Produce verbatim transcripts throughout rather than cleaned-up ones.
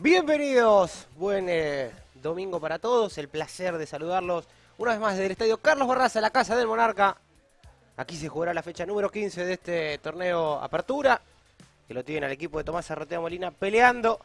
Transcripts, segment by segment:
Bienvenidos, buen eh, domingo para todos, el placer de saludarlos una vez más desde el estadio Carlos Barraza, la casa del Monarca. Aquí se jugará la fecha número quince de este torneo Apertura, que lo tiene al equipo de Tomás Arrotea Molina peleando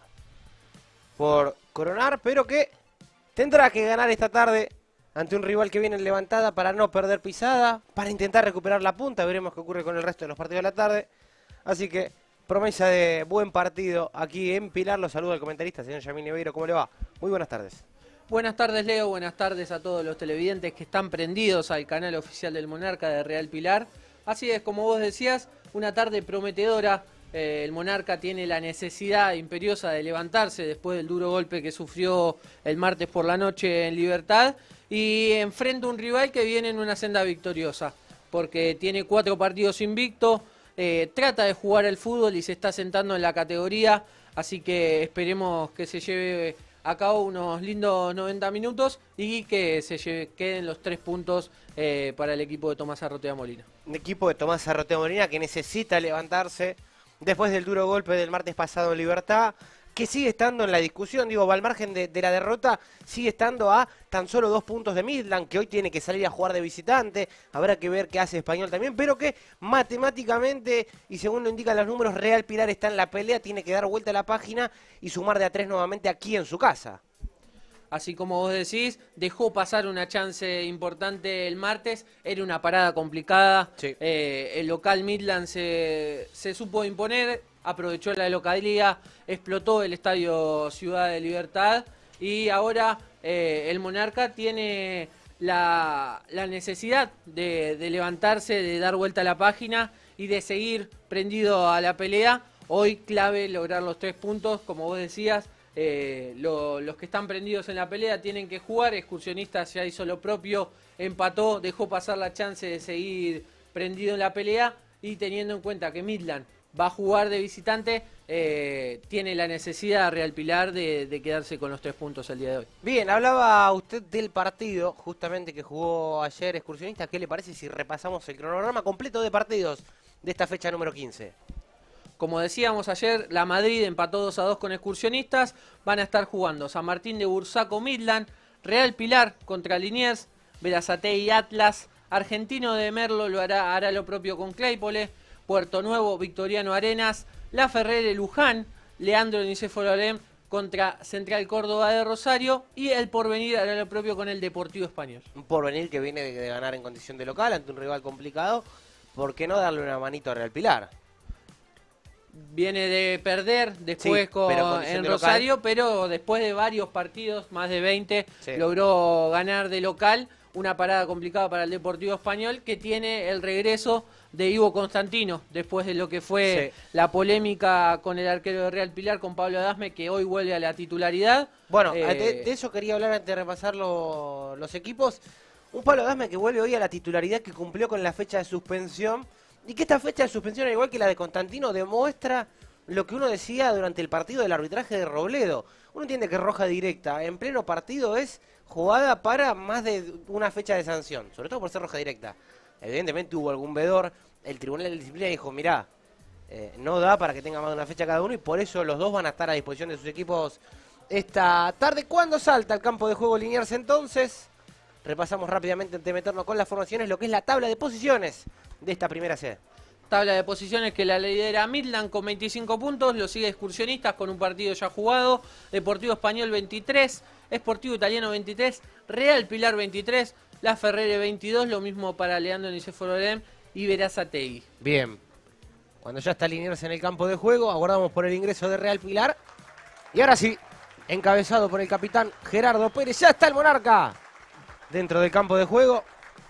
por coronar, pero que tendrá que ganar esta tarde ante un rival que viene en levantada para no perder pisada, para intentar recuperar la punta. Veremos qué ocurre con el resto de los partidos de la tarde. Así que promesa de buen partido aquí en Pilar. Los saluda el comentarista, señor Yamil Neveiro. ¿Cómo le va? Muy buenas tardes. Buenas tardes, Leo. Buenas tardes a todos los televidentes que están prendidos al canal oficial del Monarca de Real Pilar. Así es, como vos decías, una tarde prometedora. Eh, el Monarca tiene la necesidad imperiosa de levantarse después del duro golpe que sufrió el martes por la noche en Libertad y enfrenta un rival que viene en una senda victoriosa porque tiene cuatro partidos invictos. Eh, trata de jugar el fútbol y se está sentando en la categoría, así que esperemos que se lleve a cabo unos lindos noventa minutos y que se lleve, queden los tres puntos eh, para el equipo de Tomás Arrotea Molina. Un equipo de Tomás Arrotea Molina que necesita levantarse después del duro golpe del martes pasado en Libertad, que sigue estando en la discusión, digo, al margen de, de la derrota, sigue estando a tan solo dos puntos de Midland, que hoy tiene que salir a jugar de visitante. Habrá que ver qué hace Español también, pero que matemáticamente, y según lo indican los números, Real Pilar está en la pelea, tiene que dar vuelta a la página y sumar de a tres nuevamente aquí en su casa. Así como vos decís, dejó pasar una chance importante el martes, era una parada complicada, Sí. eh, el local Midland se, se supo imponer, aprovechó la localía, explotó el estadio Ciudad de Libertad y ahora eh, el Monarca tiene la, la necesidad de, de levantarse, de dar vuelta a la página y de seguir prendido a la pelea. Hoy clave lograr los tres puntos, como vos decías. Eh, lo, los que están prendidos en la pelea tienen que jugar. Excursionistas ya hizo lo propio, empató, dejó pasar la chance de seguir prendido en la pelea y teniendo en cuenta que Midland va a jugar de visitante, eh, tiene la necesidad Real Pilar de, de quedarse con los tres puntos el día de hoy. Bien, hablaba usted del partido justamente que jugó ayer Excursionista. ¿Qué le parece si repasamos el cronograma completo de partidos de esta fecha número quince? Como decíamos ayer, la Madrid empató dos a dos con Excursionistas. Van a estar jugando San Martín de Bursaco Midland, Real Pilar contra Liniers, Berazategui y Atlas, Argentino de Merlo lo hará, hará lo propio con Claypole, Puerto Nuevo, Victoriano Arenas, La Ferrere Luján, Leandro Nicéforo Alem contra Central Córdoba de Rosario y el Porvenir hará lo propio con el Deportivo Español. Un Porvenir que viene de, de ganar en condición de local ante un rival complicado. ¿Por qué no darle una manito a Real Pilar? Viene de perder después Sí, con, pero en de Rosario, local. pero después de varios partidos, más de veinte, Sí. logró ganar de local. Una parada complicada para el Deportivo Español, que tiene el regreso de Ivo Constantino, después de lo que fue Sí. la polémica con el arquero de Real Pilar, con Pablo Adasme, que hoy vuelve a la titularidad. Bueno, Eh, de, de eso quería hablar antes de repasar lo- los equipos. Un Pablo Dasme que vuelve hoy a la titularidad, que cumplió con la fecha de suspensión. Y que esta fecha de suspensión, al igual que la de Constantino, demuestra lo que uno decía durante el partido del arbitraje de Robledo. Uno entiende que roja directa en pleno partido es jugada para más de una fecha de sanción, sobre todo por ser roja directa. Evidentemente hubo algún vedor, el Tribunal de Disciplina dijo, mirá, eh, no da para que tenga más de una fecha cada uno, y por eso los dos van a estar a disposición de sus equipos esta tarde. ¿Cuándo salta al campo de juego Liniers entonces? Repasamos rápidamente antes de meternos con las formaciones lo que es la tabla de posiciones de esta primera sede. Tabla de posiciones que la lidera Midland con veinticinco puntos, lo sigue Excursionistas con un partido ya jugado, Deportivo Español veintitrés, Sportivo Italiano veintitrés, Real Pilar veintitrés, La Ferrere veintidós, lo mismo para Leandro Nicéforo Alem y Berazategui. Bien, cuando ya está Liniers en el campo de juego, aguardamos por el ingreso de Real Pilar. Y ahora sí, encabezado por el capitán Gerardo Pérez, ya está el Monarca dentro del campo de juego.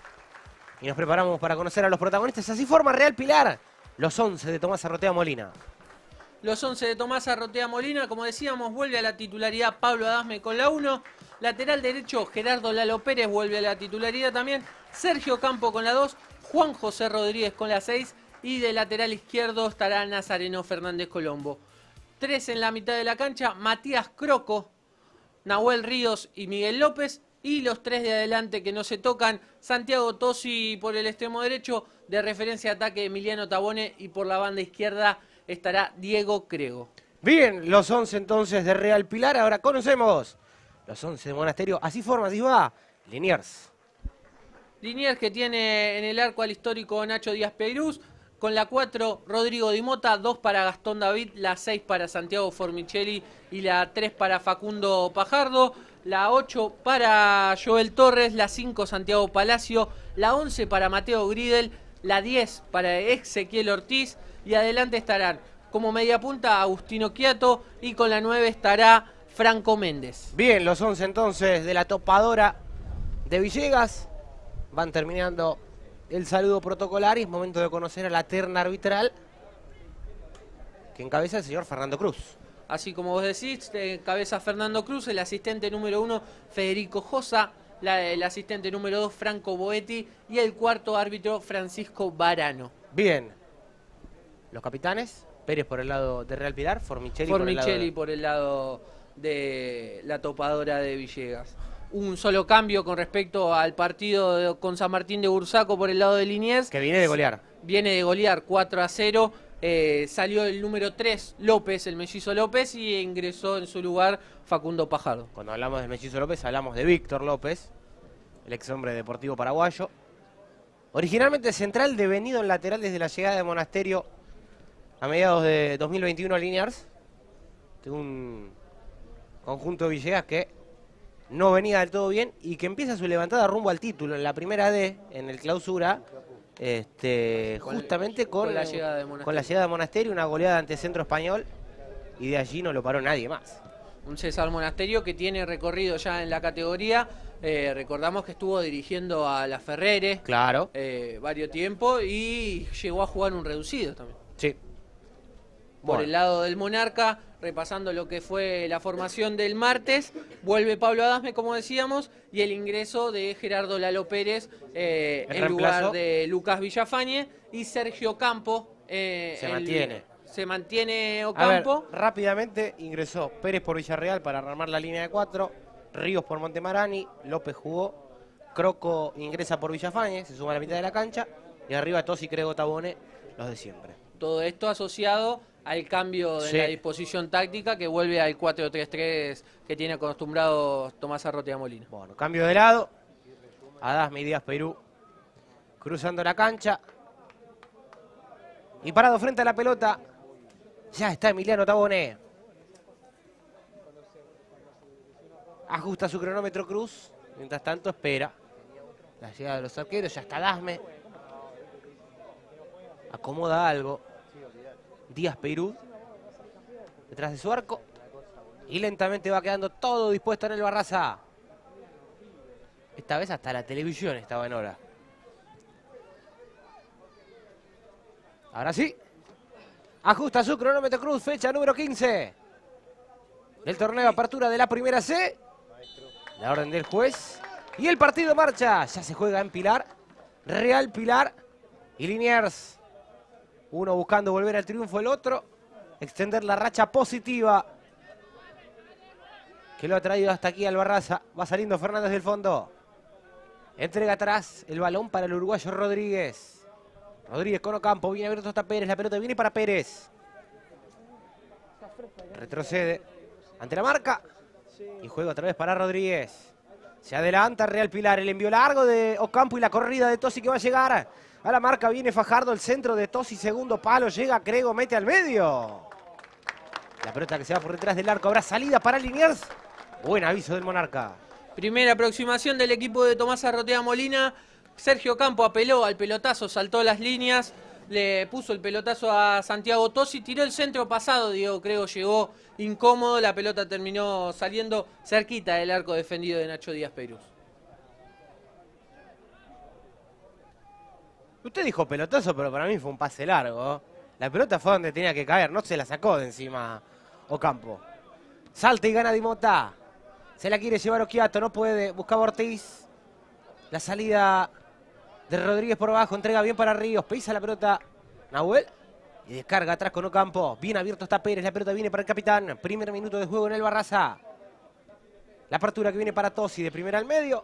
Y nos preparamos para conocer a los protagonistas. Así forma Real Pilar, los once de Tomás Arrotea Molina. Los once de Tomás Arrotea Molina, como decíamos, vuelve a la titularidad Pablo Adasme con la uno. Lateral derecho, Gerardo Lalo Pérez vuelve a la titularidad también. Sergio Campo con la dos, Juan José Rodríguez con la seis. Y de lateral izquierdo estará Nazareno Fernández Colombo. Tres en la mitad de la cancha, Matías Croco, Nahuel Ríos y Miguel López. Y los tres de adelante que no se tocan, Santiago Tosi por el extremo derecho, de referencia ataque Emiliano Tabone, y por la banda izquierda estará Diego Crego. Bien, los once entonces de Real Pilar. Ahora conocemos los once de Monasterio. Así forma, así va. Liniers. Liniers, que tiene en el arco al histórico Nacho Díaz Peirús. Con la cuatro, Rodrigo Di Mota. dos para Gastón David. La seis para Santiago Formicheli. Y la tres para Facundo Pajardo. La ocho para Joel Torres. La cinco, Santiago Palacio. La once para Mateo Gridel. La diez para Ezequiel Ortiz. Y adelante estarán como media punta Agustino Quiato. Y con la nueve estará Franco Méndez. Bien, los once entonces de la topadora de Villegas. Van terminando el saludo protocolar y es momento de conocer a la terna arbitral que encabeza el señor Fernando Cruz. Así como vos decís, encabeza Fernando Cruz, el asistente número uno Federico Josa, la, el asistente número dos Franco Boetti y el cuarto árbitro Francisco Varano. Bien, los capitanes, Pérez por el lado de Real Pilar, Formicheli, Formicheli por el lado de... por el lado de la topadora de Villegas. Un solo cambio con respecto al partido de, con San Martín de Bursaco por el lado de Liniers. Que viene de golear. Viene de golear cuatro a cero. Eh, salió el número tres, López, el mellizo López, y ingresó en su lugar Facundo Pajardo. Cuando hablamos del mellizo López, hablamos de Víctor López, el ex hombre deportivo paraguayo. Originalmente central, devenido en lateral desde la llegada de Monasterio a mediados de dos mil veintiuno a Liniers. De un conjunto de Villegas que no venía del todo bien y que empieza su levantada rumbo al título en la primera D, en el clausura, este, justamente con, con la llegada de Monasterio. Con la llegada de Monasterio, una goleada ante Centro Español, y de allí no lo paró nadie más. Un César Monasterio que tiene recorrido ya en la categoría. Eh, recordamos que estuvo dirigiendo a la Ferrere, claro, eh, varios tiempos, y llegó a jugar un reducido también. Sí. Por Bueno. el lado del Monarca, repasando lo que fue la formación del martes, vuelve Pablo Adasme, como decíamos, y el ingreso de Gerardo Lalo Pérez eh, en reemplazo. lugar de Lucas Villafañe, y Sergio Campo. Eh, Se el, mantiene. Se mantiene A ver, Ocampo. rápidamente ingresó Pérez por Villarreal para armar la línea de cuatro, Ríos por Montemarani, López jugó, Croco ingresa por Villafañe, se suma a la mitad de la cancha, y arriba Tosi, Crego, Tabone, los de siempre. Todo esto asociado al cambio de Sí. la disposición táctica que vuelve al cuatro tres tres que tiene acostumbrado Tomás Arrotea Molina. Bueno, cambio de lado, Adasme y Díaz Perú cruzando la cancha, y parado frente a la pelota, ya está Emiliano Tabone. Ajusta su cronómetro Cruz, mientras tanto espera la llegada de los arqueros, ya está Adasme. Acomoda algo Díaz Perú detrás de su arco y lentamente va quedando todo dispuesto en el Barraza. Esta vez hasta la televisión estaba en hora. Ahora sí, ajusta su cronómetro Cruz, fecha número quince del torneo de apertura de la primera C. La orden del juez y el partido marcha. Ya se juega en Pilar, Real Pilar y Liniers. Uno buscando volver al triunfo, el otro extender la racha positiva que lo ha traído hasta aquí al Barraza. Va saliendo Fernández del fondo. Entrega atrás el balón para el uruguayo Rodríguez. Rodríguez con Ocampo, viene abierto hasta Pérez, la pelota viene para Pérez. Retrocede ante la marca y juega otra vez para Rodríguez. Se adelanta Real Pilar, el envío largo de Ocampo y la corrida de Tosi que va a llegar a la marca. Viene Fajardo, el centro de Tosi, segundo palo, llega Crego, mete al medio. La pelota que se va por detrás del arco, habrá salida para Liniers. Buen aviso del Monarca. Primera aproximación del equipo de Tomás Arrotea Molina. Sergio Campo apeló al pelotazo, saltó las líneas, le puso el pelotazo a Santiago Tosi, tiró el centro pasado, Diego Crego llegó incómodo, la pelota terminó saliendo cerquita del arco defendido de Nacho Díaz Peirús. Usted dijo pelotazo, pero para mí fue un pase largo. La pelota fue donde tenía que caer, no se la sacó de encima Ocampo. Salta y gana Di Mota. Se la quiere llevar Occhiato, no puede, buscaba Ortiz. La salida de Rodríguez por abajo, entrega bien para Ríos, pisa la pelota Nahuel y descarga atrás con Ocampo. Bien abierto está Pérez, la pelota viene para el capitán. Primer minuto de juego en el Barraza. La apertura que viene para Tosi de primera al medio.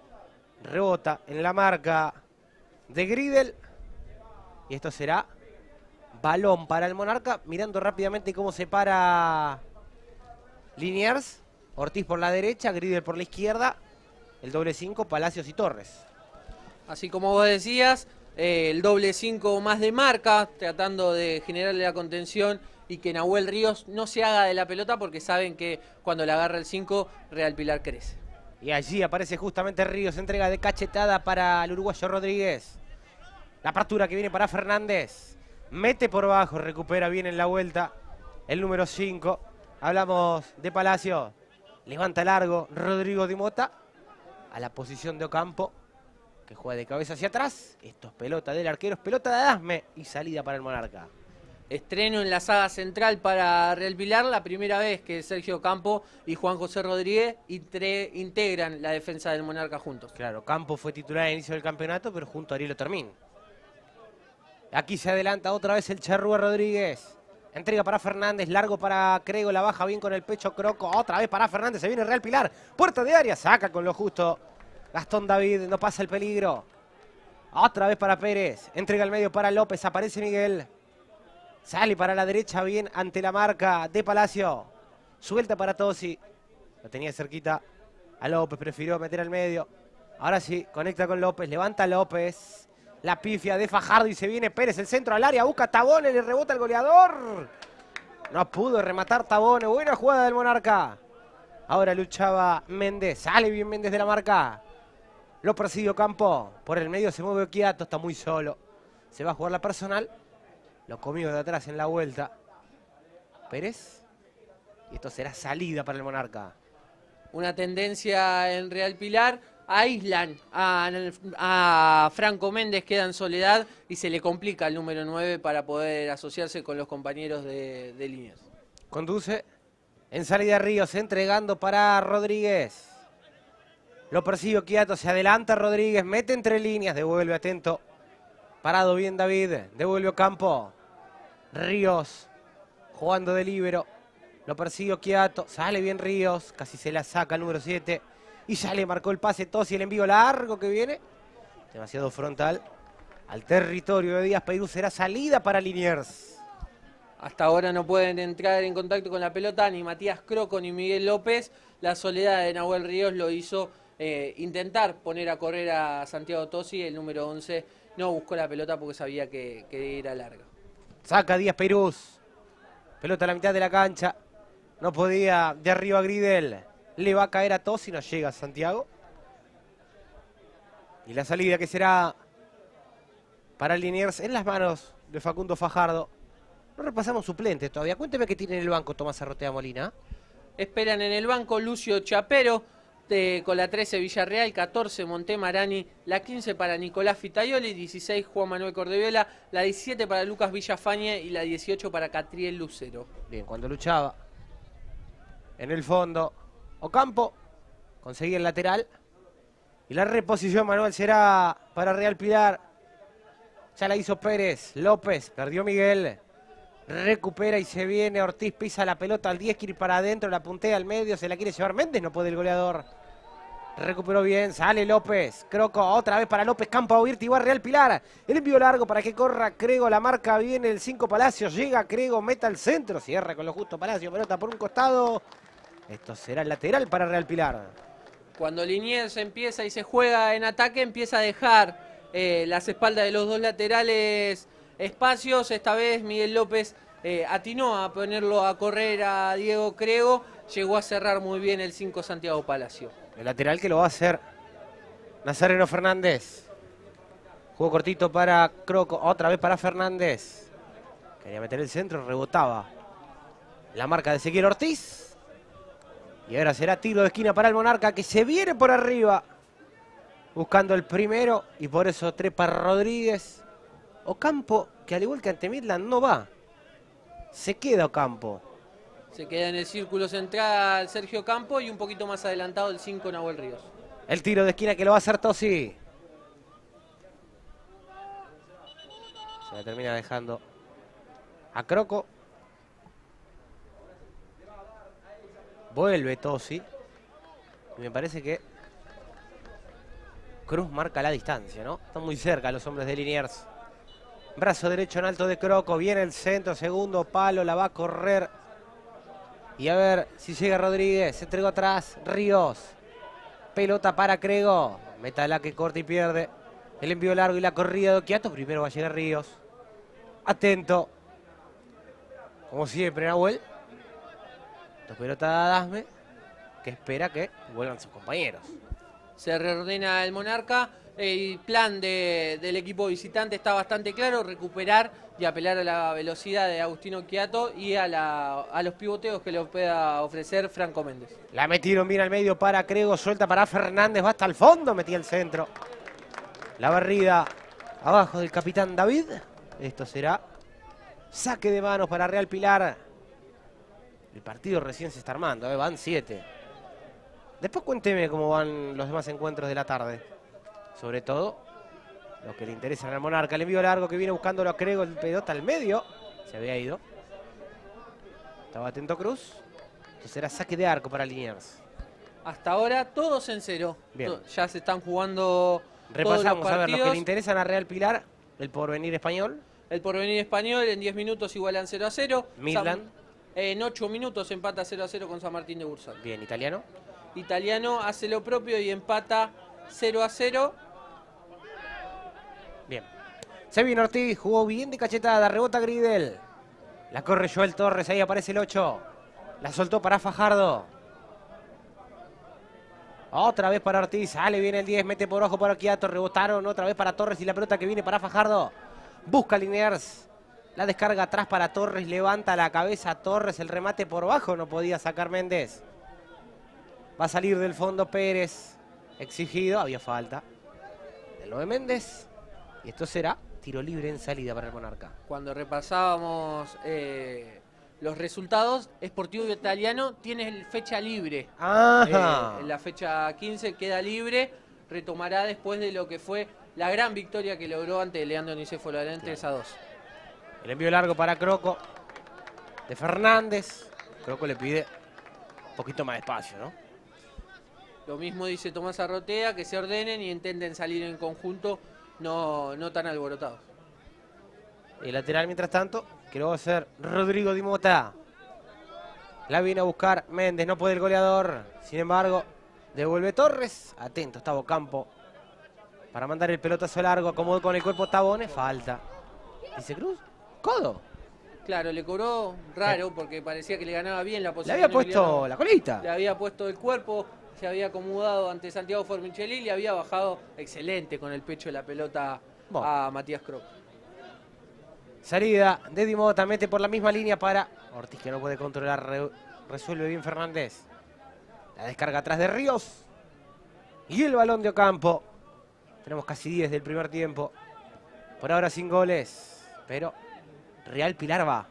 Rebota en la marca de Gridel. Y esto será balón para el Monarca, mirando rápidamente cómo se para Liniers. Ortiz por la derecha, Gridel por la izquierda. El doble cinco, Palacios y Torres. Así como vos decías, eh, el doble cinco más de marca, tratando de generarle la contención y que Nahuel Ríos no se haga de la pelota porque saben que cuando le agarra el cinco, Real Pilar crece. Y allí aparece justamente Ríos, entrega de cachetada para el uruguayo Rodríguez. La apertura que viene para Fernández. Mete por abajo, recupera bien en la vuelta el número cinco. Hablamos de Palacio. Levanta largo Rodrigo Di Mota a la posición de Ocampo, que juega de cabeza hacia atrás. Esto es pelota del arquero, es pelota de Adasme y salida para el Monarca. Estreno en la saga central para Real Pilar, la primera vez que Sergio Campo y Juan José Rodríguez integran la defensa del Monarca juntos. Claro, Campo fue titular al inicio del campeonato, pero junto a Ariel Termín. Aquí se adelanta otra vez el Charrúa Rodríguez. Entrega para Fernández, largo para Crego, la baja bien con el pecho Croco. Otra vez para Fernández, se viene Real Pilar. Puerta de área, saca con lo justo Gastón David, no pasa el peligro. Otra vez para Pérez, entrega al medio para López, aparece Miguel. Sale para la derecha bien ante la marca de Palacio. Suelta para Tosi. Lo tenía cerquita a López, prefirió meter al medio. Ahora sí, conecta con López, levanta López. La pifia de Fajardo y se viene Pérez, el centro al área, busca Tabone, le rebota el goleador. No pudo rematar Tabone, buena jugada del Monarca. Ahora luchaba Méndez, sale bien Méndez de la marca. Lo persiguió Campo, por el medio se mueve Quiato, está muy solo. Se va a jugar la personal. Lo comió de atrás en la vuelta Pérez. Y esto será salida para el Monarca. Una tendencia en Real Pilar. Aíslan a, a Franco Méndez, queda en soledad y se le complica el número nueve para poder asociarse con los compañeros de, de líneas. Conduce en salida Ríos, entregando para Rodríguez. Lo persigue Quiato, se adelanta Rodríguez, mete entre líneas, devuelve atento. Parado bien David, devuelve Ocampo. Ríos jugando de líbero. Lo persigue Quiato, sale bien Ríos, casi se la saca el número siete. Y ya le marcó el pase Tosi, el envío largo que viene. Demasiado frontal al territorio de Díaz Peirú. Será salida para Liniers. Hasta ahora no pueden entrar en contacto con la pelota ni Matías Croco ni Miguel López. La soledad de Nahuel Ríos lo hizo eh, intentar poner a correr a Santiago Tosi. El número once no buscó la pelota porque sabía que, que era larga. Saca Díaz Peirú. Pelota a la mitad de la cancha. No podía de arriba Gridel. Le va a caer a Tosi, no llega a Santiago. Y la salida que será para Liniers en las manos de Facundo Fajardo. No repasamos suplentes todavía. Cuénteme qué tiene en el banco Tomás Arrotea Molina. Esperan en el banco Lucio Chapero, de, con la trece Villarreal, catorce Montemarani, la quince para Nicolás Fitaioli, dieciséis Juan Manuel Cordeviola, la diecisiete para Lucas Villafañe y la dieciocho para Catriel Lucero. Bien, cuando luchaba en el fondo Ocampo, conseguía el lateral. Y la reposición manual será para Real Pilar. Ya la hizo Pérez, López, perdió Miguel. Recupera y se viene Ortiz, pisa la pelota al diez, quiere ir para adentro, la puntea al medio, se la quiere llevar Méndez, no puede el goleador. Recuperó bien, sale López, Croco, otra vez para López, campo abierto, igual Real Pilar. El envío largo para que corra Crego, la marca viene el cinco Palacios, llega Crego, meta al centro, cierra con lo justo Palacio, pelota por un costado. Esto será el lateral para Real Pilar. Cuando Liniers empieza y se juega en ataque, empieza a dejar eh, las espaldas de los dos laterales espacios. Esta vez Miguel López eh, atinó a ponerlo a correr a Diego Crego. Llegó a cerrar muy bien el cinco Santiago Palacio. El lateral que lo va a hacer Nazareno Fernández. Juego cortito para Croco, otra vez para Fernández. Quería meter el centro, rebotaba la marca de Ezequiel Ortiz. Y ahora será tiro de esquina para el Monarca, que se viene por arriba buscando el primero, y por eso trepa Rodríguez. Ocampo, que al igual que ante Midland no va. Se queda Ocampo. Se queda en el círculo central Sergio Campo y un poquito más adelantado el cinco Nahuel Ríos. El tiro de esquina que lo va a hacer Tosi. Se la termina dejando a Croco. Vuelve Tosi. Y me parece que Cruz marca la distancia, ¿no? Están muy cerca los hombres de Liniers. Brazo derecho en alto de Croco. Viene el centro, segundo palo, la va a correr. Y a ver si llega Rodríguez. Se entregó atrás. Ríos. Pelota para Crego. Metala que corta y pierde. El envío largo y la corrida de Occhiato. Primero va a llegar Ríos. Atento. Como siempre, Nahuel. Dos pelotas de Adasme, que espera que vuelvan sus compañeros. Se reordena el Monarca. El plan de, del equipo visitante está bastante claro. Recuperar y apelar a la velocidad de Agustín Occhiato y a, la, a los pivoteos que le pueda ofrecer Franco Méndez. La metieron bien al medio para Crego. Suelta para Fernández. Va hasta el fondo. Metía el centro. La barrida abajo del capitán David. Esto será saque de manos para Real Pilar. El partido recién se está armando, ¿eh? Van siete. Después cuénteme cómo van los demás encuentros de la tarde. Sobre todo, los que le interesan al Monarca. El envío largo que viene buscándolo a Crego, el pelota al medio. Se había ido. Estaba atento Cruz. Esto será saque de arco para Liniers. Hasta ahora todos en cero. Bien. Ya se están jugando Repasamos todos los a ver los que partidos. le interesan a Real Pilar. El Porvenir Español. El Porvenir Español en diez minutos igualan cero a cero. Midland. San, en ocho minutos empata cero a cero con San Martín de Bursaco. Bien, Italiano. Italiano hace lo propio y empata cero a cero. Bien. Se viene Ortiz, jugó bien de cachetada, rebota Gridel. La corre Joel Torres, ahí aparece el ocho. La soltó para Fajardo. Otra vez para Ortiz, sale bien el diez, mete por ojo para Occhiato, rebotaron otra vez para Torres y la pelota que viene para Fajardo. Busca Liniers, la descarga atrás para Torres, levanta la cabeza Torres, el remate por bajo, no podía sacar Méndez. Va a salir del fondo Pérez, exigido, había falta. El nueve Méndez, y esto será tiro libre en salida para el Monarca. Cuando repasábamos eh, los resultados, Sportivo Italiano tiene fecha libre. Ajá. Eh, en la fecha quince queda libre, retomará después de lo que fue la gran victoria que logró ante Leandro Nicéfalo en tres a dos. El envío largo para Croco, de Fernández. Croco le pide un poquito más de espacio, ¿no? Lo mismo dice Tomás Arrotea, que se ordenen y intenten salir en conjunto, no, no tan alborotados. El lateral, mientras tanto, que lo va a hacer Rodrigo Di Mota. La viene a buscar Méndez, no puede el goleador. Sin embargo, devuelve Torres. Atento, está Ocampo. Para mandar el pelotazo largo, acomodó con el cuerpo Tabones. Falta. Dice Cruz. Codo. Claro, le cobró raro porque parecía que le ganaba bien la Le posición. había puesto Emiliano. la colita. Le había puesto el cuerpo, se había acomodado ante Santiago Formicheli y le había bajado excelente con el pecho de la pelota Bueno. a Matías Croc. Salida de Di Mota, mete por la misma línea para Ortiz, que no puede controlar. Re resuelve bien Fernández. La descarga atrás de Ríos. Y el balón de Ocampo. Tenemos casi diez del primer tiempo. Por ahora sin goles. Pero Real Pilar va.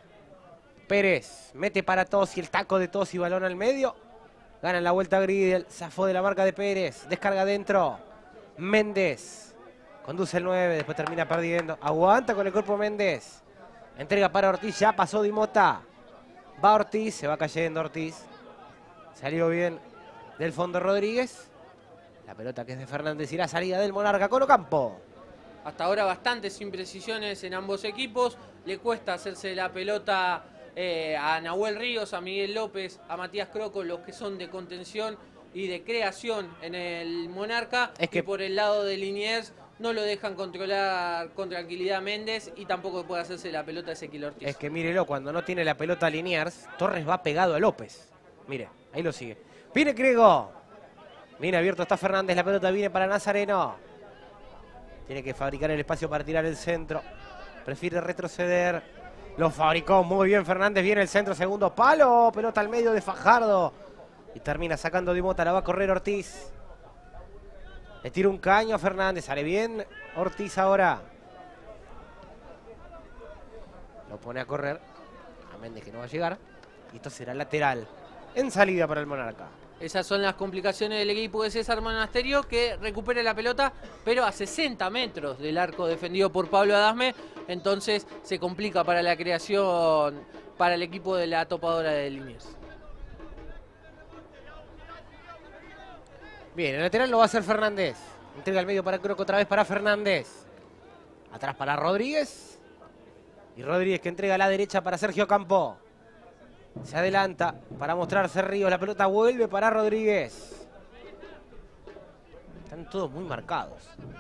Pérez mete para Tosi, el taco de Tosi, balón al medio. Gana la vuelta Gridel, zafó de la marca de Pérez. Descarga adentro. Méndez. Conduce el nueve, después termina perdiendo. Aguanta con el cuerpo Méndez. Entrega para Ortiz, ya pasó Di Mota. Va Ortiz, se va cayendo Ortiz. Salió bien del fondo Rodríguez. La pelota que es de Fernández y la salida del Monarca con Ocampo. Hasta ahora bastantes imprecisiones en ambos equipos. Le cuesta hacerse la pelota eh, a Nahuel Ríos, a Miguel López, a Matías Croco, los que son de contención y de creación en el Monarca. Es que y por el lado de Liniers no lo dejan controlar con tranquilidad Méndez y tampoco puede hacerse la pelota Ezequiel Ortiz. Es que mírelo, cuando no tiene la pelota Liniers, Torres va pegado a López. Mire, ahí lo sigue. Viene Crego. Viene abierto, está Fernández, la pelota viene para Nazareno. Tiene que fabricar el espacio para tirar el centro. Prefiere retroceder. Lo fabricó muy bien Fernández. Viene el centro, segundo palo. Pelota al medio de Fajardo. Y termina sacando Di Mota, la va a correr Ortiz. Le tira un caño a Fernández. Sale bien Ortiz ahora. Lo pone a correr. A Méndez que no va a llegar. Y esto será lateral. En salida para el Monarca. Esas son las complicaciones del equipo de César Monasterio, que recupera la pelota, pero a sesenta metros del arco defendido por Pablo Adasme. Entonces se complica para la creación para el equipo de la topadora de Liniers. Bien, el lateral lo va a hacer Fernández. Entrega al medio para Croco, otra vez para Fernández. Atrás para Rodríguez. Y Rodríguez que entrega a la derecha para Sergio Campo. Se adelanta para mostrarse Ríos. La pelota vuelve para Rodríguez. Están todos muy marcados.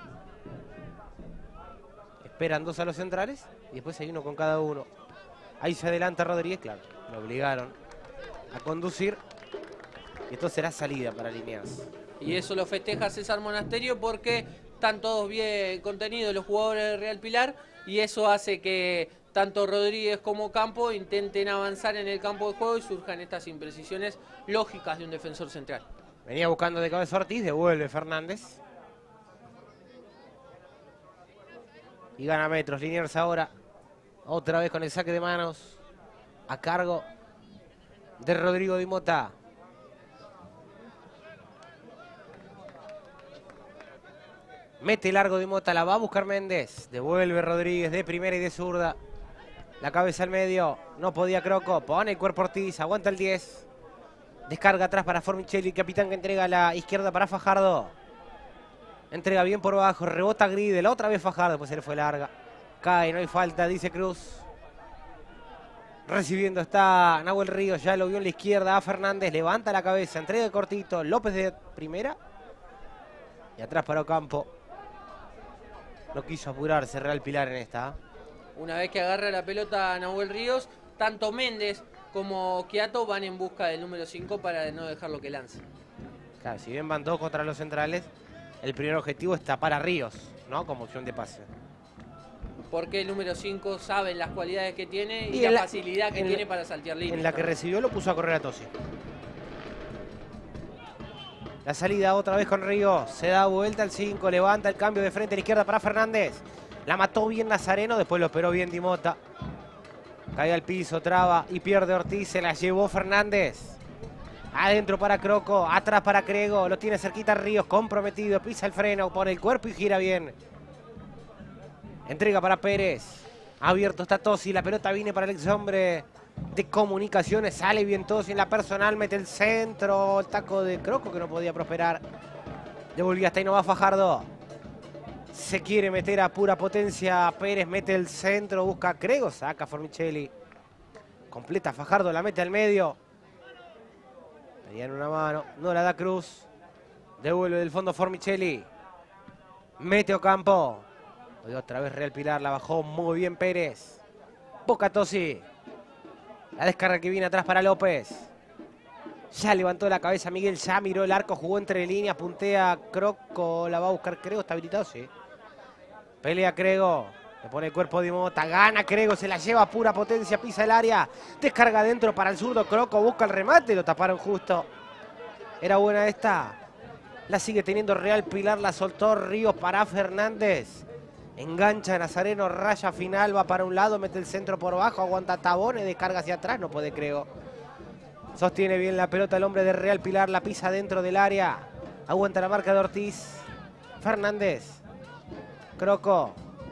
Esperan dos a los centrales. Y después hay uno con cada uno. Ahí se adelanta Rodríguez. Claro, lo obligaron a conducir. Y esto será salida para Liniers. Y eso lo festeja César Monasterio porque están todos bien contenidos los jugadores de Real Pilar. Y eso hace que tanto Rodríguez como Campo intenten avanzar en el campo de juego y surjan estas imprecisiones lógicas de un defensor central. Venía buscando de cabeza Ortiz, devuelve Fernández. Y gana metros. Liniers ahora, otra vez con el saque de manos, a cargo de Rodrigo Di Mota. Mete largo Di Mota, la va a buscar Méndez. Devuelve Rodríguez de primera y de zurda. La cabeza al medio, no podía Croco, pone el cuerpo Ortiz, aguanta el diez. Descarga atrás para Formicelli, capitán que entrega a la izquierda para Fajardo. Entrega bien por abajo, rebota Gridel, otra vez Fajardo, después se le fue larga. Cae, no hay falta, dice Cruz. Recibiendo está Nahuel Ríos, ya lo vio en la izquierda a Fernández, levanta la cabeza, entrega cortito, López de primera. Y atrás para Ocampo. No quiso apurarse Real Pilar en esta. Una vez que agarra la pelota Nahuel Ríos, tanto Méndez como Quiato van en busca del número cinco para no dejarlo que lance. Claro, si bien van dos contra los centrales, el primer objetivo es tapar a Ríos, ¿no? Como opción de pase. Porque el número cinco sabe las cualidades que tiene y, Y la, la facilidad que tiene la, para saltear líneas. En la que recibió lo puso a correr a Tosi. La salida otra vez con Ríos. Se da vuelta al cinco, levanta el cambio de frente a la izquierda para Fernández. La mató bien Nazareno, después lo esperó bien Di Mota. Cae al piso, traba y pierde Ortiz. Se la llevó Fernández. Adentro para Croco, atrás para Crego. Lo tiene cerquita Ríos, comprometido. Pisa el freno, pone el cuerpo y gira bien. Entrega para Pérez. Abierto está Tosi. La pelota viene para el ex hombre de Comunicaciones. Sale bien Tosi en la personal. Mete el centro. El taco de Croco que no podía prosperar. Devolvía hasta ahí no va Fajardo. Se quiere meter a pura potencia. Pérez mete el centro. Busca a Crego. Saca Formicelli. Completa Fajardo. La mete al medio. Pedían una mano. No la da Cruz. Devuelve del fondo Formicelli. Mete Ocampo. Hoy otra vez Real Pilar. La bajó muy bien Pérez. Boca Tosi. La descarga que viene atrás para López. Ya levantó la cabeza Miguel. Ya miró el arco. Jugó entre líneas. Puntea Croco. La va a buscar Crego. Está habilitado, sí. Pelea Crego. Le pone el cuerpo de Mota. Gana Crego. Se la lleva a pura potencia. Pisa el área. Descarga adentro para el zurdo. Croco busca el remate. Lo taparon justo. Era buena esta. La sigue teniendo Real Pilar. La soltó Ríos para Fernández. Engancha Nazareno. Raya final. Va para un lado. Mete el centro por abajo. Aguanta Tabones. Descarga hacia atrás. No puede Crego. Sostiene bien la pelota el hombre de Real Pilar. La pisa dentro del área. Aguanta la marca de Ortiz. Fernández. Croco.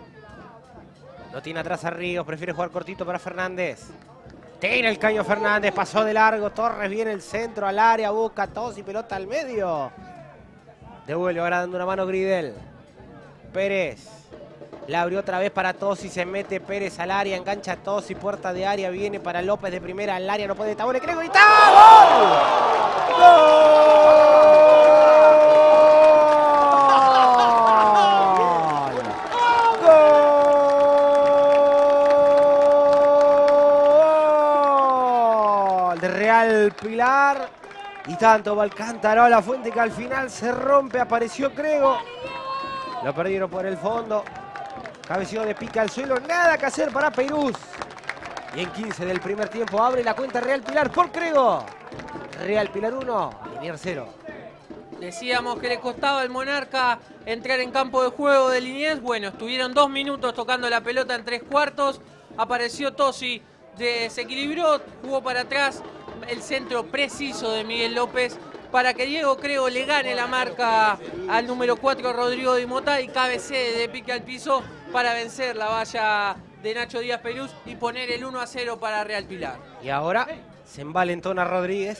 Lo tiene atrás a Ríos. Prefiere jugar cortito para Fernández. Tiene el caño Fernández. Pasó de largo. Torres viene el centro al área. Busca Tosi. Pelota al medio. Devuelve ahora dando una mano Gridel. Pérez. La abrió otra vez para Tosi. Se mete Pérez al área. Engancha Tosi. Puerta de área. Viene para López de primera al área. No puede. Tabone. Creo que está. ¡Gol! ¡Gol! Real Pilar y tanto va el cántaro a la fuente que al final se rompe. Apareció Crego, lo perdieron por el fondo. Cabeceó de pica al suelo, nada que hacer para Peirús. Y en quince del primer tiempo abre la cuenta Real Pilar por Crego. Real Pilar uno, Liniers cero. Decíamos que le costaba al Monarca entrar en campo de juego de Liniers. Bueno, estuvieron dos minutos tocando la pelota en tres cuartos. Apareció Tosi, desequilibró, jugó para atrás. El centro preciso de Miguel López para que Diego Crego le gane la marca al número cuatro Rodrigo Di Mota y cabecee de pique al piso para vencer la valla de Nacho Díaz Peirús y poner el uno a cero para Real Pilar. Y ahora se envalentona Rodríguez.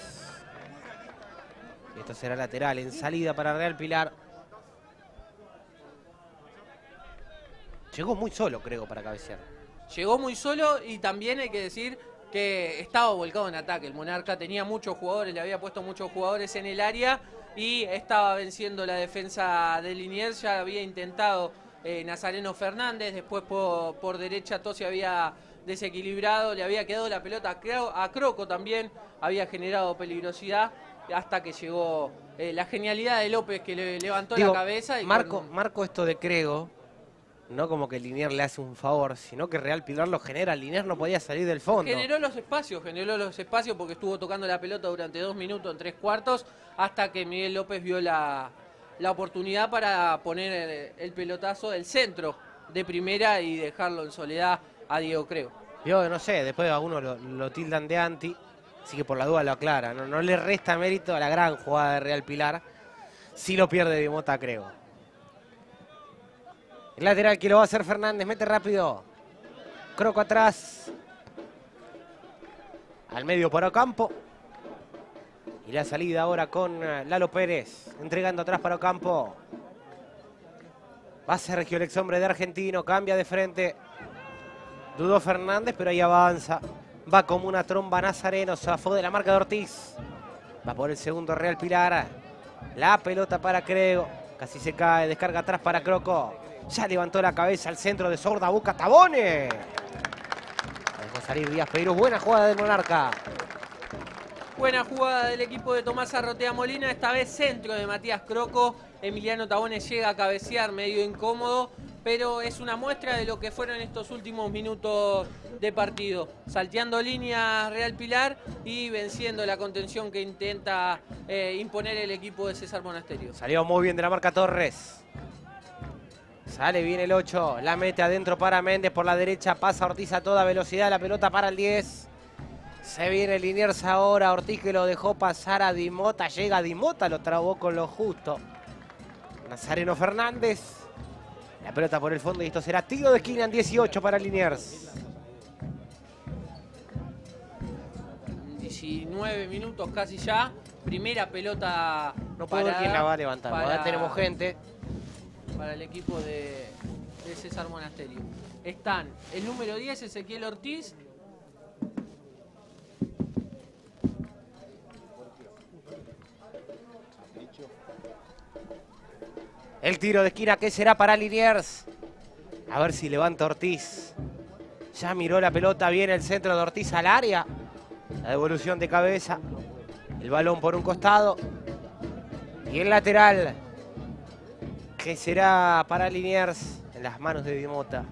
Esto será lateral en salida para Real Pilar. Llegó muy solo, creo, para cabecear. Llegó muy solo y también hay que decir que estaba volcado en ataque. El Monarca tenía muchos jugadores, le había puesto muchos jugadores en el área y estaba venciendo la defensa de Liniers. Ya había intentado eh, Nazareno Fernández, después por, por derecha Tosi había desequilibrado, le había quedado la pelota a, a Croco también, había generado peligrosidad hasta que llegó eh, la genialidad de López, que le levantó Digo, la cabeza. Y marco, con... marco esto de Crego, no como que Liniers le hace un favor, sino que Real Pilar lo genera. Liniers no podía salir del fondo. Generó los espacios, generó los espacios porque estuvo tocando la pelota durante dos minutos en tres cuartos, hasta que Miguel López vio la, la oportunidad para poner el, el pelotazo del centro de primera y dejarlo en soledad a Diego Crego. Yo no sé, después a uno lo, lo tildan de anti, así que por la duda lo aclara. No, no le resta mérito a la gran jugada de Real Pilar, si lo pierde Di Mota, creo. El lateral que lo va a hacer Fernández, mete rápido. Croco atrás. Al medio para Ocampo. Y la salida ahora con Lalo Pérez, entregando atrás para Ocampo. Va Sergio, el ex hombre de Argentino, cambia de frente. Dudó Fernández, pero ahí avanza. Va como una tromba Nazareno, se zafó de la marca de Ortiz. Va por el segundo Real Pilar. La pelota para Crego. Casi se cae, descarga atrás para Croco. Ya levantó la cabeza al centro de Sorda, busca Tabone. Dejó salir Díaz Peirós. Buena jugada del Monarca. Buena jugada del equipo de Tomás Arrotea Molina. Esta vez centro de Matías Croco. Emiliano Tabone llega a cabecear medio incómodo, pero es una muestra de lo que fueron estos últimos minutos de partido. Salteando líneas Real Pilar y venciendo la contención que intenta eh, imponer el equipo de César Monasterio. Salió muy bien de la marca Torres. Sale bien el ocho, la mete adentro para Méndez por la derecha, pasa Ortiz a toda velocidad, la pelota para el diez. Se viene Liniers ahora, Ortiz que lo dejó pasar a Di Mota, llega Di Mota, lo trabó con lo justo. Nazareno Fernández, la pelota por el fondo y esto será tiro de esquina en dieciocho para Liniers. diecinueve minutos casi ya, primera pelota. No puedo ver quién la va a levantar, para... ahora tenemos gente. Para el equipo de, de César Monasterio. Están el número diez, Ezequiel Ortiz. El tiro de esquina que será para Liniers. A ver si levanta Ortiz. Ya miró la pelota, viene el centro de Ortiz al área. La devolución de cabeza. El balón por un costado. Y el lateral, que será para Liniers, en las manos de Di Mota.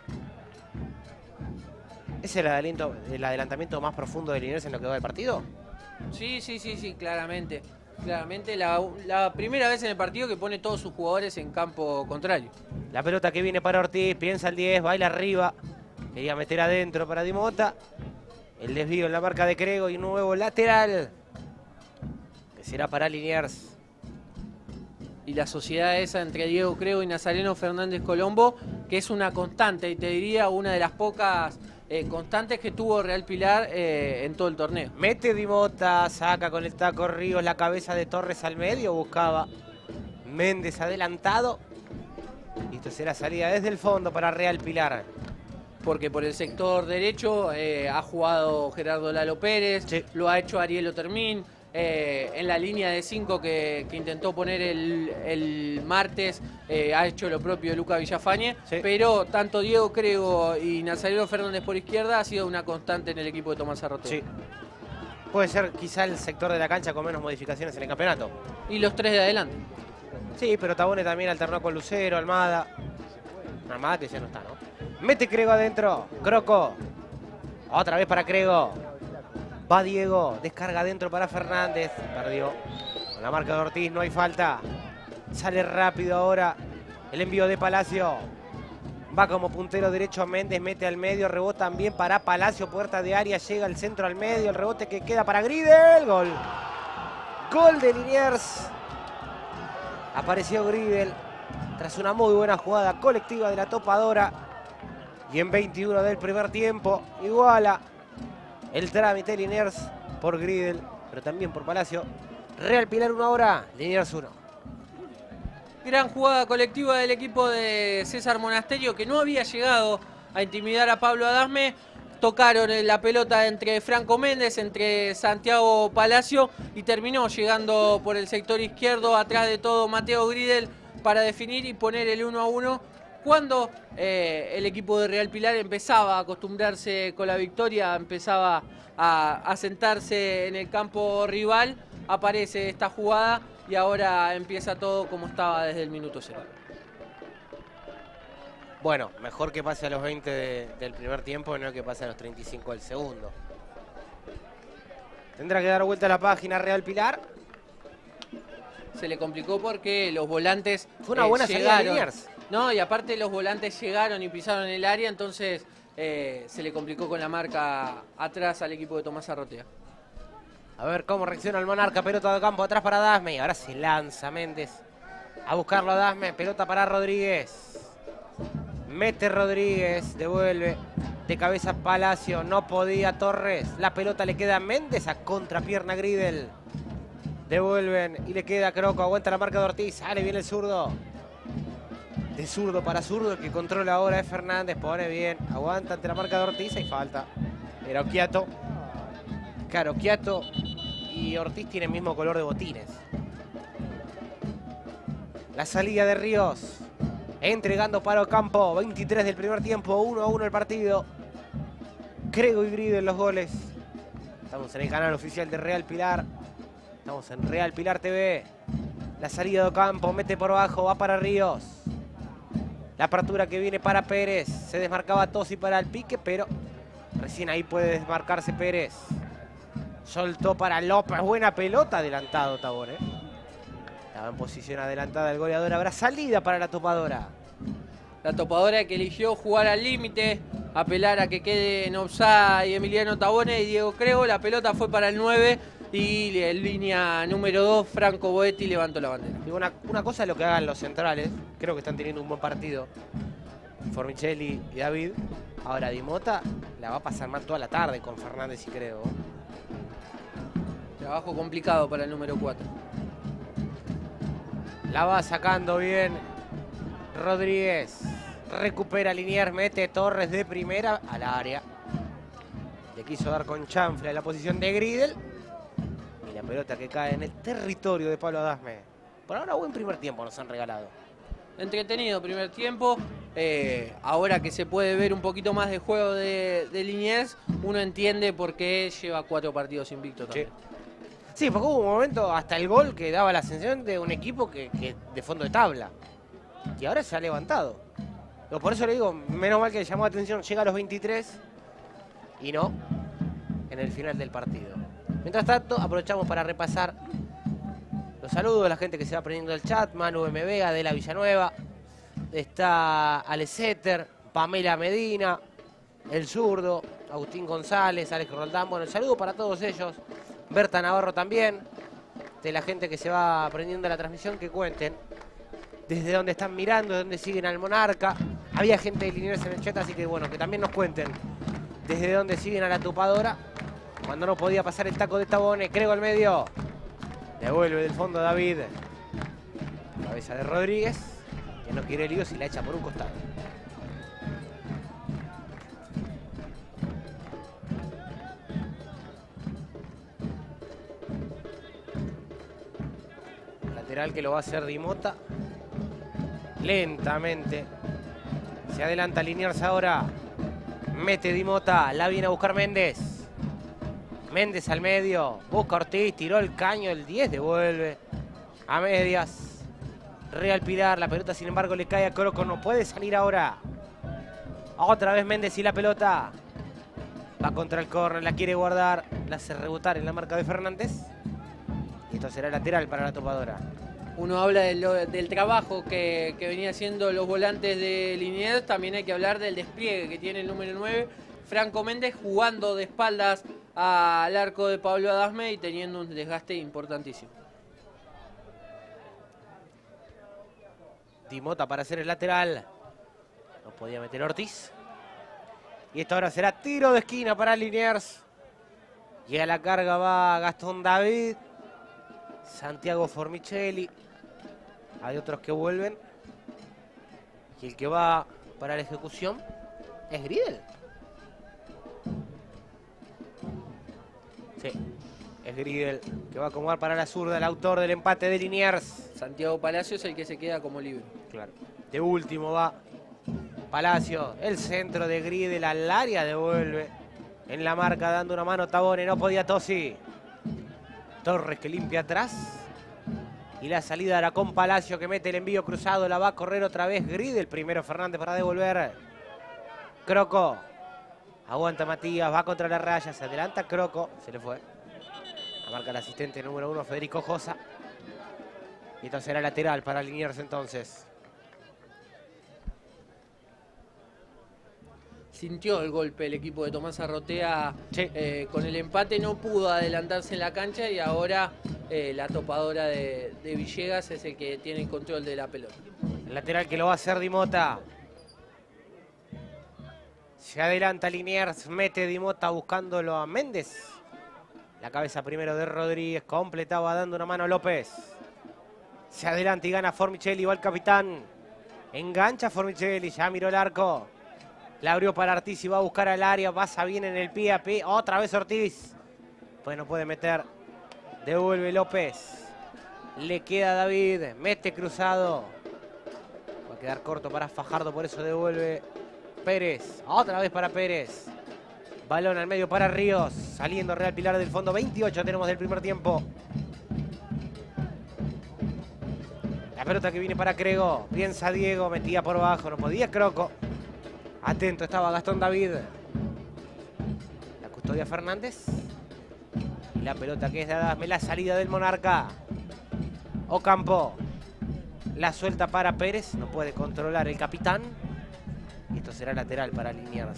¿Es el, adelanto, el adelantamiento más profundo de Liniers en lo que va del partido? Sí, sí, sí, sí, claramente. Claramente la, la primera vez en el partido que pone todos sus jugadores en campo contrario. La pelota que viene para Ortiz, piensa el diez, baila arriba. Quería meter adentro para Di Mota. El desvío en la marca de Crego y un nuevo lateral, que será para Liniers. Y la sociedad esa entre Diego Crego y Nazareno Fernández Colombo, que es una constante, y te diría una de las pocas eh, constantes que tuvo Real Pilar eh, en todo el torneo. Mete Di Mota, saca con el taco Ríos la cabeza de Torres al medio, buscaba Méndez adelantado. Y esto será salida desde el fondo para Real Pilar. Porque por el sector derecho eh, ha jugado Gerardo Lalo Pérez, sí. Lo ha hecho Ariel Otermín. Eh, en la línea de cinco que, que intentó poner el, el martes eh, ha hecho lo propio Luca Villafañe, sí. Pero tanto Diego Crego y Nazareno Fernández por izquierda ha sido una constante en el equipo de Tomás Arrotea. Sí. Puede ser quizá el sector de la cancha con menos modificaciones en el campeonato. Y los tres de adelante. Sí, pero Tabone también alternó con Lucero, Almada. Almada que ya no está, ¿no? Mete Crego adentro, Croco. Otra vez para Crego. Va Diego, descarga adentro para Fernández. Perdió. Con la marca de Ortiz, no hay falta. Sale rápido ahora el envío de Palacio. Va como puntero derecho a Méndez, mete al medio, rebota también para Palacio, puerta de área, llega el centro al medio, el rebote que queda para Gridel. Gol. Gol de Liniers. Apareció Gridel tras una muy buena jugada colectiva de la topadora. Y en veintiuno del primer tiempo iguala el trámite Liniers por Gridel, pero también por Palacio. Real Pilar uno ahora, Liniers uno. Gran jugada colectiva del equipo de César Monasterio, que no había llegado a intimidar a Pablo Adasme. Tocaron la pelota entre Franco Méndez, entre Santiago Palacio, y terminó llegando por el sector izquierdo, atrás de todo Mateo Gridel, para definir y poner el uno a uno. Cuando eh, el equipo de Real Pilar empezaba a acostumbrarse con la victoria, empezaba a, a sentarse en el campo rival, aparece esta jugada y ahora empieza todo como estaba desde el minuto cero. Bueno, mejor que pase a los veinte de, del primer tiempo, no que pase a los treinta y cinco del segundo. Tendrá que dar vuelta a la página Real Pilar. Se le complicó porque los volantes Fue una buena eh, salida de llegaron. Liniers. No, y aparte los volantes llegaron y pisaron el área, entonces eh, se le complicó con la marca atrás al equipo de Tomás Arrotea. A ver cómo reacciona el Monarca. Pelota de campo atrás para Adasme. Y ahora se lanza Méndez a buscarlo a Adasme. Pelota para Rodríguez. Mete Rodríguez. Devuelve de cabeza Palacio. No podía Torres. La pelota le queda a Méndez a contrapierna Gridel. Devuelven y le queda Croco. Aguanta la marca de Ortiz. Sale bien el zurdo. De zurdo para zurdo. El que controla ahora es Fernández. Pone bien. Aguanta ante la marca de Ortiz. Hay falta. Era Occhiato. Claro, Occhiato y Ortiz tienen el mismo color de botines. La salida de Ríos. Entregando para Ocampo. veintitrés del primer tiempo. uno a uno el partido. Crego y Gridel los goles. Estamos en el canal oficial de Real Pilar. Estamos en Real Pilar T V. La salida de Ocampo. Mete por abajo. Va para Ríos. La apertura que viene para Pérez. Se desmarcaba Tosi para el pique, pero recién ahí puede desmarcarse Pérez. Soltó para López. Buena pelota. Adelantado Tabor, ¿eh? Estaba en posición adelantada el goleador. Habrá salida para la topadora. La topadora que eligió jugar al límite, apelar a que quede en offside Emiliano Tabone y Diego Crego. La pelota fue para el nueve y en línea número dos Franco Boetti levantó la bandera. Digo, una, una cosa es lo que hagan los centrales. Creo que están teniendo un buen partido. Formicelli y David. Ahora Di Mota la va a pasar mal toda la tarde con Fernández y Crego. Trabajo complicado para el número cuatro. La va sacando bien Rodríguez. Recupera Liniers, mete Torres de primera al área. Le quiso dar con chanfle en la posición de Gridel. Y la pelota que cae en el territorio de Pablo Adasme. Por ahora buen primer tiempo nos han regalado. Entretenido primer tiempo. Eh, ahora que se puede ver un poquito más de juego de, de Liniers, uno entiende por qué lleva cuatro partidos invicto también. Sí. Sí, porque hubo un momento hasta el gol que daba la sensación de un equipo que, que de fondo de tabla. Y ahora se ha levantado. Pero por eso le digo, menos mal que le llamó la atención, llega a los veintitrés y no en el final del partido. Mientras tanto, aprovechamos para repasar los saludos de la gente que se va prendiendo el chat. Manu M. Vega, Adela Villanueva, está Aleseter, Pamela Medina, El Zurdo, Agustín González, Alex Roldán. Bueno, el saludo para todos ellos. Berta Navarro también, de la gente que se va aprendiendo la transmisión, que cuenten desde dónde están mirando, de dónde siguen al Monarca. Había gente de Liniers en el chat, así que bueno, que también nos cuenten desde dónde siguen a la topadora. Cuando no podía pasar el taco de Tabone, Crego al medio. Devuelve del fondo David. Cabeza de Rodríguez, que no quiere líos y la echa por un costado. Lateral que lo va a hacer Di Mota. Lentamente. Se adelanta Liniers ahora. Mete Di Mota. La viene a buscar Méndez. Méndez al medio. Busca Ortiz. Tiró el caño. El diez devuelve. A medias. Real Pilar. La pelota sin embargo le cae a Croco. No puede salir ahora. Otra vez Méndez y la pelota. Va contra el córner. La quiere guardar. La hace rebotar en la marca de Fernández. Y esto será lateral para la topadora. Uno habla de lo, del trabajo que, que venía haciendo los volantes de Liniers. También hay que hablar del despliegue que tiene el número nueve, Franco Méndez, jugando de espaldas al arco de Pablo Adasme y teniendo un desgaste importantísimo. Di Mota para hacer el lateral. No podía meter Ortiz. Y esto ahora será tiro de esquina para Liniers. Y a la carga va Gastón David. Santiago Formicelli. Hay otros que vuelven. Y el que va para la ejecución es Gridel. Sí, es Gridel, que va a acomodar para la zurda, el autor del empate de Liniers. Santiago Palacio es el que se queda como libre. Claro. De último va Palacio, el centro de Gridel al área, devuelve en la marca dando una mano Tabone, no podía Tosi. Torres que limpia atrás. Y la salida era con Palacio que mete el envío cruzado, la va a correr otra vez Gridel. Primero Fernández para devolver. Croco. Aguanta Matías, va contra la raya, se adelanta Croco, se le fue. La marca el asistente número uno, Federico Josa. Y esto será lateral para Liniers entonces. Sintió el golpe el equipo de Tomás Arrotea, sí. eh, con el empate no pudo adelantarse en la cancha y ahora eh, la topadora de, de Villegas es el que tiene el control de la pelota. El lateral que lo va a hacer Di Mota. Se adelanta Liniers, mete Di Mota buscándolo a Méndez. La cabeza primero de Rodríguez, completaba dando una mano a López. Se adelanta y gana Formicelli, va el capitán. Engancha Formicelli, ya miró el arco. La abrió para Ortiz y va a buscar al área, pasa bien en el pie a pie. Otra vez Ortiz. Pues no puede meter. Devuelve López. Le queda David, mete cruzado. Va a quedar corto para Fajardo, por eso devuelve Pérez. Otra vez para Pérez. Balón al medio para Ríos. Saliendo Real Pilar del fondo. veintiocho tenemos del primer tiempo. La pelota que viene para Crego. Piensa Diego, metía por abajo. No podía Croco. Atento estaba Gastón David. La custodia Fernández. Y la pelota que es de Adasme. La salida del Monarca. Ocampo. La suelta para Pérez. No puede controlar el capitán. Y esto será lateral para Liniers.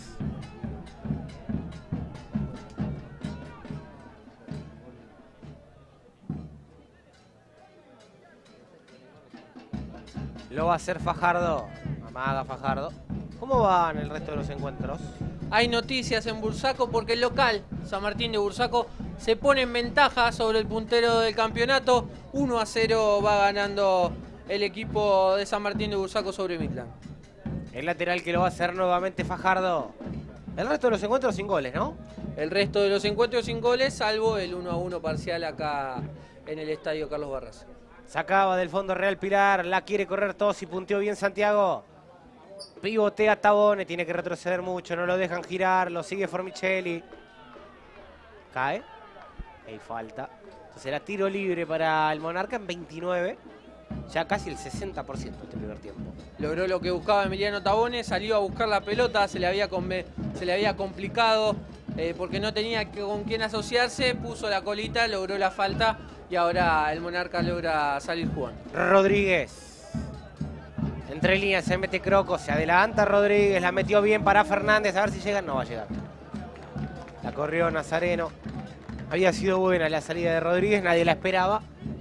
Lo va a hacer Fajardo. Amaga Fajardo. ¿Cómo van el resto de los encuentros? Hay noticias en Bursaco porque el local, San Martín de Bursaco, se pone en ventaja sobre el puntero del campeonato. uno a cero va ganando el equipo de San Martín de Bursaco sobre Midland. El lateral que lo va a hacer nuevamente Fajardo. El resto de los encuentros sin goles, ¿no? El resto de los encuentros sin goles, salvo el uno a uno parcial acá en el estadio Carlos Barras. Sacaba del fondo Real Pilar, la quiere correr Tosi, punteó bien Santiago. Pivotea Tabone, tiene que retroceder mucho, no lo dejan girar, lo sigue Formicelli. Cae. Hay falta. Entonces era tiro libre para el Monarca en veintinueve. Ya casi el sesenta por ciento este primer tiempo. Logró lo que buscaba Emiliano Tabone, salió a buscar la pelota, se le había, se le había complicado eh, porque no tenía con quién asociarse, puso la colita, logró la falta y ahora el Monarca logra salir jugando. Rodríguez. Entre líneas se mete Croco, se adelanta Rodríguez, la metió bien para Fernández, a ver si llega, no va a llegar. La corrió Nazareno. Había sido buena la salida de Rodríguez, nadie la esperaba.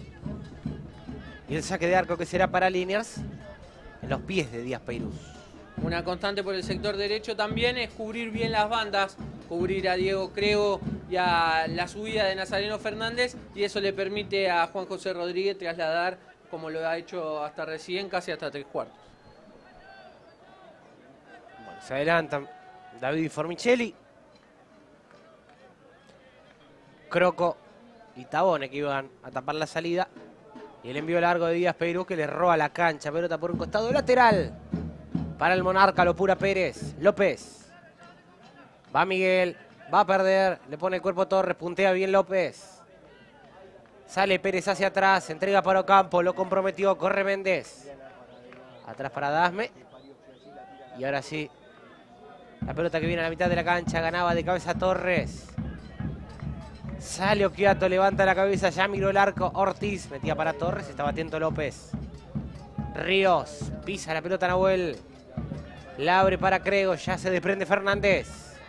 Y el saque de arco que será para Liniers en los pies de Díaz Peiruz. Una constante por el sector derecho también es cubrir bien las bandas, cubrir a Diego Crego y a la subida de Nazareno Fernández, y eso le permite a Juan José Rodríguez trasladar, como lo ha hecho hasta recién, casi hasta tres cuartos. Bueno, se adelantan David y Formicelli. Croco y Tabone que iban a tapar la salida. Y el envío largo de Díaz Peiruz que le roba la cancha. Pelota por un costado lateral. Para el Monarca, lo pura Pérez. López. Va Miguel. Va a perder. Le pone el cuerpo Torres. Puntea bien López. Sale Pérez hacia atrás. Entrega para Ocampo. Lo comprometió. Corre Méndez. Atrás para Adasme. Y ahora sí. La pelota que viene a la mitad de la cancha. Ganaba de cabeza Torres. Sale Occhiato, levanta la cabeza, ya miró el arco. Ortiz metía para Torres, estaba atento López. Ríos, pisa la pelota Nahuel. La abre para Crego, ya se desprende Fernández.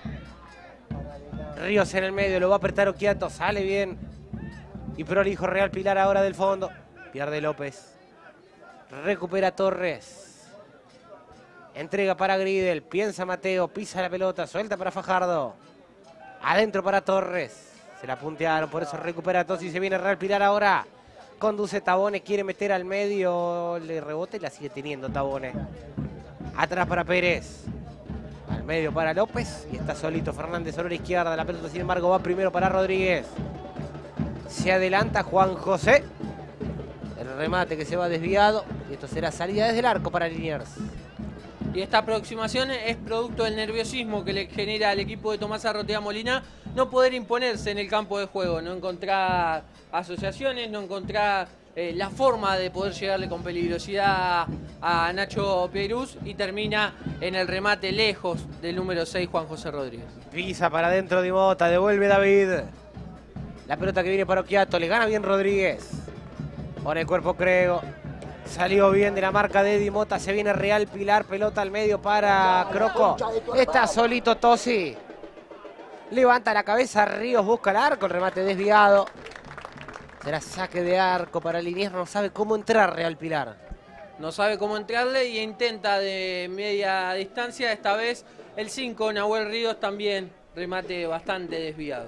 Ríos en el medio, lo va a apretar Occhiato, sale bien. Y prolijo Real Pilar ahora del fondo. Pierde López. Recupera Torres. Entrega para Gridel, piensa Mateo, pisa la pelota, suelta para Fajardo. Adentro para Torres. Se la puntearon, por eso recupera Tosi y se viene Real Pilar ahora. conduce Tabone, quiere meter al medio, le rebota y la sigue teniendo Tabone. Atrás para Pérez. Al medio para López. Y está solito Fernández sobre la izquierda. La pelota, sin embargo, va primero para Rodríguez. Se adelanta Juan José. El remate que se va desviado. Y esto será salida desde el arco para Liniers. Y esta aproximación es producto del nerviosismo que le genera al equipo de Tomás Arrotea Molina no poder imponerse en el campo de juego, no encontrar asociaciones, no encontrar eh, la forma de poder llegarle con peligrosidad a Nacho Perús, y termina en el remate lejos del número seis, Juan José Rodríguez. Pisa para adentro de Mota, devuelve David. La pelota que viene para Occhiato, le gana bien Rodríguez. Pone el cuerpo Crego. Salió bien de la marca de Eddie Mota. Se viene Real Pilar. Pelota al medio para Croco. Está solito Tosi. Levanta la cabeza. Ríos busca el arco. El remate desviado. Será saque de arco para Liniers. No sabe cómo entrar Real Pilar. No sabe cómo entrarle y intenta de media distancia. Esta vez el cinco, Nahuel Ríos, también remate bastante desviado.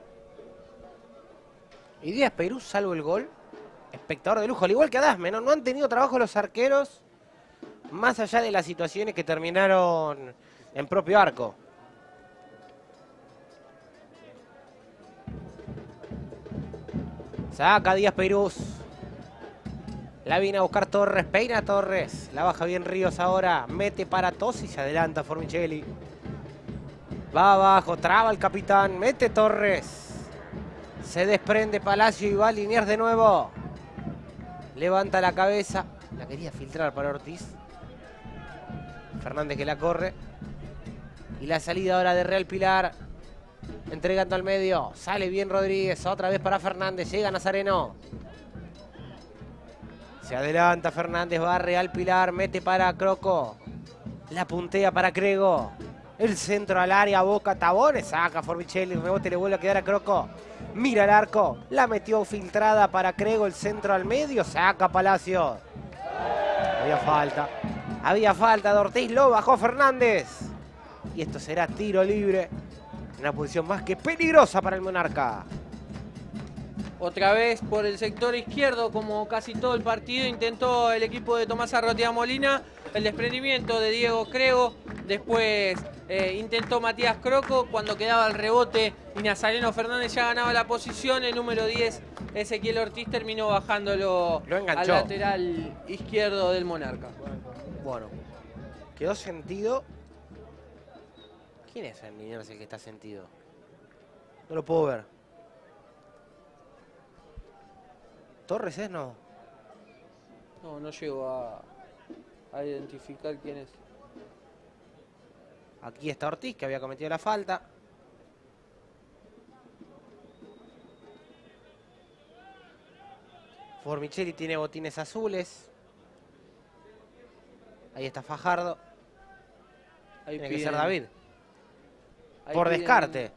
Y Díaz Perú, salvo el gol, espectador de lujo, al igual que Adasme, ¿no? No han tenido trabajo los arqueros, más allá de las situaciones que terminaron en propio arco. Saca Díaz Perú. La viene a buscar Torres, peina Torres. La baja bien Ríos ahora, mete para Tosi, se adelanta Formicelli. Va abajo, traba el capitán, mete Torres. Se desprende Palacio y va a Liniers de nuevo. Levanta la cabeza. La quería filtrar para Ortiz. Fernández que la corre. Y la salida ahora de Real Pilar. Entregando al medio. Sale bien Rodríguez. Otra vez para Fernández. Llega Nazareno. Se adelanta Fernández. Va a Real Pilar. Mete para Croco. La puntea para Crego. El centro al área. Boca Tabones. Saca Formicelli. Rebote le vuelve a quedar a Croco. Mira el arco, la metió filtrada para Crego, el centro al medio, saca Palacio. Había falta, había falta de Ortiz, lo bajó Fernández. Y esto será tiro libre, una posición más que peligrosa para el Monarca. Otra vez por el sector izquierdo, como casi todo el partido, intentó el equipo de Tomás Arrotea Molina el desprendimiento de Diego Crego. Después eh, intentó Matías Croco cuando quedaba el rebote y Nazareno Fernández ya ganaba la posición. El número diez, Ezequiel Ortiz, terminó bajándolo al lateral izquierdo del Monarca. Bueno, quedó sentido. ¿Quién es el Liniers el que está sentido? No lo puedo ver. ¿Torres es? No. No, no llego a, a identificar quién es. Aquí está Ortiz, que había cometido la falta. Formicelli tiene botines azules. Ahí está Fajardo. Ahí tiene piden, que ser David. Por piden, descarte.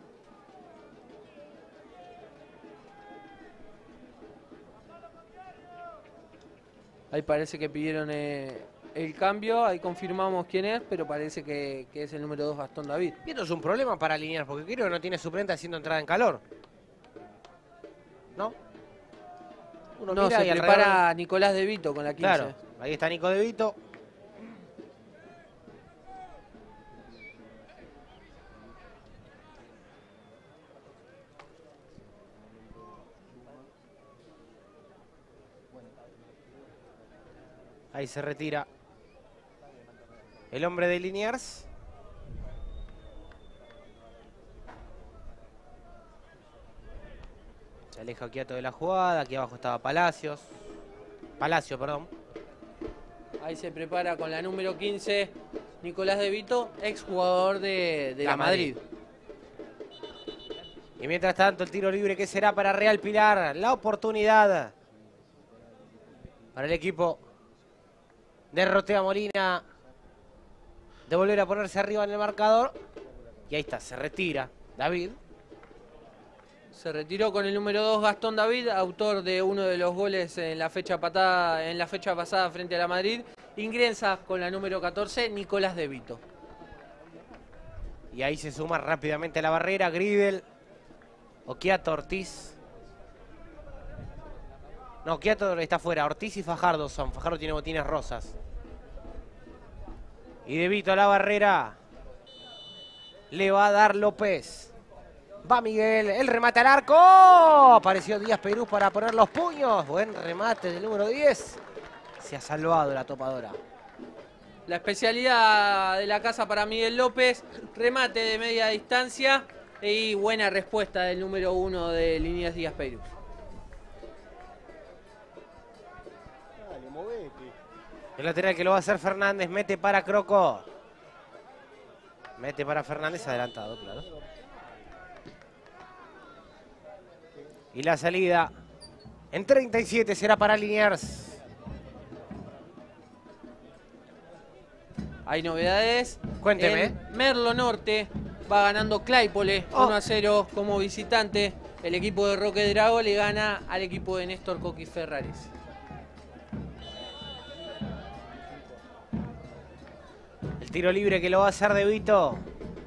Ahí parece que pidieron eh, el cambio, ahí confirmamos quién es, pero parece que, que es el número dos, Gastón David. Y esto es un problema para Liniers, porque creo que no tiene suplente haciendo entrada en calor. ¿No? Uno no, mira se y prepara alrededor... Nicolás De Vito con la quince. Claro, ahí está Nico De Vito. Ahí se retira el hombre de Liniers. Se aleja Occhiato de la jugada. Aquí abajo estaba Palacios. Palacio, perdón. Ahí se prepara con la número quince, Nicolás De Vito, exjugador de, de la, la Madrid. Madrid. Y mientras tanto el tiro libre que será para Real Pilar. La oportunidad para el equipo de Arrotea Molina de volver a ponerse arriba en el marcador. Y ahí está, se retira David. Se retiró con el número dos Gastón David, autor de uno de los goles en la fecha patada, en la fecha pasada frente a la Madrid. Ingresa con la número catorce, Nicolás De Vito. Y ahí se suma rápidamente a la barrera Gridel, Occhiato, Ortiz. No, Quiato está fuera. Ortiz y Fajardo son. Fajardo tiene botines rosas. Y De Vito a la barrera. Le va a dar López. Va Miguel. El remate al arco. Apareció Díaz Perú para poner los puños. Buen remate del número diez. Se ha salvado la topadora. La especialidad de la casa para Miguel López. Remate de media distancia. Y buena respuesta del número uno de Liniers Díaz Perú. Dale, movete. El lateral que lo va a hacer Fernández. Mete para Croco. Mete para Fernández. Adelantado, claro. Y la salida en treinta y siete será para Liniers. Hay novedades. Cuénteme. En Merlo Norte va ganando Claypole Oh. uno a cero como visitante. El equipo de Roque Drago le gana al equipo de Néstor Coqui Ferrares. El tiro libre que lo va a hacer De Vito.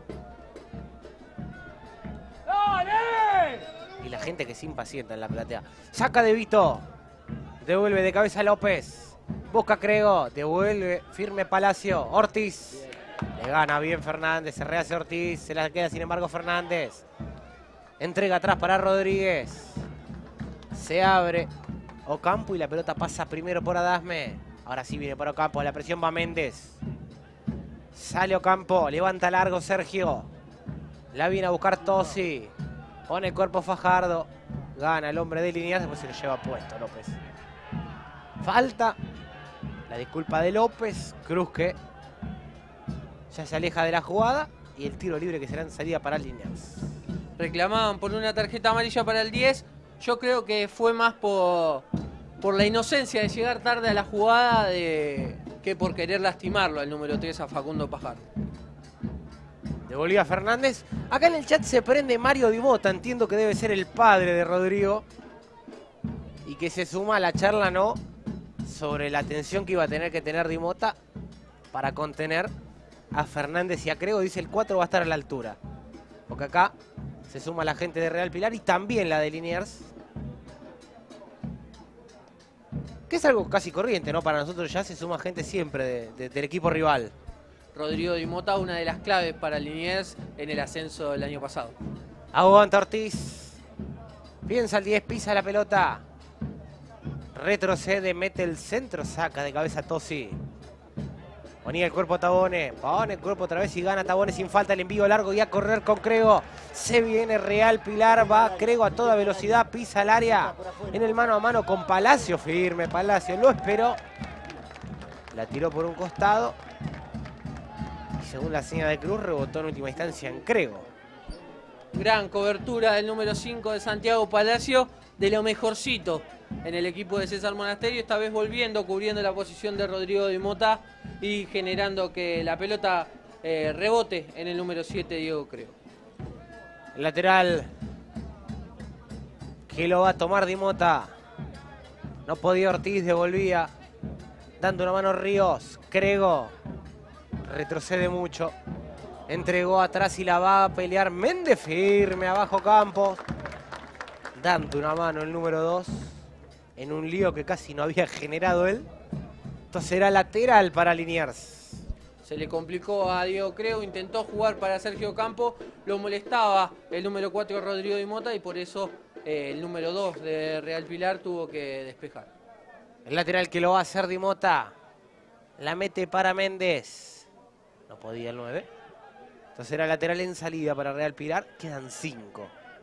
Y la gente que se impacienta en la platea. Saca De Vito. Devuelve de cabeza López. Busca Crego. Devuelve firme Palacio. Ortiz. Le gana bien Fernández. Se rehace Ortiz. Se la queda sin embargo Fernández. Entrega atrás para Rodríguez. Se abre Ocampo y la pelota pasa primero por Adasme. Ahora sí viene por Ocampo. La presión va Méndez. Sale Ocampo. Levanta largo Sergio. La viene a buscar Tosi. Pone el cuerpo Fajardo. Gana el hombre de Liniers. Después se lo lleva puesto López. Falta. La disculpa de López. Cruz que ya se aleja de la jugada. Y el tiro libre que será en salida para Liniers. Reclamaban por una tarjeta amarilla para el diez. Yo creo que fue más por, por la inocencia de llegar tarde a la jugada de, que por querer lastimarlo al número tres a Facundo Pajardo. Devolvía Fernández. Acá en el chat se prende Mario Di Mota. Entiendo que debe ser el padre de Rodrigo. Y que se suma a la charla, ¿no? Sobre la atención que iba a tener que tener Di Mota para contener a Fernández y a Crego. Dice el cuatro va a estar a la altura. Porque acá se suma la gente de Real Pilar y también la de Liniers. Que es algo casi corriente, ¿no? Para nosotros ya se suma gente siempre de, de, del equipo rival. Rodrigo Di Mota, una de las claves para Liniers en el ascenso del año pasado. Aguanta Ortiz. Piensa el diez, pisa la pelota. Retrocede, mete el centro, saca de cabeza Tosi. Ponía el cuerpo Tabone. Pone el cuerpo otra vez y gana Tabone sin falta. El envío largo y a correr con Crego. Se viene Real Pilar. Va Crego a toda velocidad. Pisa el área. En el mano a mano con Palacio. Firme Palacio. Lo esperó. La tiró por un costado. Y según la señal de Cruz, rebotó en última instancia en Crego. Gran cobertura del número cinco de Santiago Palacio. De lo mejorcito en el equipo de César Monasterio. Esta vez volviendo, cubriendo la posición de Rodrigo Di Mota. Y generando que la pelota eh, rebote en el número siete, Diego Crego. Lateral que lo va a tomar Di Mota. No podía Ortiz, devolvía. Dando una mano Ríos. Crego retrocede mucho. Entregó atrás y la va a pelear Méndez. Firme abajo Campos. Dando una mano el número dos. En un lío que casi no había generado él. Entonces será lateral para Liniers. Se le complicó a Diego Crego, intentó jugar para Sergio Campo, lo molestaba el número cuatro Rodrigo Di Mota y por eso eh, el número dos de Real Pilar tuvo que despejar. El lateral que lo va a hacer Di Mota. La mete para Méndez. No podía el nueve. Entonces era lateral en salida para Real Pilar. Quedan cinco.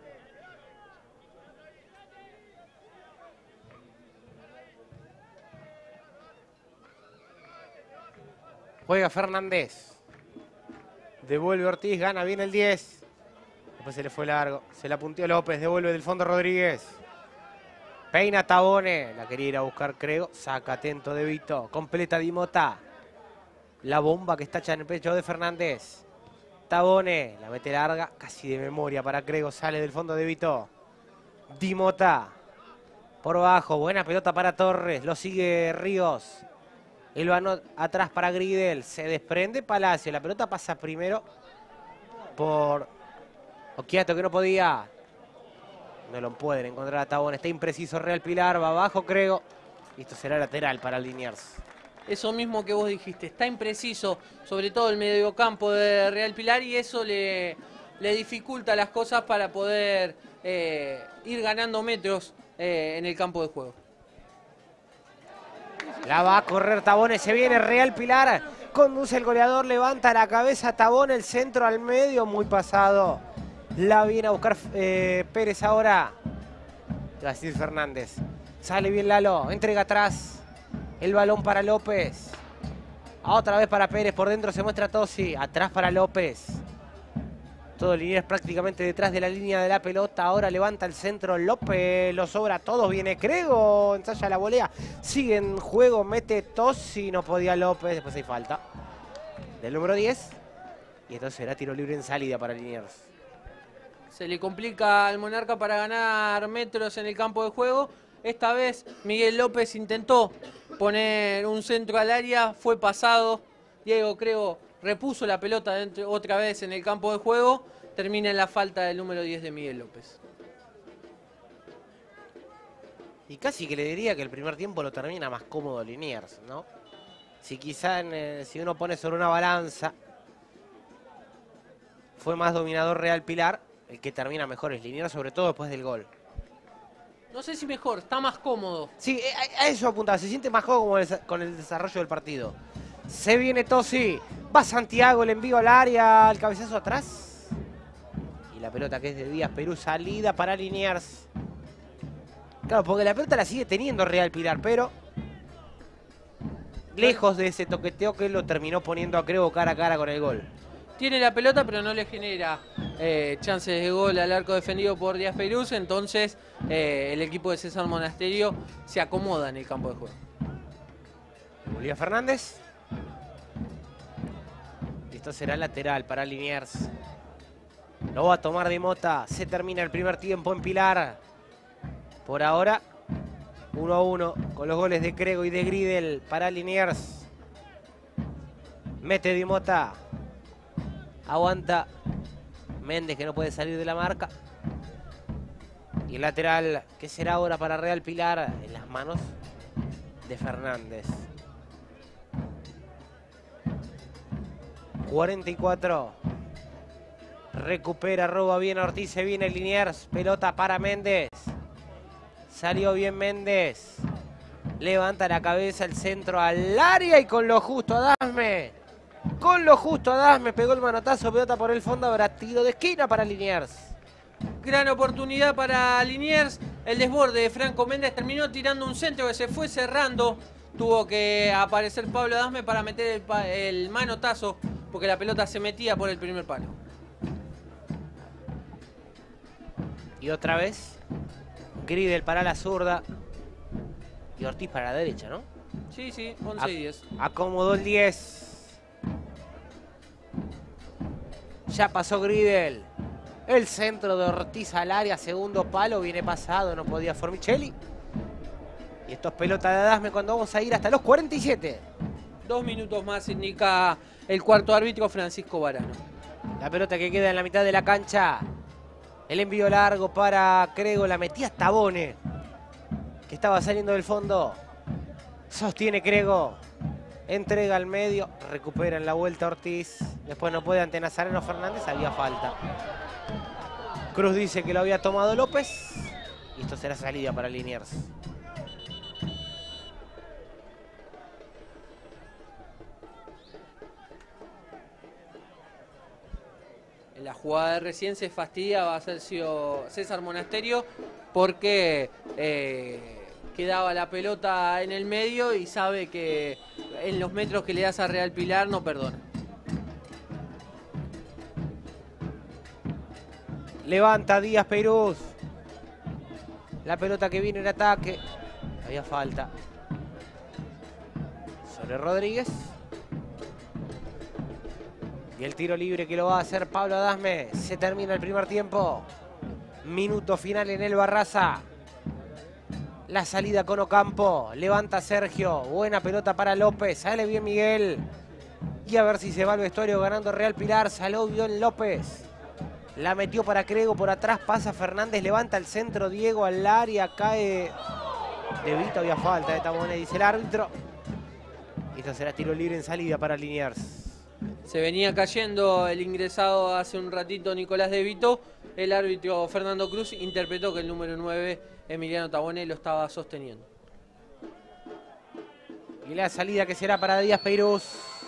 Juega Fernández. Devuelve Ortiz, gana bien el diez. Después se le fue largo. Se la punteó López, devuelve del fondo Rodríguez. Peina Tabone. La quería ir a buscar Crego. Saca atento De Vito. Completa Di Mota. La bomba que está hecha en el pecho de Fernández. Tabone. La mete larga. Casi de memoria para Crego. Sale del fondo De Vito. Di Mota. Por bajo. Buena pelota para Torres. Lo sigue Ríos. El vano atrás para Gridel. Se desprende Palacio. La pelota pasa primero por Occhiato que no podía. No lo pueden encontrar a Tabón. Está impreciso Real Pilar. Va abajo, creo. Y esto será lateral para Liniers. Eso mismo que vos dijiste. Está impreciso, sobre todo el mediocampo de Real Pilar, y eso le, le dificulta las cosas para poder eh, ir ganando metros eh, en el campo de juego. La va a correr Tabón. Se viene Real Pilar. Conduce el goleador. Levanta la cabeza Tabón. El centro al medio. Muy pasado. La viene a buscar eh, Pérez ahora. Va a decir Fernández. Sale bien Lalo. Entrega atrás. El balón para López. Otra vez para Pérez. Por dentro se muestra Tosi. Atrás para López. Todo Liniers prácticamente detrás de la línea de la pelota. Ahora levanta el centro López. Lo sobra todos. Viene Crego. Ensaya la volea. Sigue en juego. Mete Tosi. No podía López. Después hay falta. Del número diez. Y entonces será tiro libre en salida para Liniers. Se le complica al Monarca para ganar metros en el campo de juego. Esta vez Miguel López intentó poner un centro al área. Fue pasado. Diego Crego repuso la pelota dentro, otra vez en el campo de juego. Termina en la falta del número diez de Miguel López. Y casi que le diría que el primer tiempo lo termina más cómodo Liniers, ¿no? Si quizá en, eh, si uno pone sobre una balanza, fue más dominador Real Pilar, el que termina mejor es Liniers, sobre todo después del gol. No sé si mejor, está más cómodo. Sí, a, a eso apuntaba, se siente más cómodo con el desarrollo del partido. Se viene Tosi, va Santiago, el envío al área, el cabezazo atrás. Y la pelota que es de Díaz Perú, salida para Liniers. Claro, porque la pelota la sigue teniendo Real Pilar, pero lejos de ese toqueteo que lo terminó poniendo a Crego cara a cara con el gol. Tiene la pelota, pero no le genera eh, chances de gol al arco defendido por Díaz Perú. Entonces eh, el equipo de César Monasterio se acomoda en el campo de juego. Bolívar Fernández. Esto será lateral para Liniers. Lo va a tomar de Mota. Se termina el primer tiempo en Pilar. Por ahora, uno a uno con los goles de Crego y de Gridel para Liniers. Mete Di Mota. Aguanta Méndez, que no puede salir de la marca. Y el lateral, que será ahora para Real Pilar, en las manos de Fernández. cuarenta y cuatro. Recupera, roba bien Ortiz, se viene Liniers. Pelota para Méndez. Salió bien Méndez. Levanta la cabeza, el centro al área y con lo justo Adasme. Con lo justo Adasme pegó el manotazo, pelota por el fondo, habrá tiro de esquina para Liniers. Gran oportunidad para Liniers. El desborde de Franco Méndez terminó tirando un centro que se fue cerrando. Tuvo que aparecer Pablo Adasme para meter el, el manotazo porque la pelota se metía por el primer palo. Y otra vez Gridel para la zurda y Ortiz para la derecha, ¿no? Sí, sí, once y diez. Acomodó el diez. Ya pasó Gridel. El centro de Ortiz al área, segundo palo, viene pasado, no podía Formicelli. Y esto es pelota de Adasme cuando vamos a ir hasta los cuarenta y siete. Dos minutos más indica el cuarto árbitro Francisco Varano. La pelota que queda en la mitad de la cancha. El envío largo para Crego, la metía Tabone, que estaba saliendo del fondo. Sostiene Crego. Entrega al medio, recupera en la vuelta Ortiz. Después no puede ante Nazareno Fernández, había falta. Cruz dice que lo había tomado López. Y esto será salida para Liniers. En la jugada de recién se fastidia, va a ser César Monasterio porque eh, quedaba la pelota en el medio y sabe que en los metros que le das a Real Pilar no perdona. Levanta Díaz Perú. La pelota que viene en ataque. Había falta sobre Rodríguez. Y el tiro libre que lo va a hacer Pablo Adasme. Se termina el primer tiempo. Minuto final en el Barraza. La salida con Ocampo. Levanta Sergio. Buena pelota para López. Sale bien Miguel. Y a ver si se va al vestuario ganando Real Pilar. Salió bien López. La metió para Crego, por atrás pasa Fernández, levanta el centro, Diego al área, cae De Vito, había falta de Tabonet, dice el árbitro. Y esto será tiro libre en salida para Liniers. Se venía cayendo el ingresado hace un ratito Nicolás De Vito. El árbitro Fernando Cruz interpretó que el número nueve, Emiliano Tabonet, lo estaba sosteniendo. Y la salida que será para Díaz Peirós.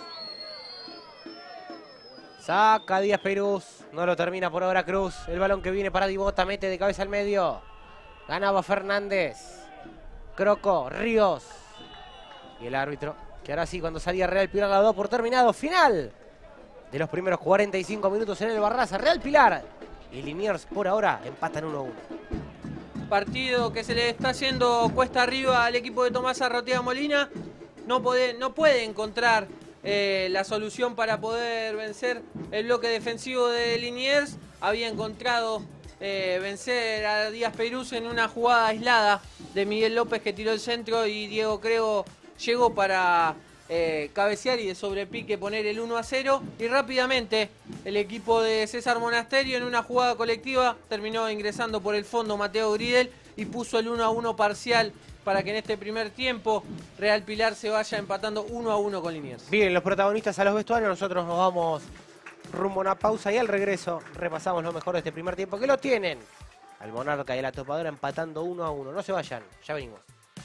Saca Díaz Peirós. No lo termina por ahora Cruz. El balón que viene para Dibota. Mete de cabeza al medio. Ganaba Fernández. Croco. Ríos. Y el árbitro, que ahora sí, cuando salía Real Pilar, la dos por terminado. Final de los primeros cuarenta y cinco minutos en el Barraza. Real Pilar y Liniers por ahora empatan uno a uno. Partido que se le está yendo cuesta arriba al equipo de Tomás Arrotea Molina. No puede, no puede encontrar eh, la solución para poder vencer el bloque defensivo de Liniers. Había encontrado eh, vencer a Díaz Peirós en una jugada aislada de Miguel López, que tiró el centro, y Diego Crego llegó para eh, cabecear y de sobrepique poner el uno a cero. Y rápidamente el equipo de César Monasterio, en una jugada colectiva, terminó ingresando por el fondo Mateo Gridel y puso el uno a uno parcial para que en este primer tiempo Real Pilar se vaya empatando uno a uno con Liniers. Bien, los protagonistas a los vestuarios, nosotros nos vamos rumbo a una pausa y al regreso repasamos lo mejor de este primer tiempo, que lo tienen al Monarca y a la Topadora empatando uno a uno. No se vayan, ya venimos.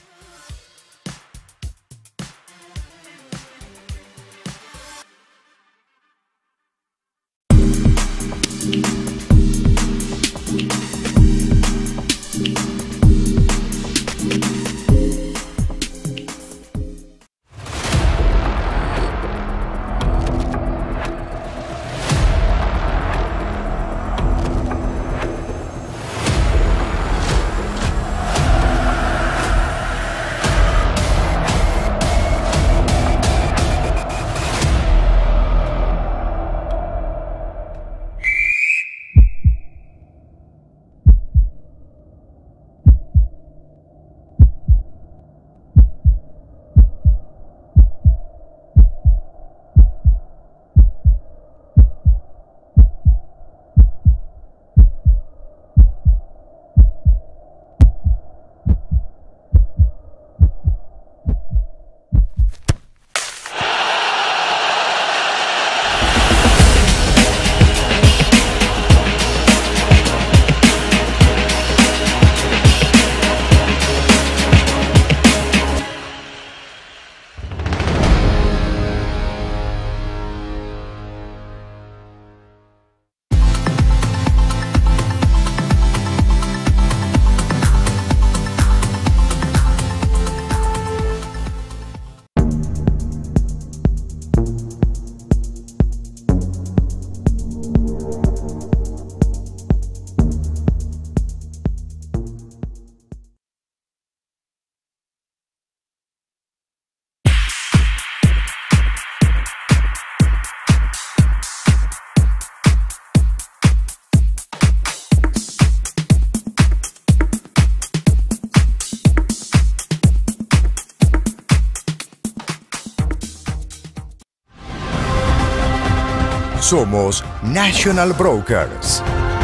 Somos National Brokers,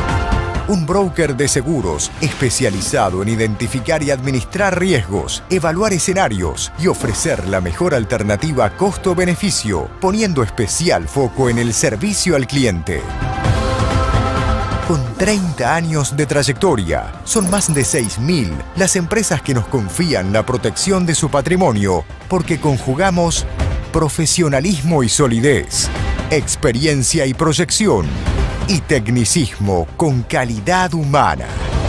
un broker de seguros especializado en identificar y administrar riesgos, evaluar escenarios y ofrecer la mejor alternativa costo-beneficio, poniendo especial foco en el servicio al cliente. Con treinta años de trayectoria, son más de seis mil las empresas que nos confían la protección de su patrimonio, porque conjugamos profesionalismo y solidez, experiencia y proyección, y tecnicismo con calidad humana.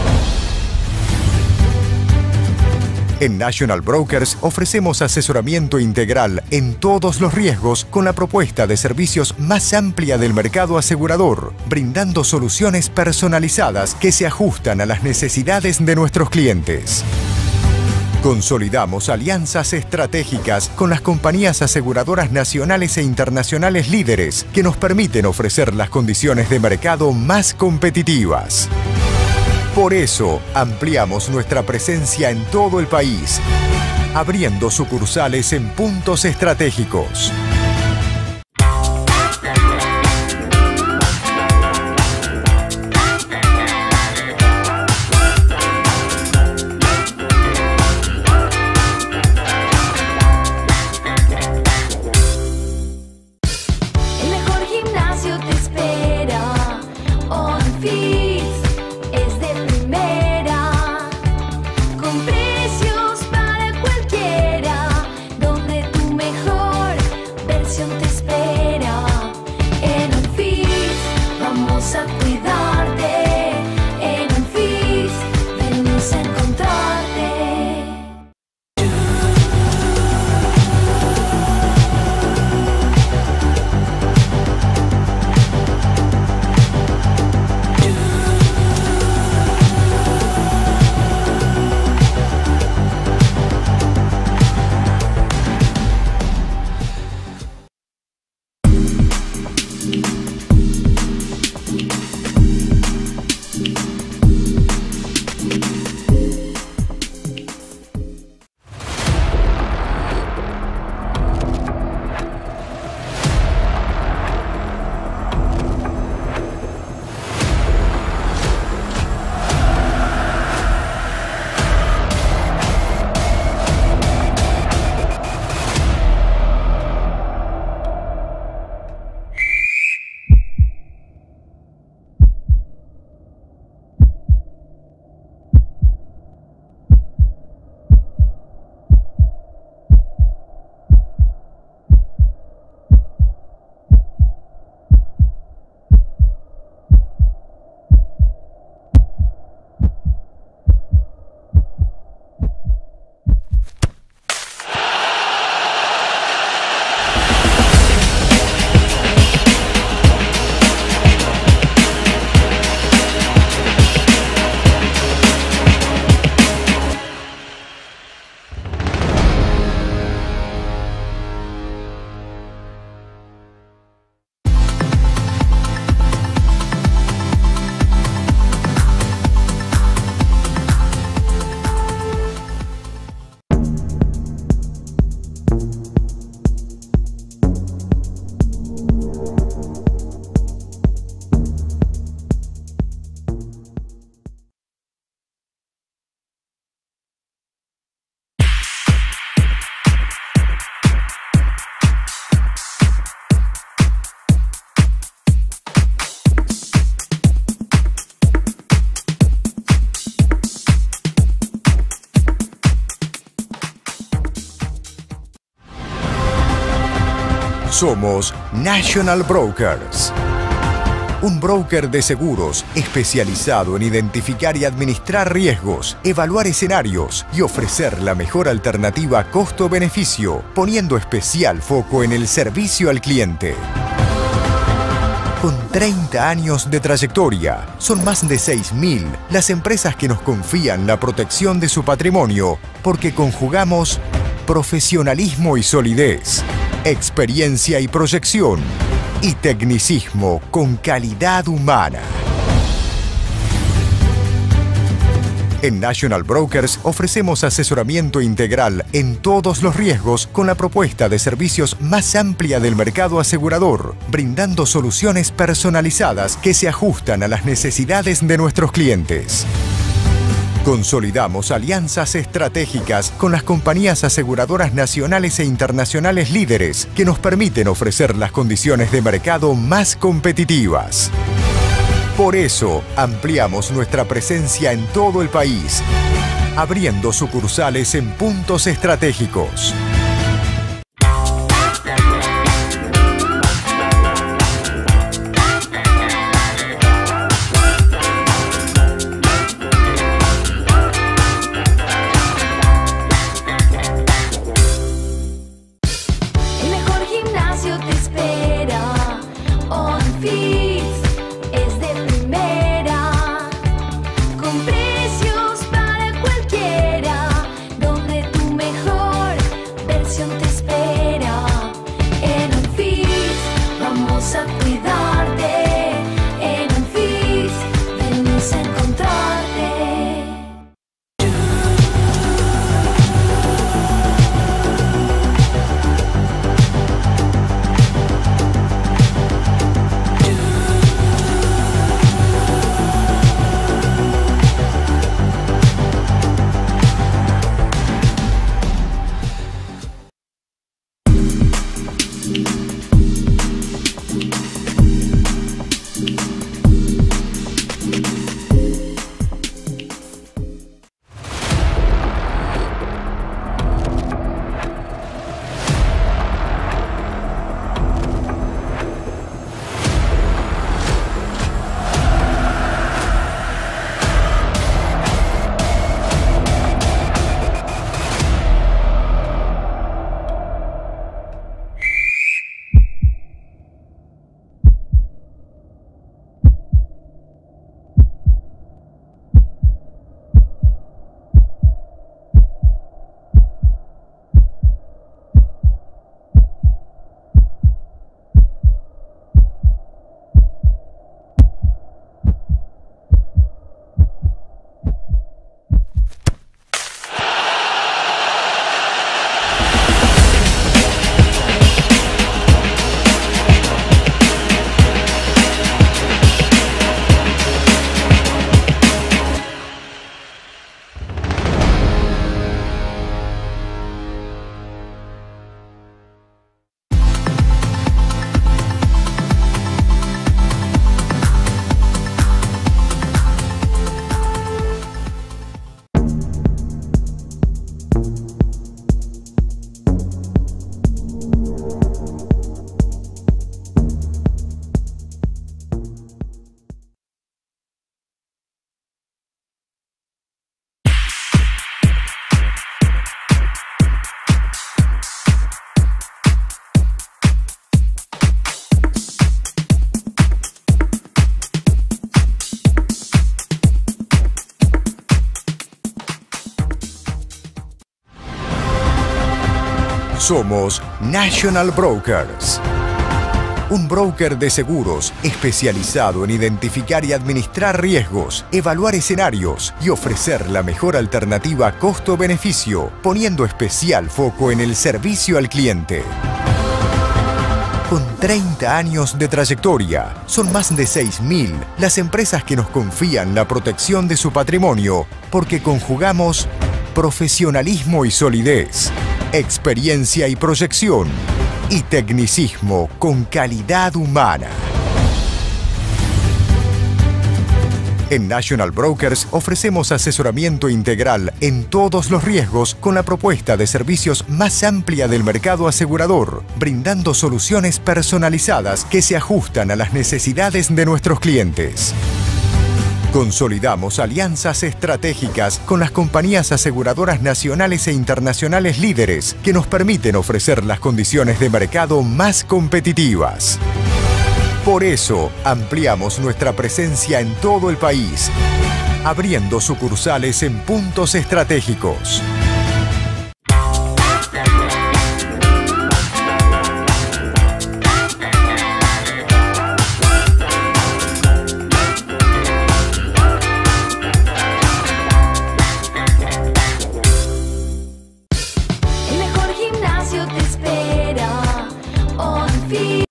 En National Brokers ofrecemos asesoramiento integral en todos los riesgos con la propuesta de servicios más amplia del mercado asegurador, brindando soluciones personalizadas que se ajustan a las necesidades de nuestros clientes. Consolidamos alianzas estratégicas con las compañías aseguradoras nacionales e internacionales líderes que nos permiten ofrecer las condiciones de mercado más competitivas. Por eso, ampliamos nuestra presencia en todo el país, abriendo sucursales en puntos estratégicos. Somos National Brokers. Un broker de seguros especializado en identificar y administrar riesgos, evaluar escenarios y ofrecer la mejor alternativa costo-beneficio, poniendo especial foco en el servicio al cliente. Con treinta años de trayectoria, son más de seis mil las empresas que nos confían la protección de su patrimonio porque conjugamos profesionalismo y solidez, experiencia y proyección, y tecnicismo con calidad humana. En National Brokers ofrecemos asesoramiento integral en todos los riesgos con la propuesta de servicios más amplia del mercado asegurador, brindando soluciones personalizadas que se ajustan a las necesidades de nuestros clientes. Consolidamos alianzas estratégicas con las compañías aseguradoras nacionales e internacionales líderes que nos permiten ofrecer las condiciones de mercado más competitivas. Por eso, ampliamos nuestra presencia en todo el país, abriendo sucursales en puntos estratégicos. Somos National Brokers. Un broker de seguros especializado en identificar y administrar riesgos, evaluar escenarios y ofrecer la mejor alternativa costo-beneficio, poniendo especial foco en el servicio al cliente. Con treinta años de trayectoria, son más de seis mil las empresas que nos confían la protección de su patrimonio porque conjugamos profesionalismo y solidez, experiencia y proyección, y tecnicismo con calidad humana. En National Brokers ofrecemos asesoramiento integral en todos los riesgos con la propuesta de servicios más amplia del mercado asegurador, brindando soluciones personalizadas que se ajustan a las necesidades de nuestros clientes. Consolidamos alianzas estratégicas con las compañías aseguradoras nacionales e internacionales líderes que nos permiten ofrecer las condiciones de mercado más competitivas. Por eso, ampliamos nuestra presencia en todo el país, abriendo sucursales en puntos estratégicos. El mejor gimnasio te espera. OnFit.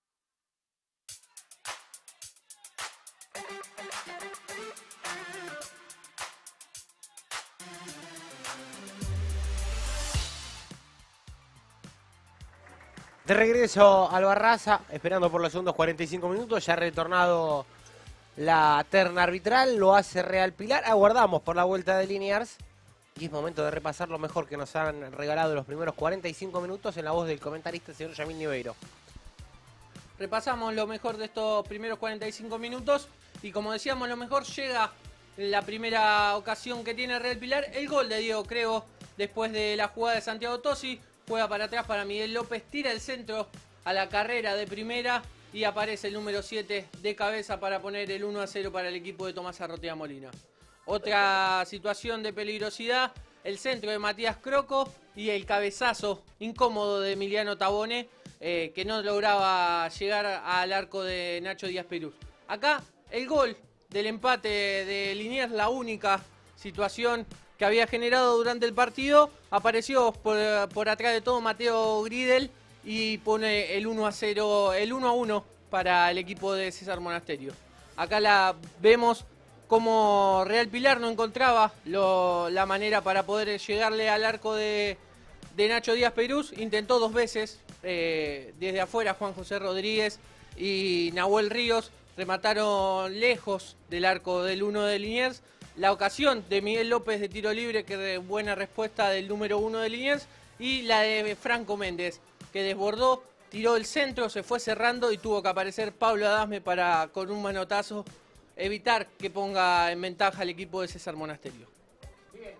De regreso al Barraza, esperando por los segundos cuarenta y cinco minutos, ya ha retornado la terna arbitral, lo hace Real Pilar, aguardamos por la vuelta de Liniers y es momento de repasar lo mejor que nos han regalado los primeros cuarenta y cinco minutos en la voz del comentarista, el señor Yamil Niveiro. Repasamos lo mejor de estos primeros cuarenta y cinco minutos y como decíamos, lo mejor llega la primera ocasión que tiene Real Pilar, el gol de Diego Crego después de la jugada de Santiago Tosi. Juega para atrás para Miguel López, tira el centro a la carrera de primera y aparece el número siete de cabeza para poner el uno a cero para el equipo de Tomás Arrotea Molina. Otra situación de peligrosidad, el centro de Matías Croco y el cabezazo incómodo de Emiliano Tabone, eh, que no lograba llegar al arco de Nacho Díaz Perús. Acá el gol del empate de Liniers, la única situación que había generado durante el partido, apareció por, por atrás de todo Mateo Gridel y pone el uno a cero, el uno a uno para el equipo de César Monasterio. Acá la vemos como Real Pilar no encontraba lo, la manera para poder llegarle al arco de, de Nacho Díaz Perús. Intentó dos veces eh, desde afuera Juan José Rodríguez y Nahuel Ríos, remataron lejos del arco del uno de Liniers. La ocasión de Miguel López de tiro libre, que de buena respuesta del número uno de Liniers, y la de Franco Méndez, que desbordó, tiró el centro, se fue cerrando y tuvo que aparecer Pablo Adasme para, con un manotazo, evitar que ponga en ventaja al equipo de César Monasterio. Bien,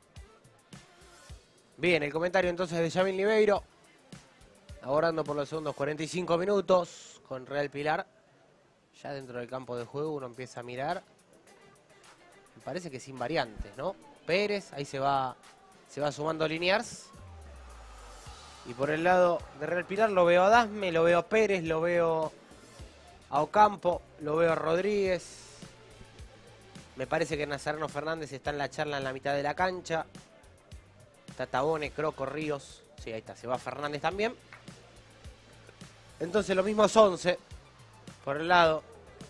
Bien el comentario entonces de Yamil Niveiro, abordando por los segundos cuarenta y cinco minutos con Real Pilar. Ya dentro del campo de juego uno empieza a mirar. Me parece que sin variantes, ¿no? Pérez, ahí se va, se va sumando Liniers. Y por el lado de Real Pilar lo veo a Dasme, lo veo a Pérez, lo veo a Ocampo, lo veo a Rodríguez. Me parece que Nazareno Fernández está en la charla en la mitad de la cancha. Está Tabone, Croco, Ríos. Sí, ahí está, se va Fernández también. Entonces los mismos once por el lado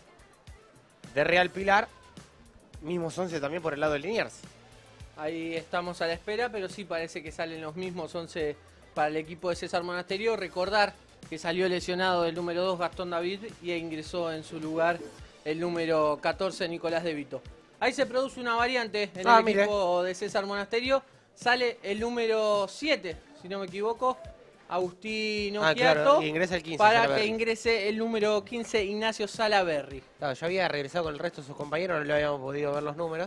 de Real Pilar. Mismos once también por el lado de Liniers. Ahí estamos a la espera, pero sí parece que salen los mismos once para el equipo de César Monasterio. Recordar que salió lesionado el número dos Gastón David y ingresó en su lugar el número catorce Nicolás De Vito. Ahí se produce una variante en ah, el mire. equipo de César Monasterio. Sale el número siete, si no me equivoco, Agustín Ah, Oquiato, claro, y ingresa el quince. para que Salaberry. ingrese el número quince Ignacio Salaberry. Claro, yo había regresado con el resto de sus compañeros, no le habíamos podido ver los números.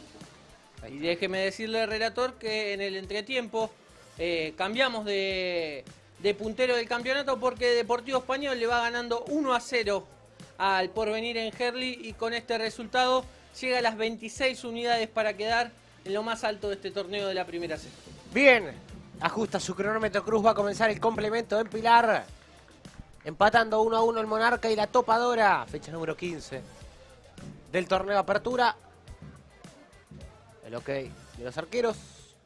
Y déjeme decirle, relator, que en el entretiempo eh, cambiamos de, de puntero del campeonato porque Deportivo Español le va ganando uno a cero al Porvenir en Herli y con este resultado llega a las veintiséis unidades para quedar en lo más alto de este torneo de la primera C. Bien, ajusta su cronómetro Cruz, va a comenzar el complemento en Pilar. Empatando uno a uno el Monarca y la Topadora, fecha número quince del torneo Apertura. El ok de los arqueros.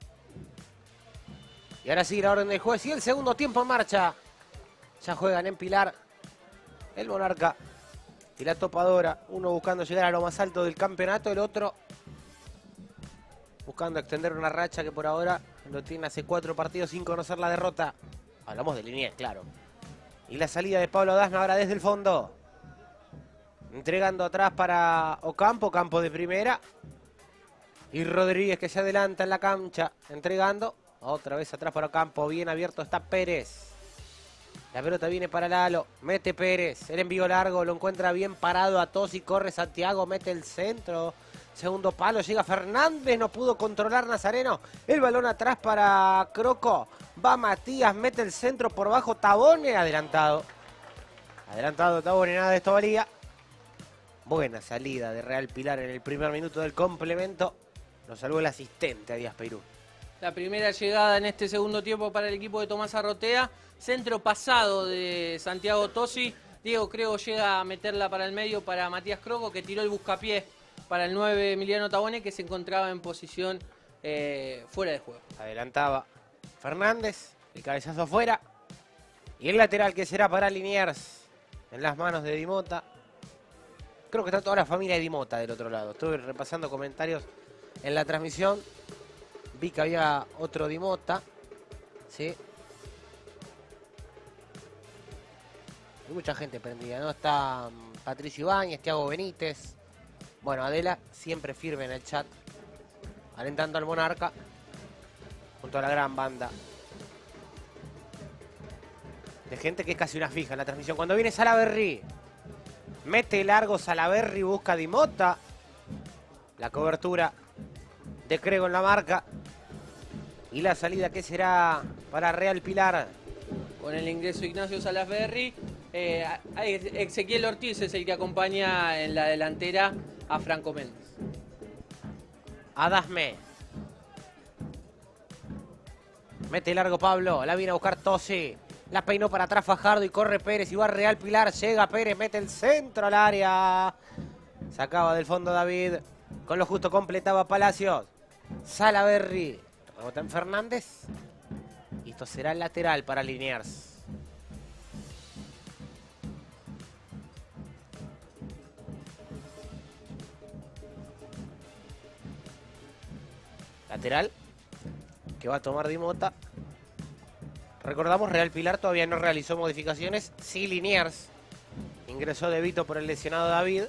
Y ahora sí la orden del juez y el segundo tiempo en marcha. Ya juegan en Pilar el Monarca y la Topadora. Uno buscando llegar a lo más alto del campeonato, el otro buscando extender una racha que por ahora lo tiene hace cuatro partidos sin conocer la derrota. Hablamos de Liniers, claro. Y la salida de Pablo Dasme ahora desde el fondo. Entregando atrás para Ocampo, Campo de primera. Y Rodríguez que se adelanta en la cancha, entregando. Otra vez atrás para Ocampo, bien abierto está Pérez. La pelota viene para Lalo, mete Pérez, el envío largo, lo encuentra bien parado a Tosi, corre Santiago, mete el centro. Segundo palo, llega Fernández, no pudo controlar Nazareno. El balón atrás para Croco, va Matías, mete el centro por bajo, Tabone, adelantado. Adelantado Tabone, nada de esto valía. Buena salida de Real Pilar en el primer minuto del complemento. Lo salvó el asistente a Díaz Peirú. La primera llegada en este segundo tiempo para el equipo de Tomás Arrotea. Centro pasado de Santiago Tosi. Diego Crego llega a meterla para el medio para Matías Croco, que tiró el buscapié para el nueve Emiliano Tabone, que se encontraba en posición eh, fuera de juego. Adelantaba Fernández, el cabezazo afuera. Y el lateral que será para Liniers en las manos de Dimota. Creo que está toda la familia de Dimota del otro lado. Estuve repasando comentarios en la transmisión. Vi que había otro Dimota. Sí. Hay mucha gente prendida, ¿no? Está um, Patricio Ibáñez, Thiago Benítez. Bueno, Adela siempre firme en el chat. Alentando al Monarca. Junto a la gran banda de gente que es casi una fija en la transmisión. Cuando viene Salaverry. Mete largo Salaverry, busca a Dimota. La cobertura de Crego en la marca. Y la salida que será para Real Pilar. Con el ingreso de Ignacio Salaverry. Eh, Ezequiel Ortiz es el que acompaña en la delantera a Franco Méndez. Adasme. Mete largo Pablo. La viene a buscar Tosi. La peinó para atrás Fajardo y corre Pérez. Y va Real Pilar. Llega Pérez. Mete el centro al área. Sacaba del fondo David. Con lo justo completaba Palacios. Salaverry. Rebota en Fernández. Y esto será el lateral para Liniers. Lateral que va a tomar Dimota. Recordamos, Real Pilar todavía no realizó modificaciones. Sí, Liniers. Ingresó De Vito por el lesionado David.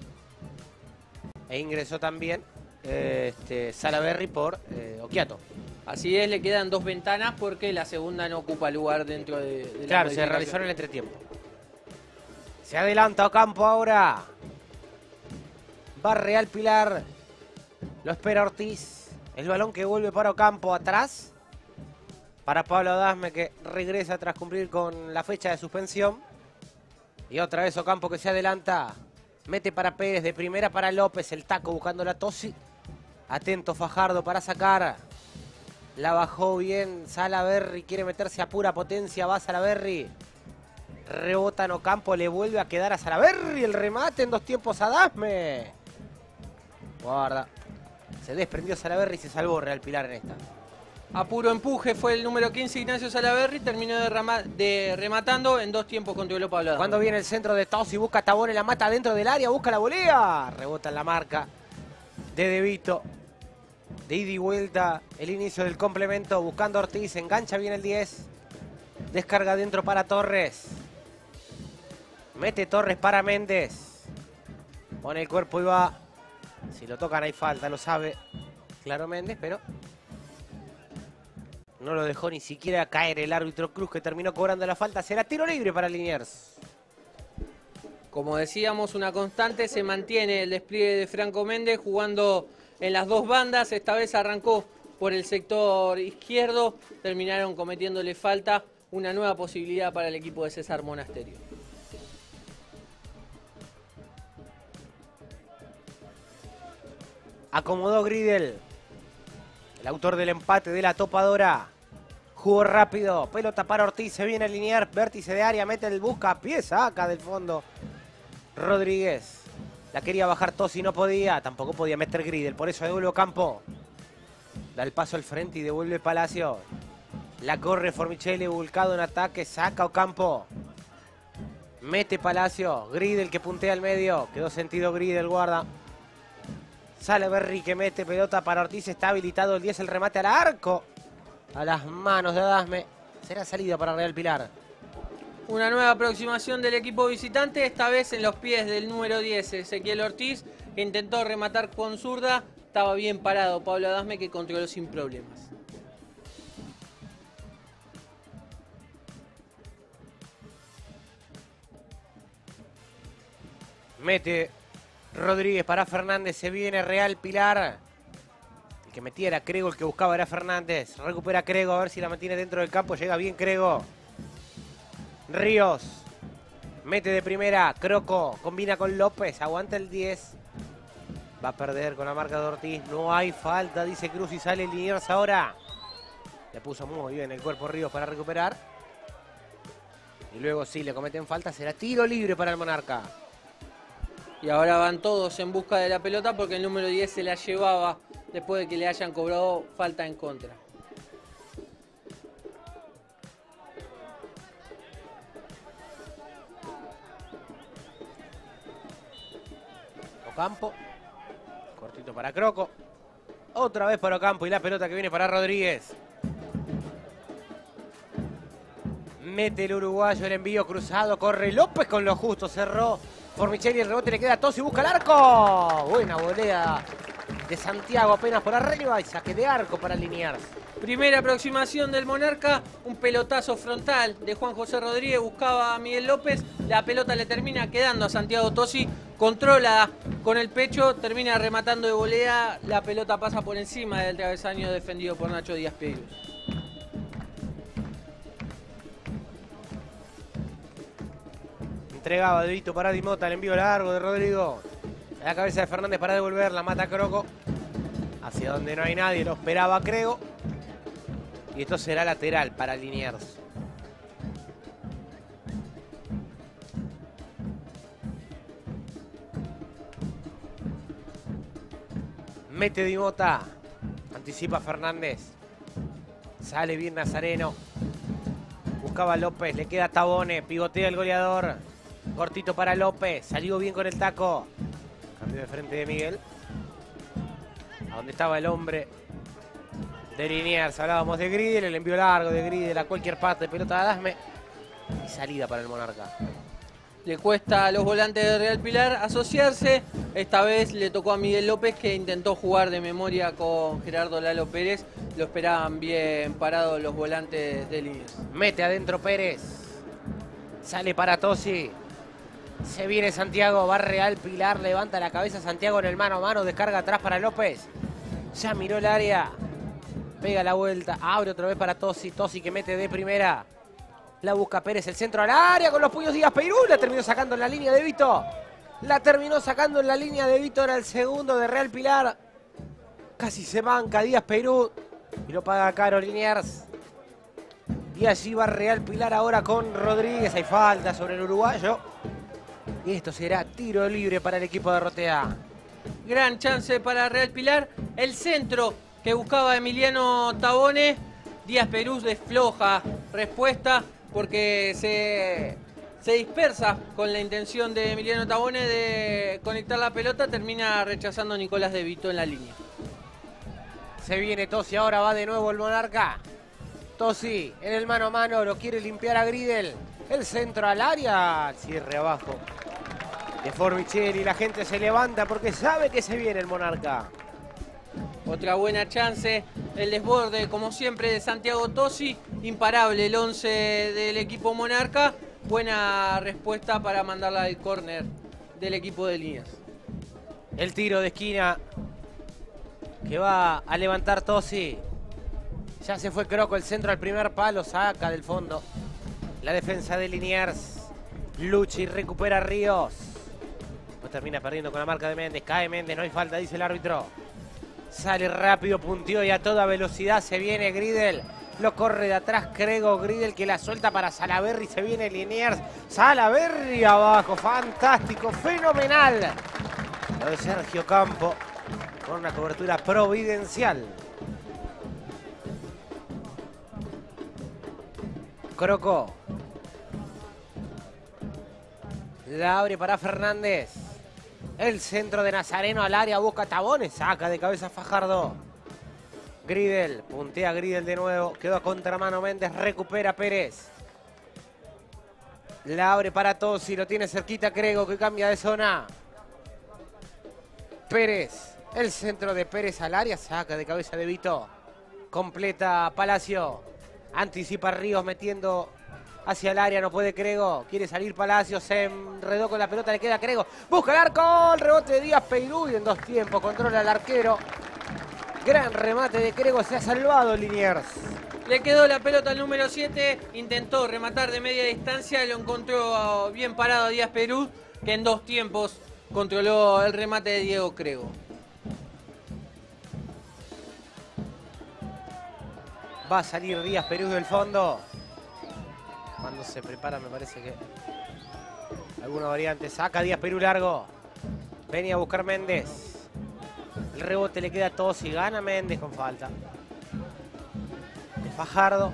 E ingresó también eh, este, Salaverry por eh, Oquiato. Así es, le quedan dos ventanas porque la segunda no ocupa lugar dentro de, de la Claro, se realizó en el entretiempo. Se adelanta Ocampo ahora. Va Real Pilar. Lo espera Ortiz. El balón que vuelve para Ocampo atrás. Para Pablo Adasme, que regresa tras cumplir con la fecha de suspensión. Y otra vez Ocampo que se adelanta. Mete para Pérez, de primera para López. El taco buscando la Tosi. Atento Fajardo para sacar. La bajó bien Salaverry. Quiere meterse a pura potencia. Va Salaverry. Rebota en Ocampo. Le vuelve a quedar a Salaverry. El remate en dos tiempos a Adasme. Guarda. Se desprendió Salaverry y se salvó Real Pilar en esta. A puro empuje fue el número quince, Ignacio Salaverry. Terminó de, de rematando en dos tiempos controló Pablo Adasme. Cuando viene el centro de Tosi, busca a Tabone, la mata dentro del área, busca la volea. Rebota en la marca de De Vito. De ida y vuelta, el inicio del complemento. Buscando a Ortiz, engancha bien el diez. Descarga dentro para Torres. Mete Torres para Méndez. Pone el cuerpo y va. Si lo tocan hay falta, lo sabe claro Méndez, pero no lo dejó ni siquiera caer el árbitro Cruz, que terminó cobrando la falta. Será tiro libre para Liniers. Como decíamos, una constante, se mantiene el despliegue de Franco Méndez jugando en las dos bandas. Esta vez arrancó por el sector izquierdo, terminaron cometiéndole falta. Una nueva posibilidad para el equipo de César Monasterio. Acomodó Gridel, el autor del empate de la topadora. Jugó rápido, pelota para Ortiz, se viene a alinear, vértice de área, mete el busca, pie, saca del fondo Rodríguez. La quería bajar Tosi, no podía, tampoco podía meter Gridel, por eso devuelve Ocampo. Da el paso al frente y devuelve Palacio. La corre Formicheli, volcado en ataque, saca Ocampo. Mete Palacio, Gridel que puntea al medio, quedó sentido Gridel, guarda. Salaverry que mete pelota para Ortiz, está habilitado el diez, el remate al arco. A las manos de Adasme. Será salida para Real Pilar. Una nueva aproximación del equipo visitante, esta vez en los pies del número diez, Ezequiel Ortiz, que intentó rematar con zurda. Estaba bien parado Pablo Adasme, que controló sin problemas. Mete Rodríguez para Fernández, se viene Real Pilar. El que metía era Crego, el que buscaba era Fernández. Recupera Crego, a ver si la mantiene dentro del campo, llega bien Crego. Ríos, mete de primera, Croco, combina con López, aguanta el diez. Va a perder con la marca de Ortiz, no hay falta, dice Cruz y sale Liniers ahora. Le puso muy bien el cuerpo Ríos para recuperar. Y luego si le cometen falta será tiro libre para el Monarca. Y ahora van todos en busca de la pelota porque el número diez se la llevaba después de que le hayan cobrado falta en contra. Ocampo, cortito para Croco. Otra vez para Ocampo y la pelota que viene para Rodríguez. Mete el uruguayo, el envío cruzado, corre López con lo justo, cerró Formicheli, el rebote le queda a Tosi, busca el arco. Buena volea de Santiago apenas por arriba y saque de arco para Liniers. Primera aproximación del Monarca, un pelotazo frontal de Juan José Rodríguez, buscaba a Miguel López, la pelota le termina quedando a Santiago Tosi, controla con el pecho, termina rematando de volea, la pelota pasa por encima del travesaño defendido por Nacho Díaz Peirus. Entregaba de Vito para Di Mota, el envío largo de Rodrigo. A la cabeza de Fernández para devolver, la mata Croco. Hacia donde no hay nadie, lo esperaba Crego. Y esto será lateral para Liniers. Mete Di Mota. Anticipa Fernández. Sale bien Nazareno. Buscaba López, le queda Tabone, pivotea el goleador. Cortito para López, salió bien con el taco. Cambio de frente de Miguel. A donde estaba el hombre de Liniers. Hablábamos de Gridel, el envío largo de Gridel a cualquier parte, pelota de Adasme. Y salida para el Monarca. Le cuesta a los volantes de Real Pilar asociarse. Esta vez le tocó a Miguel López, que intentó jugar de memoria con Gerardo Lalo Pérez. Lo esperaban bien parados los volantes de Liniers. Mete adentro Pérez. Sale para Tosi. Se viene Santiago, va Real Pilar, levanta la cabeza Santiago en el mano a mano, descarga atrás para López. Ya miró el área. Pega la vuelta, abre otra vez para Tosi. Tosi que mete de primera. La busca Pérez, el centro al área con los puños Díaz Peirus. La terminó sacando en la línea de Vito. La terminó sacando en la línea de Vito. Era el segundo de Real Pilar. Casi se manca Díaz Peirus. Y lo paga caro Liniers. Y allí va Real Pilar ahora con Rodríguez. Hay falta sobre el uruguayo. Y esto será tiro libre para el equipo de Rotea. Gran chance para Real Pilar. El centro que buscaba Emiliano Tabone. Díaz Peirus desfloja respuesta porque se, se dispersa con la intención de Emiliano Tabone de conectar la pelota. Termina rechazando a Nicolás de Vito en la línea. Se viene Tosi, ahora va de nuevo el Monarca. Tosi en el mano a mano, lo quiere limpiar a Gridel. El centro al área, cierre abajo de Formicheli. La gente se levanta porque sabe que se viene el Monarca. Otra buena chance, el desborde como siempre de Santiago Tosi. Imparable el once del equipo Monarca. Buena respuesta para mandarla al córner del equipo de Liniers. El tiro de esquina que va a levantar Tosi. Ya se fue Croco, el centro al primer palo, saca del fondo la defensa de Liniers. Luchi recupera a Ríos. Pues termina perdiendo con la marca de Méndez. Cae Méndez, no hay falta, dice el árbitro. Sale rápido, punteó y a toda velocidad se viene Gridel. Lo corre de atrás Crego, Gridel que la suelta para Salaberry. Se viene Liniers. Salaberry abajo, fantástico, fenomenal. Lo de Sergio Campo con una cobertura providencial. Croco. La abre para Fernández. El centro de Nazareno al área, busca Tabones, saca de cabeza Fajardo. Gridel, puntea Gridel de nuevo, quedó a contramano Méndez, recupera Pérez. La abre para Tosi, lo tiene cerquita Crego que cambia de zona. Pérez, el centro de Pérez al área, saca de cabeza de Vito. Completa Palacio, anticipa Ríos metiendo hacia el área, no puede Crego. Quiere salir Palacio, se enredó con la pelota, le queda Crego. Busca el arco, el rebote de Díaz Peirú y en dos tiempos controla el arquero. Gran remate de Crego, se ha salvado Liniers. Le quedó la pelota al número siete, intentó rematar de media distancia y lo encontró bien parado a Díaz Peirú, que en dos tiempos controló el remate de Diego Crego. Va a salir Díaz Peirú del fondo. Cuando se prepara me parece que alguna variante. Saca Díaz Peirú largo. Venía a buscar Méndez. El rebote le queda a Tosi. Gana Méndez con falta. De Fajardo.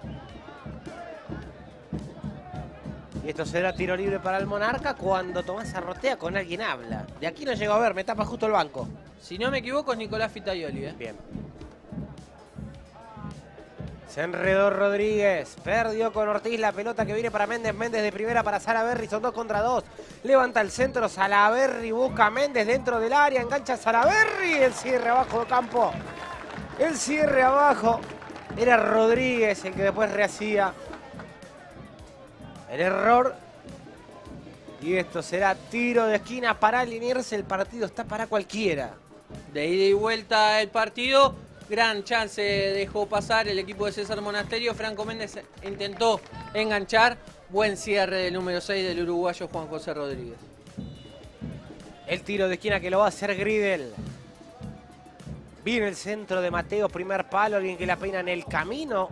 Y esto será tiro libre para el Monarca cuando Tomás Arrotea con alguien habla. De aquí no llego a ver, me tapa justo el banco. Si no me equivoco es Nicolás Fitaioli, ¿eh? Bien. Se enredó Rodríguez. Perdió con Ortiz la pelota que viene para Méndez. Méndez de primera para Salaberry. Son dos contra dos. Levanta el centro. Salaberry busca a Méndez dentro del área. Engancha a Salaberry. El cierre abajo de campo. El cierre abajo. Era Rodríguez el que después rehacía el error. Y esto será tiro de esquina para Liniers. El partido está para cualquiera. De ida y vuelta el partido. Gran chance dejó pasar el equipo de César Monasterio. Franco Méndez intentó enganchar. Buen cierre del número seis del uruguayo Juan José Rodríguez. El tiro de esquina que lo va a hacer Gridel. Viene el centro de Mateo, primer palo. Alguien que la peina en el camino.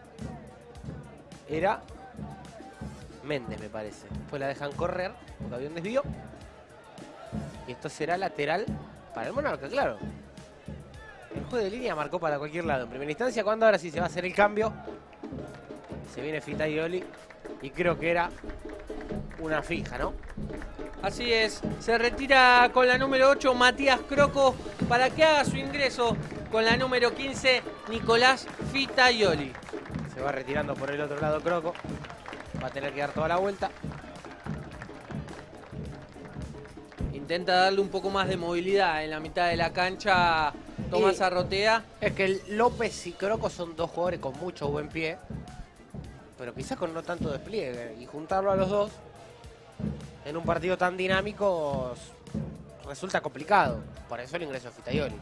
Era Méndez, me parece. Después la dejan correr porque había un desvío. Y esto será lateral para el Monarca, claro. El juez de línea marcó para cualquier lado. En primera instancia, cuando ahora sí se va a hacer el cambio. Se viene Fitaioli. Y creo que era una fija, ¿no? Así es. Se retira con la número ocho Matías Croco para que haga su ingreso con la número quince Nicolás Fitaioli. Se va retirando por el otro lado Croco. Va a tener que dar toda la vuelta. Intenta darle un poco más de movilidad en la mitad de la cancha Tomás Y Arrotea. Es que el López y Croco son dos jugadores con mucho buen pie. Pero quizás con no tanto despliegue. Y juntarlo a los dos en un partido tan dinámico resulta complicado. Por eso el ingreso de Fitaioli.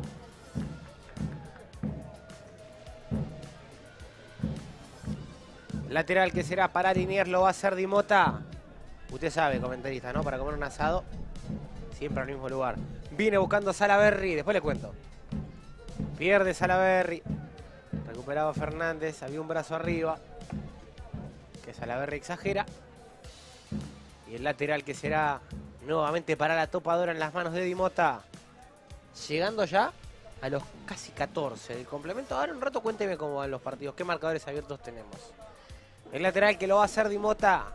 Lateral que será para Liniers, lo va a hacer Di Mota. Usted sabe, comentarista, ¿no? Para comer un asado, siempre al mismo lugar. Viene buscando a Salaberry, después le cuento. Pierde Salaberry. Recuperaba Fernández, había un brazo arriba. Que Salaberry exagera. Y el lateral que será nuevamente para la topadora en las manos de Di Mota. Llegando ya a los casi catorce del complemento. Ahora un rato cuénteme cómo van los partidos, qué marcadores abiertos tenemos. El lateral que lo va a hacer Di Mota.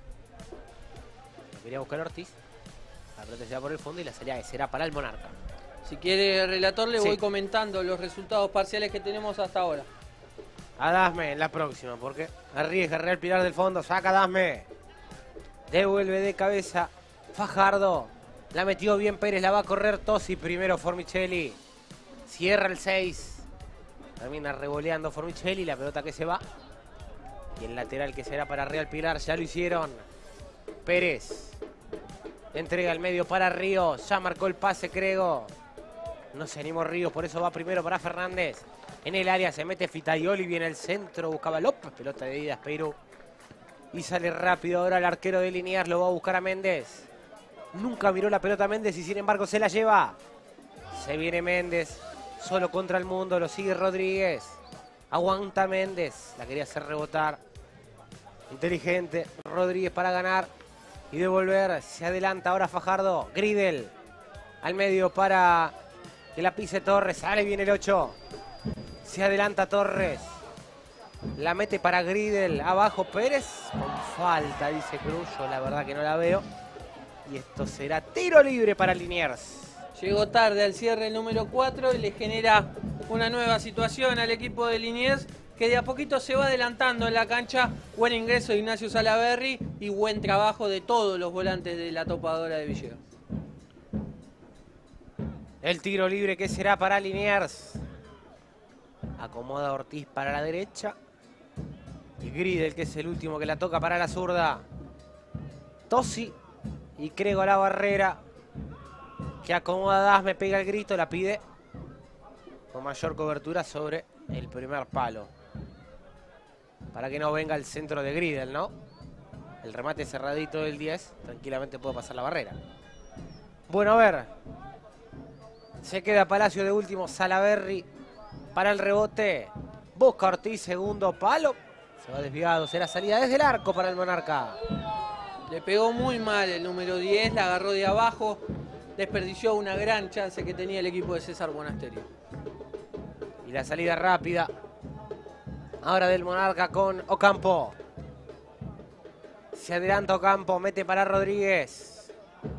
Lo quería buscar Ortiz. La pelota se va por el fondo y la salida será para el Monarca. Si quiere, relator, le Sí. voy comentando los resultados parciales que tenemos hasta ahora. A Dasme en la próxima, porque arriesga Real Pilar del fondo. Saca Dasme. Devuelve de cabeza Fajardo. La metió bien Pérez, la va a correr Tosi. Primero Formicelli. Cierra el seis. Termina revoleando Formicelli. La pelota que se va. Y el lateral que será para Real Pilar. Ya lo hicieron. Pérez. Entrega al medio para Ríos. Ya marcó el pase Crego. No se animó Ríos, por eso va primero para Fernández. En el área se mete Fitaioli. Viene el centro. Buscaba López. Pelota de Díaz Peirú. Y sale rápido ahora el arquero de Liniers. Lo va a buscar a Méndez. Nunca miró la pelota a Méndez y sin embargo se la lleva. Se viene Méndez. Solo contra el mundo. Lo sigue Rodríguez. Aguanta Méndez. La quería hacer rebotar. Inteligente. Rodríguez para ganar. Y devolver. Se adelanta ahora Fajardo. Gridel. Al medio para que la pise Torres. Sale bien el ocho. Se adelanta Torres. La mete para Gridel. Abajo Pérez. Con falta, dice Cruz. Yo la verdad que no la veo. Y esto será tiro libre para Liniers. Llegó tarde al cierre el número cuatro y le genera una nueva situación al equipo de Liniers, que de a poquito se va adelantando en la cancha. Buen ingreso de Ignacio Salaverry y buen trabajo de todos los volantes de la topadora de Villegas. El tiro libre que será para Liniers. Acomoda Ortiz para la derecha. Y Gridel, que es el último que la toca para la zurda. Tosi y Crego a la barrera. Que acomoda Dasme, pega el grito, la pide. Con mayor cobertura sobre el primer palo. Para que no venga el centro de Gridel, ¿no? El remate cerradito del diez. Tranquilamente puede pasar la barrera. Bueno, a ver. Se queda Palacio de último. Salaverry para el rebote. Busca Ortiz, segundo palo. Se va desviado. Será salida desde el arco para el Monarca. Le pegó muy mal el número diez. La agarró de abajo. Desperdició una gran chance que tenía el equipo de César Monasterio. Y la salida rápida. Ahora del Monarca con Ocampo. Se adelanta Ocampo. Mete para Rodríguez.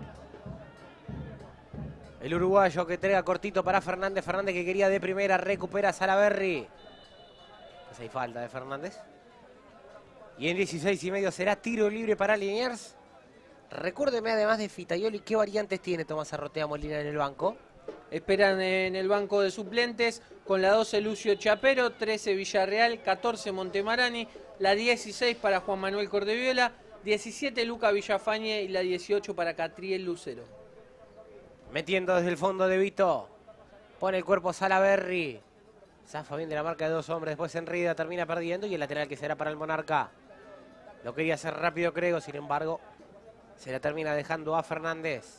El uruguayo que entrega cortito para Fernández. Fernández que quería de primera. Recupera a Salaverry. Pues hay falta de Fernández. Y en dieciséis y medio será tiro libre para Liniers. Recuérdeme, además de Fitaioli, ¿qué variantes tiene Tomás Arrotea Molina en el banco? Esperan en el banco de suplentes con la doce Lucio Chapero, trece Villarreal, catorce Montemarani, la dieciséis para Juan Manuel Cordeviola, diecisiete Luca Villafañe y la dieciocho para Catriel Lucero. Metiendo desde el fondo de Vito. Pone el cuerpo Salaverry. Zafa bien de la marca de dos hombres. Después Enrida termina perdiendo. Y el lateral que será para el Monarca. Lo quería hacer rápido Crego. Sin embargo, se la termina dejando a Fernández.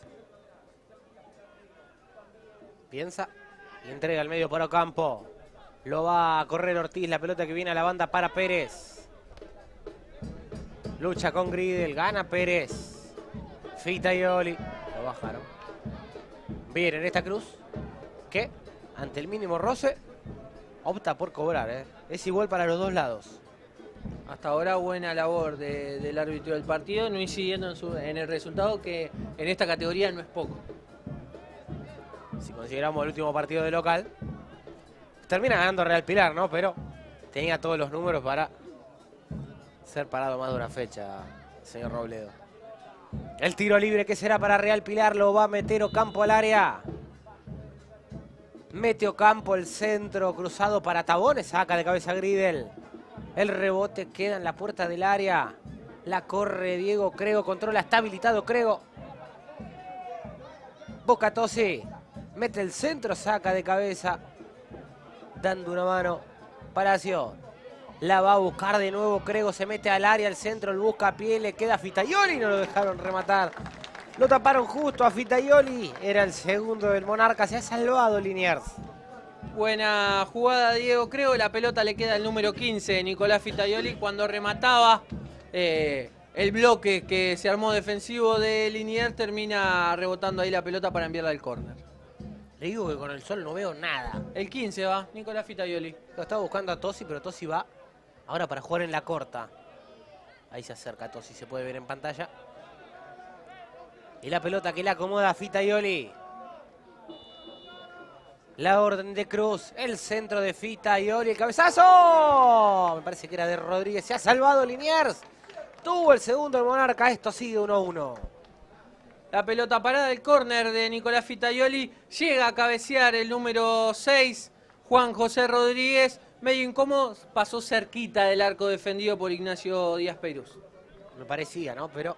Piensa. Y entrega al medio para Ocampo. Lo va a correr Ortiz. La pelota que viene a la banda para Pérez. Lucha con Gridel. Gana Pérez. Fitaioli. Lo bajaron. Bien, en esta cruz, que ante el mínimo roce, opta por cobrar. ¿eh? Es igual para los dos lados. Hasta ahora buena labor de, del árbitro del partido, no incidiendo en, su, en el resultado, que en esta categoría no es poco. Si consideramos el último partido de local, termina ganando Real Pilar, ¿no? Pero tenía todos los números para ser parado más de una fecha, señor Robledo. El tiro libre que será para Real Pilar, lo va a meter Ocampo al área. Mete Ocampo el centro cruzado para Tabones, saca de cabeza Gridel. El rebote queda en la puerta del área. La corre Diego Crego, controla, está habilitado Crego. Boca Tosi, mete el centro, saca de cabeza. Dando una mano, Palacio. La va a buscar de nuevo Crego, se mete al área, al centro, el busca a pie, le queda a Fitaioli, no lo dejaron rematar. Lo taparon justo a Fitaioli, era el segundo del Monarca, se ha salvado Liniers. Buena jugada Diego Crego, la pelota le queda al número quince, Nicolás Fitaioli, cuando remataba eh, el bloque que se armó defensivo de Liniers, termina rebotando ahí la pelota para enviarla al córner. Le digo que con el sol no veo nada. El quince va, Nicolás Fitaioli. Lo estaba buscando a Tosi, pero Tosi va ahora para jugar en la corta. Ahí se acerca Tosi, se puede ver en pantalla. Y la pelota que le acomoda a Fitaioli. La orden de Cruz, el centro de Fitaioli, el cabezazo. Me parece que era de Rodríguez, se ha salvado Liniers. Tuvo el segundo el Monarca, esto sigue uno a uno. La pelota parada del córner de Nicolás Fitaioli. Llega a cabecear el número seis, Juan José Rodríguez. Medio incómodo, pasó cerquita del arco defendido por Ignacio Díaz Peiruz. Me parecía, ¿no? Pero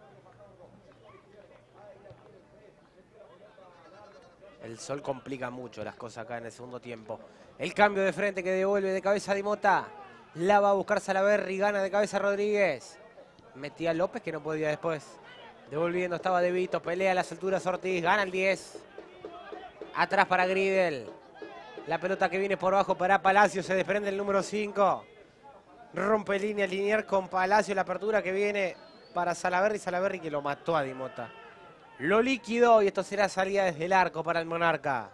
el sol complica mucho las cosas acá en el segundo tiempo. El cambio de frente que devuelve de cabeza Di Mota. La va a buscar Salaverry, gana de cabeza Rodríguez. Metía López que no podía después. Devolviendo estaba De Vito, pelea a las alturas Ortiz, gana el diez. Atrás para Gridel. La pelota que viene por abajo para Palacio, se desprende el número cinco. Rompe línea Liniers con Palacio, la apertura que viene para Salaverry. Salaverry que lo mató a Di Mota. Lo liquidó y esto será salida desde el arco para el Monarca.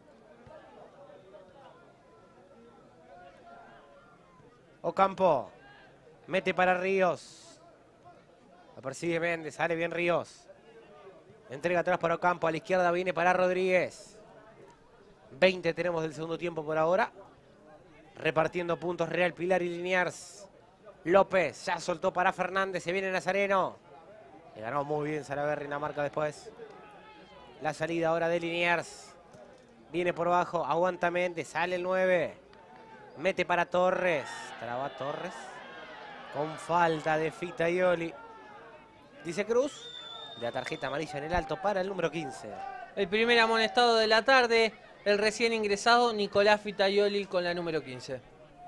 Ocampo. Mete para Ríos. Lo persigue Méndez, sale bien Ríos. Entrega atrás para Ocampo, a la izquierda viene para Rodríguez. veinte tenemos del segundo tiempo por ahora. repartiendo puntos Real Pilar y Liniers. López ya soltó para Fernández, se viene Nazareno. Le ganó muy bien Salaverry en la marca después. La salida ahora de Liniers. Viene por abajo, aguanta Méndez, sale el nueve. Mete para Torres. Traba Torres. Con falta de Fitaioli. Dice Cruz. De la tarjeta amarilla en el alto para el número quince. El primer amonestado de la tarde, el recién ingresado Nicolás Fitaioli con la número quince.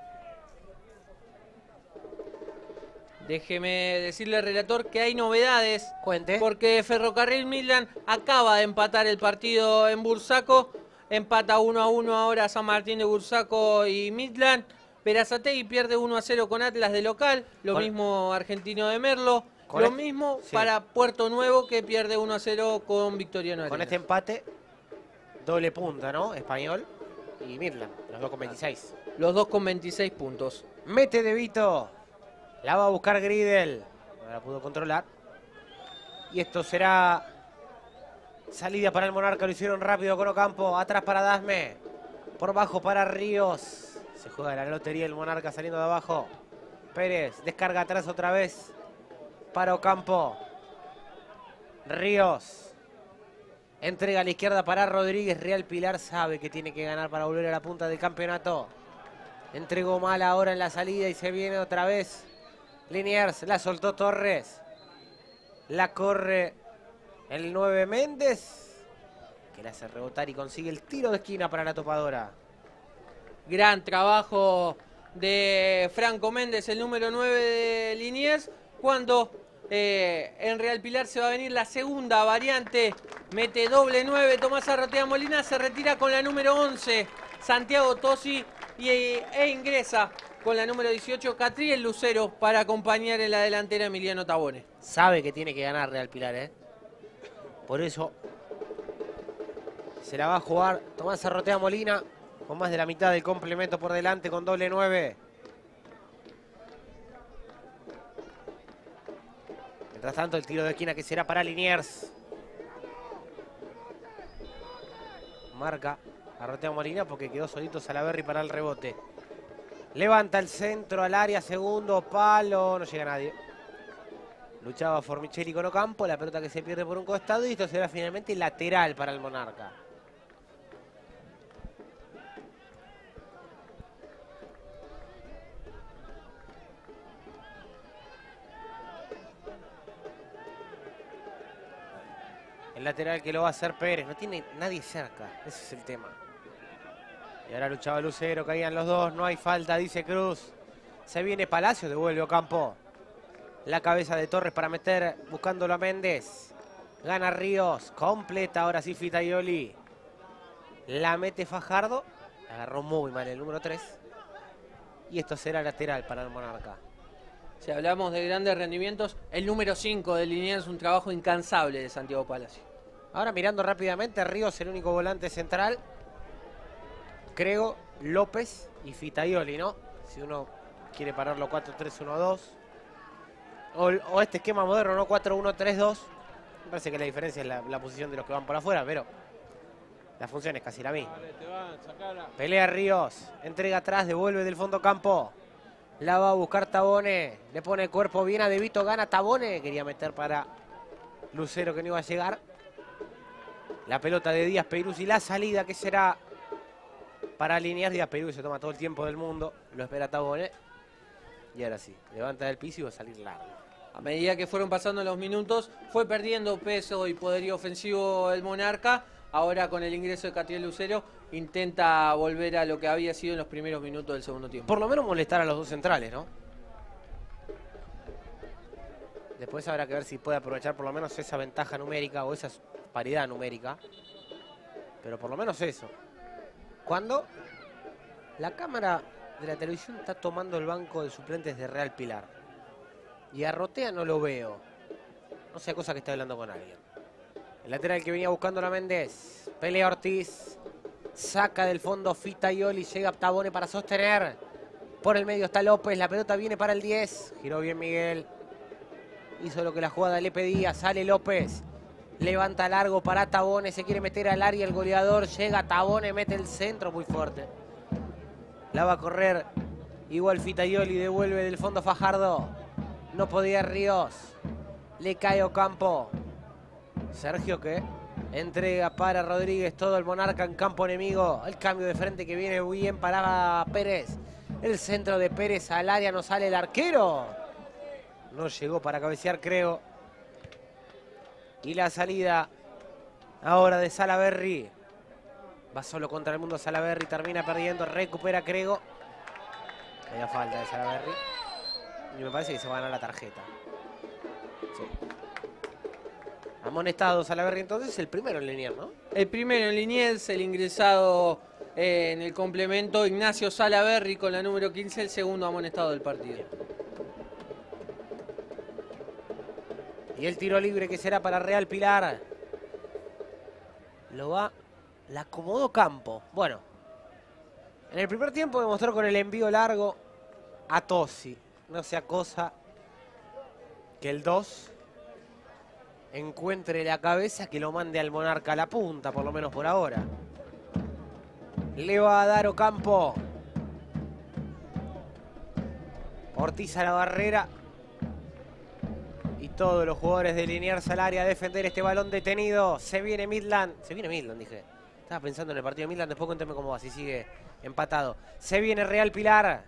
Déjeme decirle, relator, que hay novedades. Cuente. Porque Ferrocarril Midland acaba de empatar el partido en Bursaco. Empata uno a uno ahora San Martín de Bursaco y Midland. Berazategui pierde uno a cero con Atlas de local. Lo Con... mismo Argentino de Merlo. Lo este... mismo sí. para Puerto Nuevo, que pierde uno a cero con Victoriano Con Arenas. este empate, doble punta, ¿no? Español y Midland, los dos con veintiséis. Los dos con veintiséis puntos. Mete De Vito. La va a buscar Gridel. No la pudo controlar. Y esto será salida para el Monarca. Lo hicieron rápido con Ocampo. Atrás para Dasme. Por bajo para Ríos. Se juega la lotería el Monarca saliendo de abajo. Pérez descarga atrás otra vez para Ocampo. Ríos. Entrega a la izquierda para Rodríguez. Real Pilar sabe que tiene que ganar para volver a la punta del campeonato. Entregó mal ahora en la salida y se viene otra vez. Liniers, la soltó Torres. La corre el nueve Méndez, que la hace rebotar y consigue el tiro de esquina para la topadora. Gran trabajo de Franco Méndez, el número nueve de Liniers, cuando eh, en Real Pilar se va a venir la segunda variante. Mete doble nueve, Tomás Arrotea Molina, se retira con la número once, Santiago Tosi, y, e ingresa con la número dieciocho, Catriel Lucero, para acompañar en la delantera Emiliano Tabone. Sabe que tiene que ganar Real Pilar, ¿eh? Por eso se la va a jugar Tomás Arrotea Molina, con más de la mitad del complemento por delante, con doble nueve. Mientras tanto, el tiro de esquina que será para Liniers. Marca Arrotea Molina porque quedó solito Salaverry para el rebote. Levanta el centro al área, segundo palo, no llega nadie. Luchaba Formicelli con Ocampo, la pelota que se pierde por un costado y esto será finalmente lateral para el Monarca. El lateral que lo va a hacer Pérez, no tiene nadie cerca, ese es el tema. Y ahora luchaba Lucero, caían los dos, no hay falta, dice Cruz. Se viene Palacio, devuelve Ocampo. La cabeza de Torres para meter, buscándolo a Méndez. Gana Ríos, completa ahora sí Fitaioli. La mete Fajardo, agarró muy mal el número tres. Y esto será lateral para el Monarca. Si hablamos de grandes rendimientos, el número cinco de Liniers es un trabajo incansable de Santiago Palacio. Ahora mirando rápidamente, Ríos el único volante central. Creo, López y Fitaioli, ¿no? Si uno quiere pararlo cuatro tres uno dos. O, o este esquema moderno, ¿no? cuatro uno tres dos. Me parece que la diferencia es la, la posición de los que van por afuera, pero la función es casi la misma. Pelea Ríos, entrega atrás, devuelve del fondo campo. La va a buscar Tabone, le pone el cuerpo bien a De Vito, gana Tabone. Quería meter para Lucero que no iba a llegar. La pelota de Díaz Peiruz y la salida que será para Liniers. Díaz Peiruz se toma todo el tiempo del mundo, lo espera Tabone. Y ahora sí, levanta del piso y va a salir largo. A medida que fueron pasando los minutos, fue perdiendo peso y poderío ofensivo el Monarca. Ahora con el ingreso de Catriel Lucero intenta volver a lo que había sido en los primeros minutos del segundo tiempo. Por lo menos molestar a los dos centrales, ¿no? Después habrá que ver si puede aprovechar por lo menos esa ventaja numérica o esa paridad numérica. Pero por lo menos eso. Cuando la cámara de la televisión está tomando el banco de suplentes de Real Pilar y a Arrotea no lo veo. No sé, cosa que está hablando con alguien. El lateral que venía buscando a Méndez. Pelea Ortiz. Saca del fondo Fitaioli. Llega Tabone para sostener. Por el medio está López. La pelota viene para el diez. Giró bien Miguel. Hizo lo que la jugada le pedía. Sale López. Levanta largo para Tabone. Se quiere meter al área el goleador. Llega Tabone. Mete el centro muy fuerte. La va a correr. Igual Fitaioli devuelve del fondo Fajardo. No podía Ríos. Le cae Ocampo. Sergio que entrega para Rodríguez. Todo el Monarca en campo enemigo. El cambio de frente que viene muy bien para Pérez. El centro de Pérez al área. No sale el arquero. No llegó para cabecear, creo. Y la salida ahora de Salaberry. Va solo contra el mundo Salaberry. Termina perdiendo. Recupera Crego. Media falta de Salaberry. Y me parece que se va a ganar la tarjeta. Sí. Amonestado Salaberry entonces, el primero en Liniers, ¿no? El primero en Liniers, el ingresado eh, en el complemento, Ignacio Salaberry con la número quince, el segundo amonestado del partido. Y el tiro libre que será para Real Pilar. Lo va, la acomodó Campo. Bueno, en el primer tiempo demostró con el envío largo a Tosi. No sea cosa que el dos encuentre la cabeza que lo mande al Monarca a la punta, por lo menos por ahora. Le va a dar Ocampo. Ortiz a la barrera. Y todos los jugadores de Liniers al área a defender este balón detenido. Se viene Midland. Se viene Midland, dije. Estaba pensando en el partido de Midland. Después cuénteme cómo va, si sigue empatado. Se viene Real Pilar.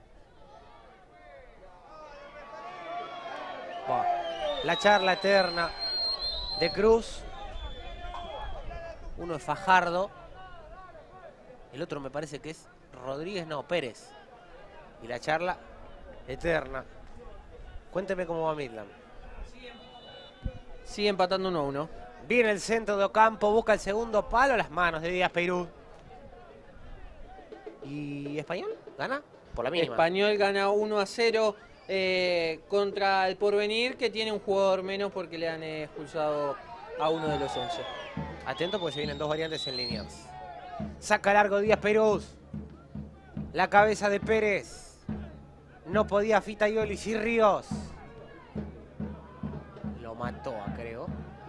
Bueno, la charla eterna de Cruz. Uno es Fajardo. El otro me parece que es Rodríguez, no, Pérez. Y la charla eterna. Cuénteme cómo va Midland. Sigue empatando uno a uno. Viene el centro de Ocampo, busca el segundo palo, las manos de Díaz Peirú. ¿Y Español gana? Por la mínima. Español gana uno a cero eh, contra el Porvenir, que tiene un jugador menos porque le han eh, expulsado a uno de los once. Atento porque se vienen dos variantes en Liniers. Saca largo Díaz Peirú. La cabeza de Pérez. No podía Fitaioli y Ríos. Lo mató, creo.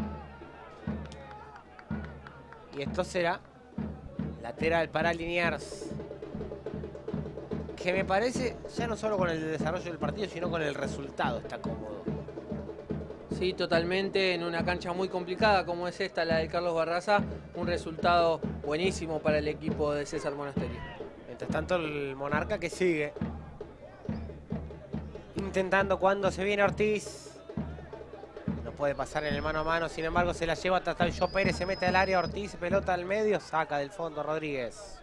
Y esto será lateral para Liniers. Que me parece, ya no solo con el desarrollo del partido, sino con el resultado está cómodo. Sí, totalmente, en una cancha muy complicada como es esta, la de Carlos Barraza, un resultado buenísimo para el equipo de César Monasterio. Mientras tanto el Monarca que sigue intentando cuando se viene Ortiz. No puede pasar en el mano a mano, sin embargo se la lleva hasta Tayo Pérez, se mete al área, Ortiz, pelota al medio, saca del fondo Rodríguez.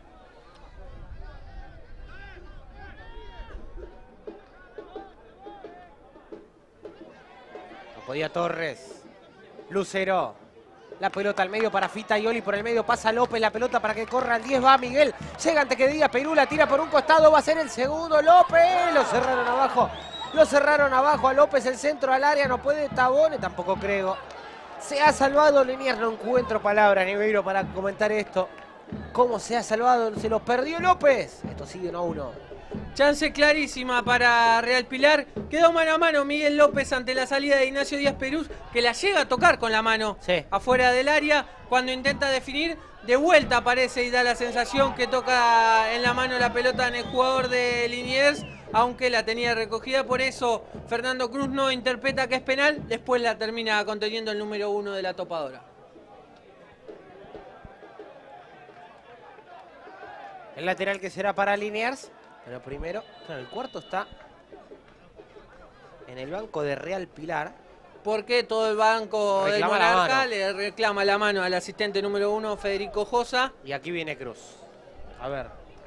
No podía Torres. Lucero. La pelota al medio para Fitaioli, por el medio pasa López, la pelota para que corra el diez, va Miguel. Llega antes que diga Perú, la tira por un costado, va a ser el segundo, López. Lo cerraron abajo. Lo cerraron abajo a López, el centro al área, no puede Tabone, tampoco creo. Se ha salvado Liniers, no encuentro palabras, Niveiro, para comentar esto. ¿Cómo se ha salvado? Se lo perdió López. Esto sigue uno a uno. Chance clarísima para Real Pilar. Quedó mano a mano Miguel López ante la salida de Ignacio Díaz Perú, que la llega a tocar con la mano sí. afuera del área. Cuando intenta definir, de vuelta aparece y da la sensación que toca en la mano la pelota en el jugador de Liniers, aunque la tenía recogida. Por eso Fernando Cruz no interpreta que es penal. Después la termina conteniendo el número uno de la topadora. El lateral que será para Liniers. Pero primero, claro, el cuarto está en el banco de Real Pilar. Porque todo el banco del Reclama la Monarca mano. le reclama la mano al asistente número uno, Federico Josa. Y aquí viene Cruz. A ver.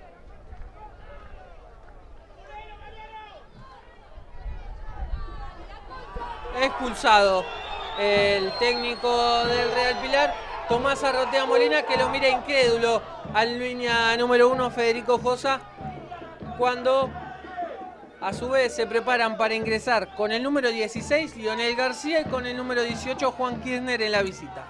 Expulsado el técnico del Real Pilar, Tomás Arrotea Molina, que lo mira incrédulo al línea número uno, Federico Josa, cuando a su vez se preparan para ingresar con el número dieciséis, Lionel García, y con el número dieciocho, Juan Kirchner, en la visita.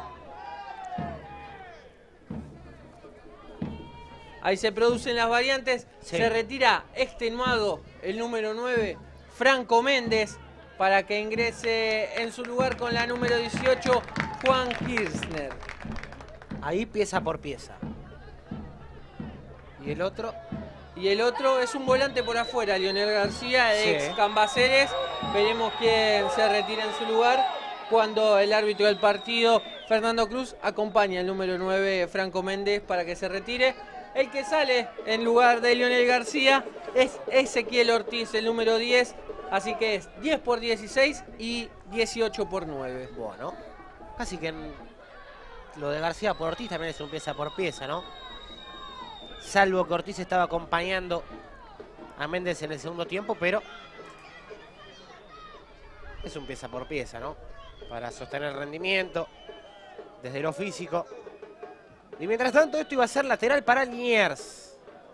Ahí se producen las variantes, sí. Se retira extenuado el número nueve, Franco Méndez, para que ingrese en su lugar con la número dieciocho, Juan Kirchner. Ahí pieza por pieza. Y el otro. y el otro es un volante por afuera, Lionel García, Sí. ex Cambaceres. Veremos quién se retira en su lugar cuando el árbitro del partido, Fernando Cruz, acompaña al número nueve, Franco Méndez, para que se retire. El que sale en lugar de Lionel García es Ezequiel Ortiz, el número diez, así que es diez por dieciséis y dieciocho por nueve. Bueno, casi que en lo de García por Ortiz también es un pieza por pieza, ¿no? Salvo que Ortiz estaba acompañando a Méndez en el segundo tiempo, pero es un pieza por pieza, ¿no? Para sostener el rendimiento desde lo físico. Y mientras tanto esto iba a ser lateral para Liniers.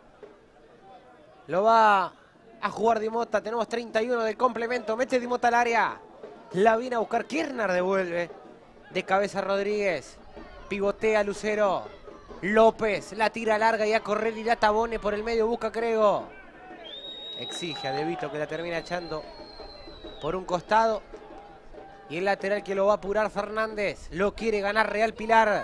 Lo va a jugar Di Motta. Tenemos treinta y uno del complemento. Mete Di Motta al área. La viene a buscar. Kirchner devuelve. De cabeza Rodríguez. Pivotea Lucero. López la tira larga y a correr y la Tabone por el medio. Busca Crego. Exige a De Vito que la termina echando por un costado. Y el lateral que lo va a apurar Fernández. Lo quiere ganar Real Pilar.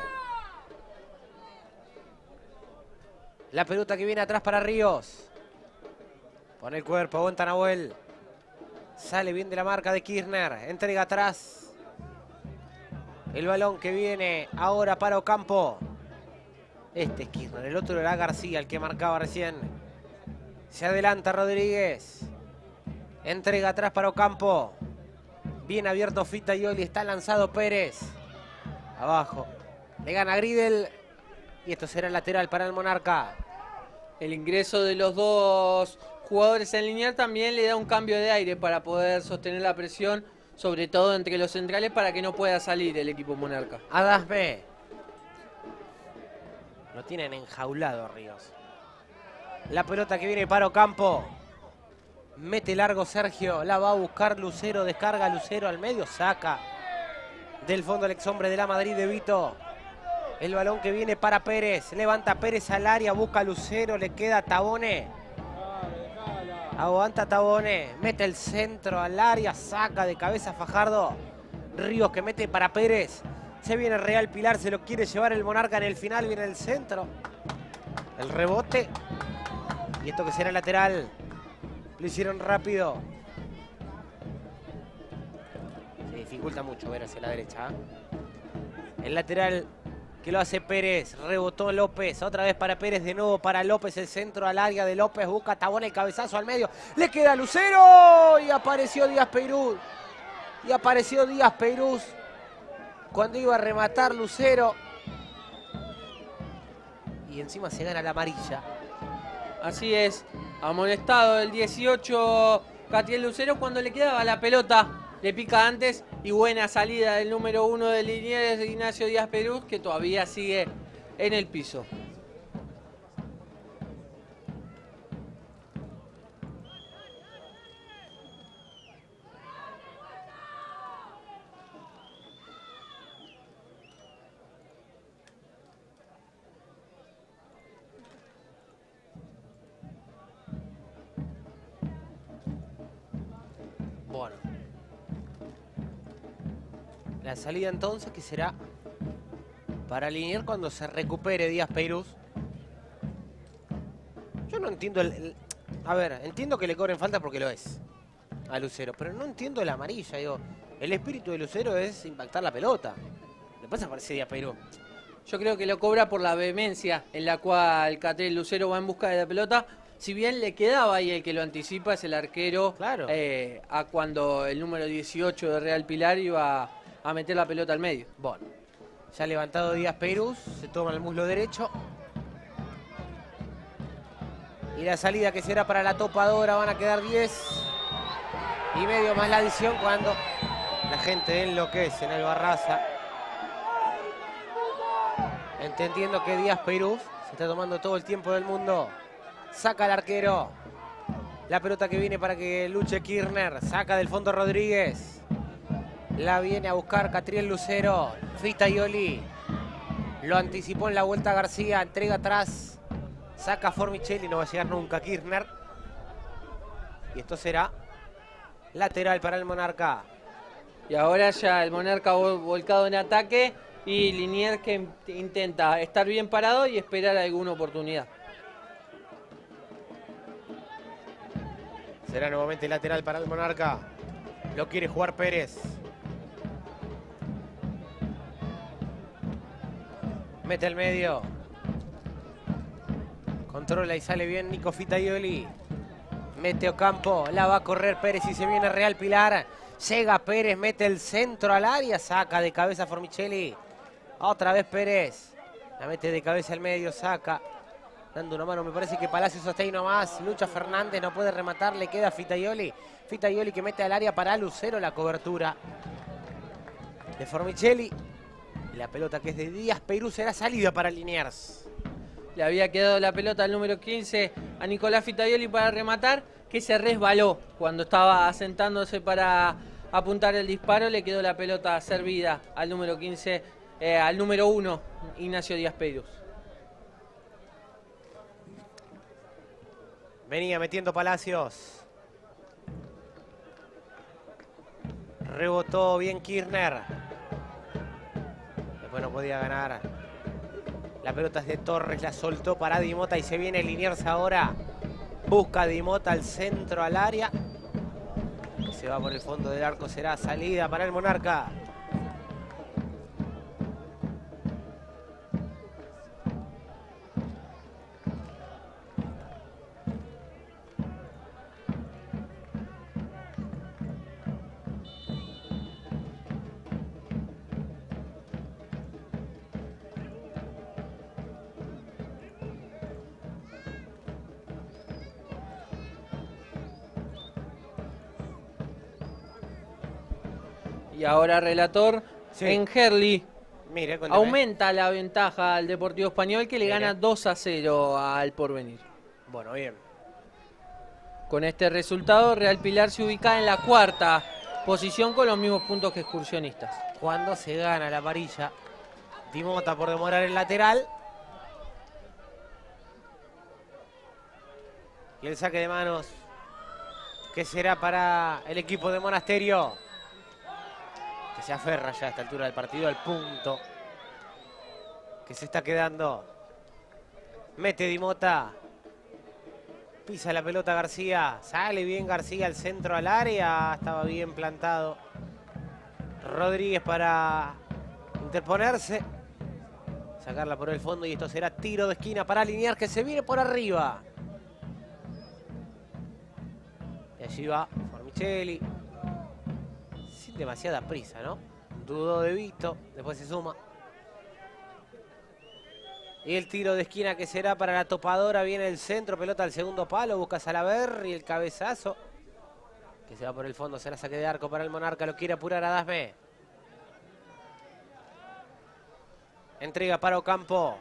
La pelota que viene atrás para Ríos. Pone el cuerpo, aguanta Nahuel. Sale bien de la marca de Kirchner. Entrega atrás. El balón que viene ahora para Ocampo. Este es Kirchner. El otro era García, el que marcaba recién. Se adelanta Rodríguez. Entrega atrás para Ocampo. Bien abierto Fita Ioli. Está lanzado Pérez. Abajo. Le gana Gridel. Y esto será lateral para el Monarca. El ingreso de los dos jugadores en línea también le da un cambio de aire para poder sostener la presión, sobre todo entre los centrales, para que no pueda salir el equipo Monarca. Adasme. Lo tienen enjaulado Ríos. La pelota que viene para Ocampo. Mete largo Sergio. La va a buscar Lucero. Descarga Lucero al medio. Saca del fondo el ex hombre de la Madrid de Vito. El balón que viene para Pérez. Levanta Pérez al área. Busca Lucero. Le queda Tabone. Aguanta Tabone. Mete el centro al área. Saca de cabeza Fajardo. Ríos que mete para Pérez. Se viene Real Pilar. Se lo quiere llevar el Monarca en el final. Viene el centro. El rebote. Y esto que será lateral. Lo hicieron rápido. Se dificulta mucho ver hacia la derecha. ¿eh? El lateral que lo hace Pérez. Rebotó López. Otra vez para Pérez. De nuevo para López. El centro al área de López. Busca Tabón el cabezazo al medio. Le queda Lucero. Y apareció Díaz Peiruz. Y apareció Díaz Peiruz. Cuando iba a rematar Lucero. Y encima se gana la amarilla. Así es. Amonestado el dieciocho Catiel Lucero cuando le quedaba la pelota. Le pica antes y buena salida del número uno de Liniers, de Ignacio Díaz Peiruz, que todavía sigue en el piso. Bueno. La salida entonces que será para Liniers cuando se recupere Díaz Peiruz. Yo no entiendo el, el... A ver, entiendo que le cobren falta porque lo es a Lucero, pero no entiendo la amarilla. Digo, el espíritu de Lucero es impactar la pelota. Después aparece Díaz Peiruz. Yo creo que lo cobra por la vehemencia en la cual Catiel Lucero va en busca de la pelota. Si bien le quedaba ahí, el que lo anticipa es el arquero. Claro. eh, a cuando el número dieciocho de Real Pilar iba a meter la pelota al medio. Bueno, ya levantado Díaz Peiruz, se toma el muslo derecho. Y la salida que será para la topadora, van a quedar diez y medio más la adición cuando la gente enloquece en el Barraza. Entendiendo que Díaz Peiruz se está tomando todo el tiempo del mundo. Saca al arquero. La pelota que viene para que luche Kirchner. Saca del fondo Rodríguez. La viene a buscar Catriel Lucero. Fita Ioli. Lo anticipó en la vuelta García. Entrega atrás. Saca Formicelli. No va a llegar nunca Kirchner. Y esto será lateral para el Monarca. Y ahora ya el Monarca vol- volcado en ataque. Y Liniers que in- intenta estar bien parado y esperar alguna oportunidad. Será nuevamente lateral para el Monarca. Lo quiere jugar Pérez. Mete al medio. Controla y sale bien Nico Fitaioli. Mete Ocampo. La va a correr Pérez y se viene Real Pilar. Llega Pérez, mete el centro al área. Saca de cabeza Formicelli. Otra vez Pérez. La mete de cabeza al medio, saca. Dando una mano, me parece que Palacios hasta ahí nomás. Lucha Fernández, no puede rematar, le queda Fitaioli. Fitaioli que mete al área para Lucero, la cobertura de Formicelli. La pelota que es de Díaz Perú será salida para Liniers. Le había quedado la pelota al número quince a Nicolás Fitaioli para rematar, que se resbaló cuando estaba asentándose para apuntar el disparo. Le quedó la pelota servida al número quince, eh, al número uno, Ignacio Díaz Perú. Venía metiendo Palacios. Rebotó bien Kirchner. Después no podía ganar. La pelota es de Torres, la soltó para Di Mota y se viene Liniers ahora. Busca Di Mota al centro, al área. Se va por el fondo del arco, será salida para el Monarca. Y ahora relator, Sí. en Herli Mire, cuénteme. aumenta la ventaja al Deportivo Español, que le Mire. gana dos a cero al Porvenir. Bueno, bien. Con este resultado, Real Pilar se ubica en la cuarta posición con los mismos puntos que Excursionistas. Cuando se gana la varilla, Di Mota por demorar el lateral. Y el saque de manos, que será para el equipo de Monasterio, que se aferra ya a esta altura del partido al punto que se está quedando. Mete Di Mota. Pisa la pelota García. Sale bien García al centro, al área. Estaba bien plantado Rodríguez para interponerse. Sacarla por el fondo y esto será tiro de esquina para Liniers, que se viene por arriba. Y allí va Formicelli. Sin demasiada prisa, ¿no? Dudó de Vito, después se suma. Y el tiro de esquina que será para la topadora. Viene el centro, pelota al segundo palo. Busca Salaberry, el cabezazo que se va por el fondo. Será saque de arco para el Monarca. Lo quiere apurar a Dasme. Entrega para Ocampo.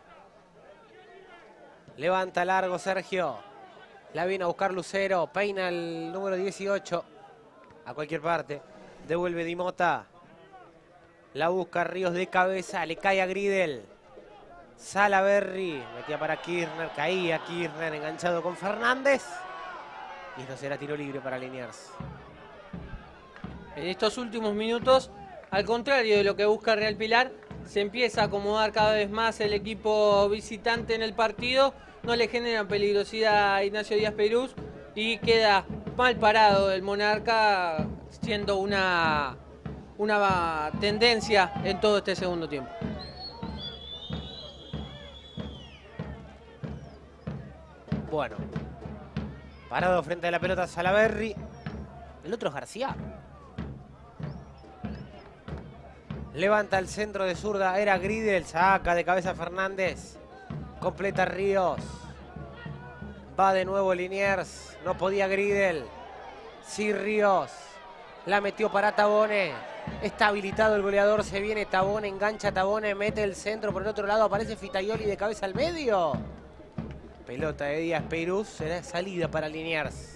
Levanta largo Sergio. La viene a buscar Lucero. Peina el número dieciocho. A cualquier parte. Devuelve Di Mota. La busca Ríos de cabeza. Le cae a Gridel. Salaberry. Metía para Kirchner. Caía Kirchner enganchado con Fernández. Y esto será tiro libre para Liniers. En estos últimos minutos, al contrario de lo que busca Real Pilar, se empieza a acomodar cada vez más el equipo visitante en el partido. No le generan peligrosidad a Ignacio Díaz Perú y queda mal parado el Monarca, siendo una, una tendencia en todo este segundo tiempo. Bueno. Parado frente a la pelota Salaberry. El otro es García. Levanta el centro de zurda. Era Gridel. Saca de cabeza Fernández. Completa Ríos. Va de nuevo Liniers. No podía Gridel. Sí Ríos. La metió para Tabone. Está habilitado el goleador. Se viene Tabone. Engancha Tabone. Mete el centro. Por el otro lado aparece Fitaioli de cabeza al medio. Pelota de Díaz Perú. Será salida para Liniers.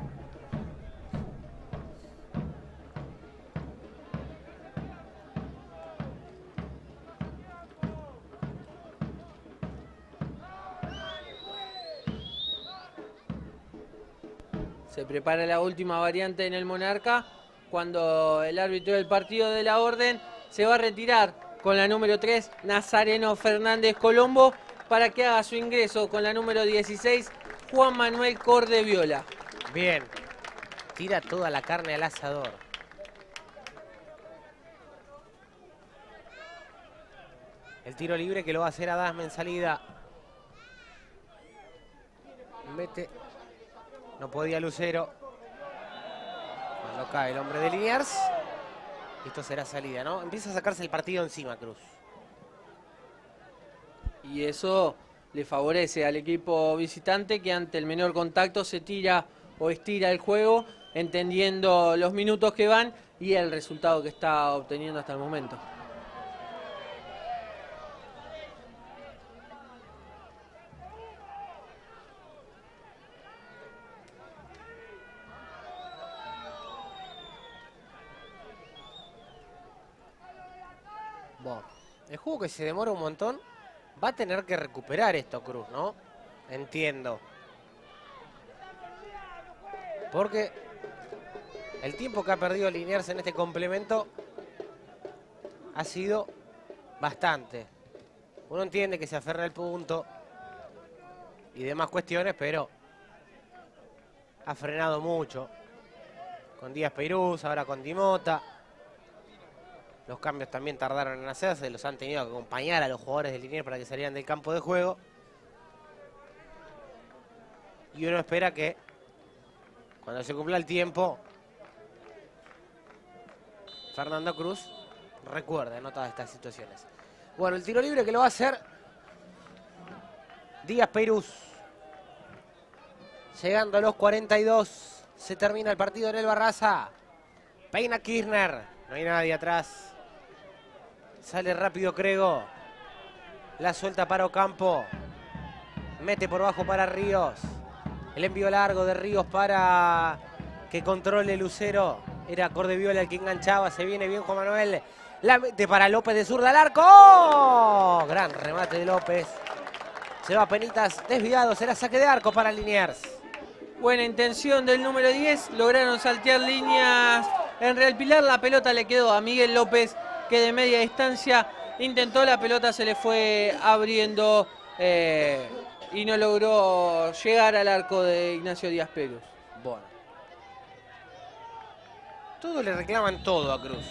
Se prepara la última variante en el Monarca, cuando el árbitro del partido de la Orden se va a retirar con la número tres, Nazareno Fernández Colombo, para que haga su ingreso con la número dieciséis, Juan Manuel Cordeviola. Bien. Tira toda la carne al asador. El tiro libre que lo va a hacer Adasme en salida. Mete. No podía Lucero. Cuando cae el hombre de Liniers. Esto será salida, ¿no? Empieza a sacarse el partido encima, Cruz. Y eso le favorece al equipo visitante, que ante el menor contacto se tira o estira el juego, entendiendo los minutos que van y el resultado que está obteniendo hasta el momento. Bueno, el juego que se demora un montón va a tener que recuperar esto, Cruz, ¿no? Entiendo. Porque el tiempo que ha perdido Liniers en este complemento ha sido bastante. Uno entiende que se aferra al punto y demás cuestiones, pero ha frenado mucho. Con Díaz Peiruz, ahora con Dimota. Los cambios también tardaron en hacerse, los han tenido que acompañar a los jugadores de Liniers para que salieran del campo de juego. Y uno espera que cuando se cumpla el tiempo, Fernando Cruz recuerde, ¿no?, todas estas situaciones. Bueno, el tiro libre que lo va a hacer Díaz Peiruz. Llegando a los cuarenta y dos, se termina el partido en el Barraza. Peina Kirchner, no hay nadie atrás. Sale rápido Crego. La suelta para Ocampo. Mete por bajo para Ríos. El envío largo de Ríos para que controle Lucero. Era Cordeviola el que enganchaba. Se viene bien Juan Manuel. La mete para López de zurda al arco. ¡Oh! Gran remate de López. Se va Penitas desviado. Será saque de arco para Liniers. Buena intención del número diez. Lograron saltear líneas en Real Pilar. La pelota le quedó a Miguel López, que de media distancia intentó, la pelota se le fue abriendo eh, y no logró llegar al arco de Ignacio Díaz Peiruz. Bueno. Todo le reclaman todo a Cruz.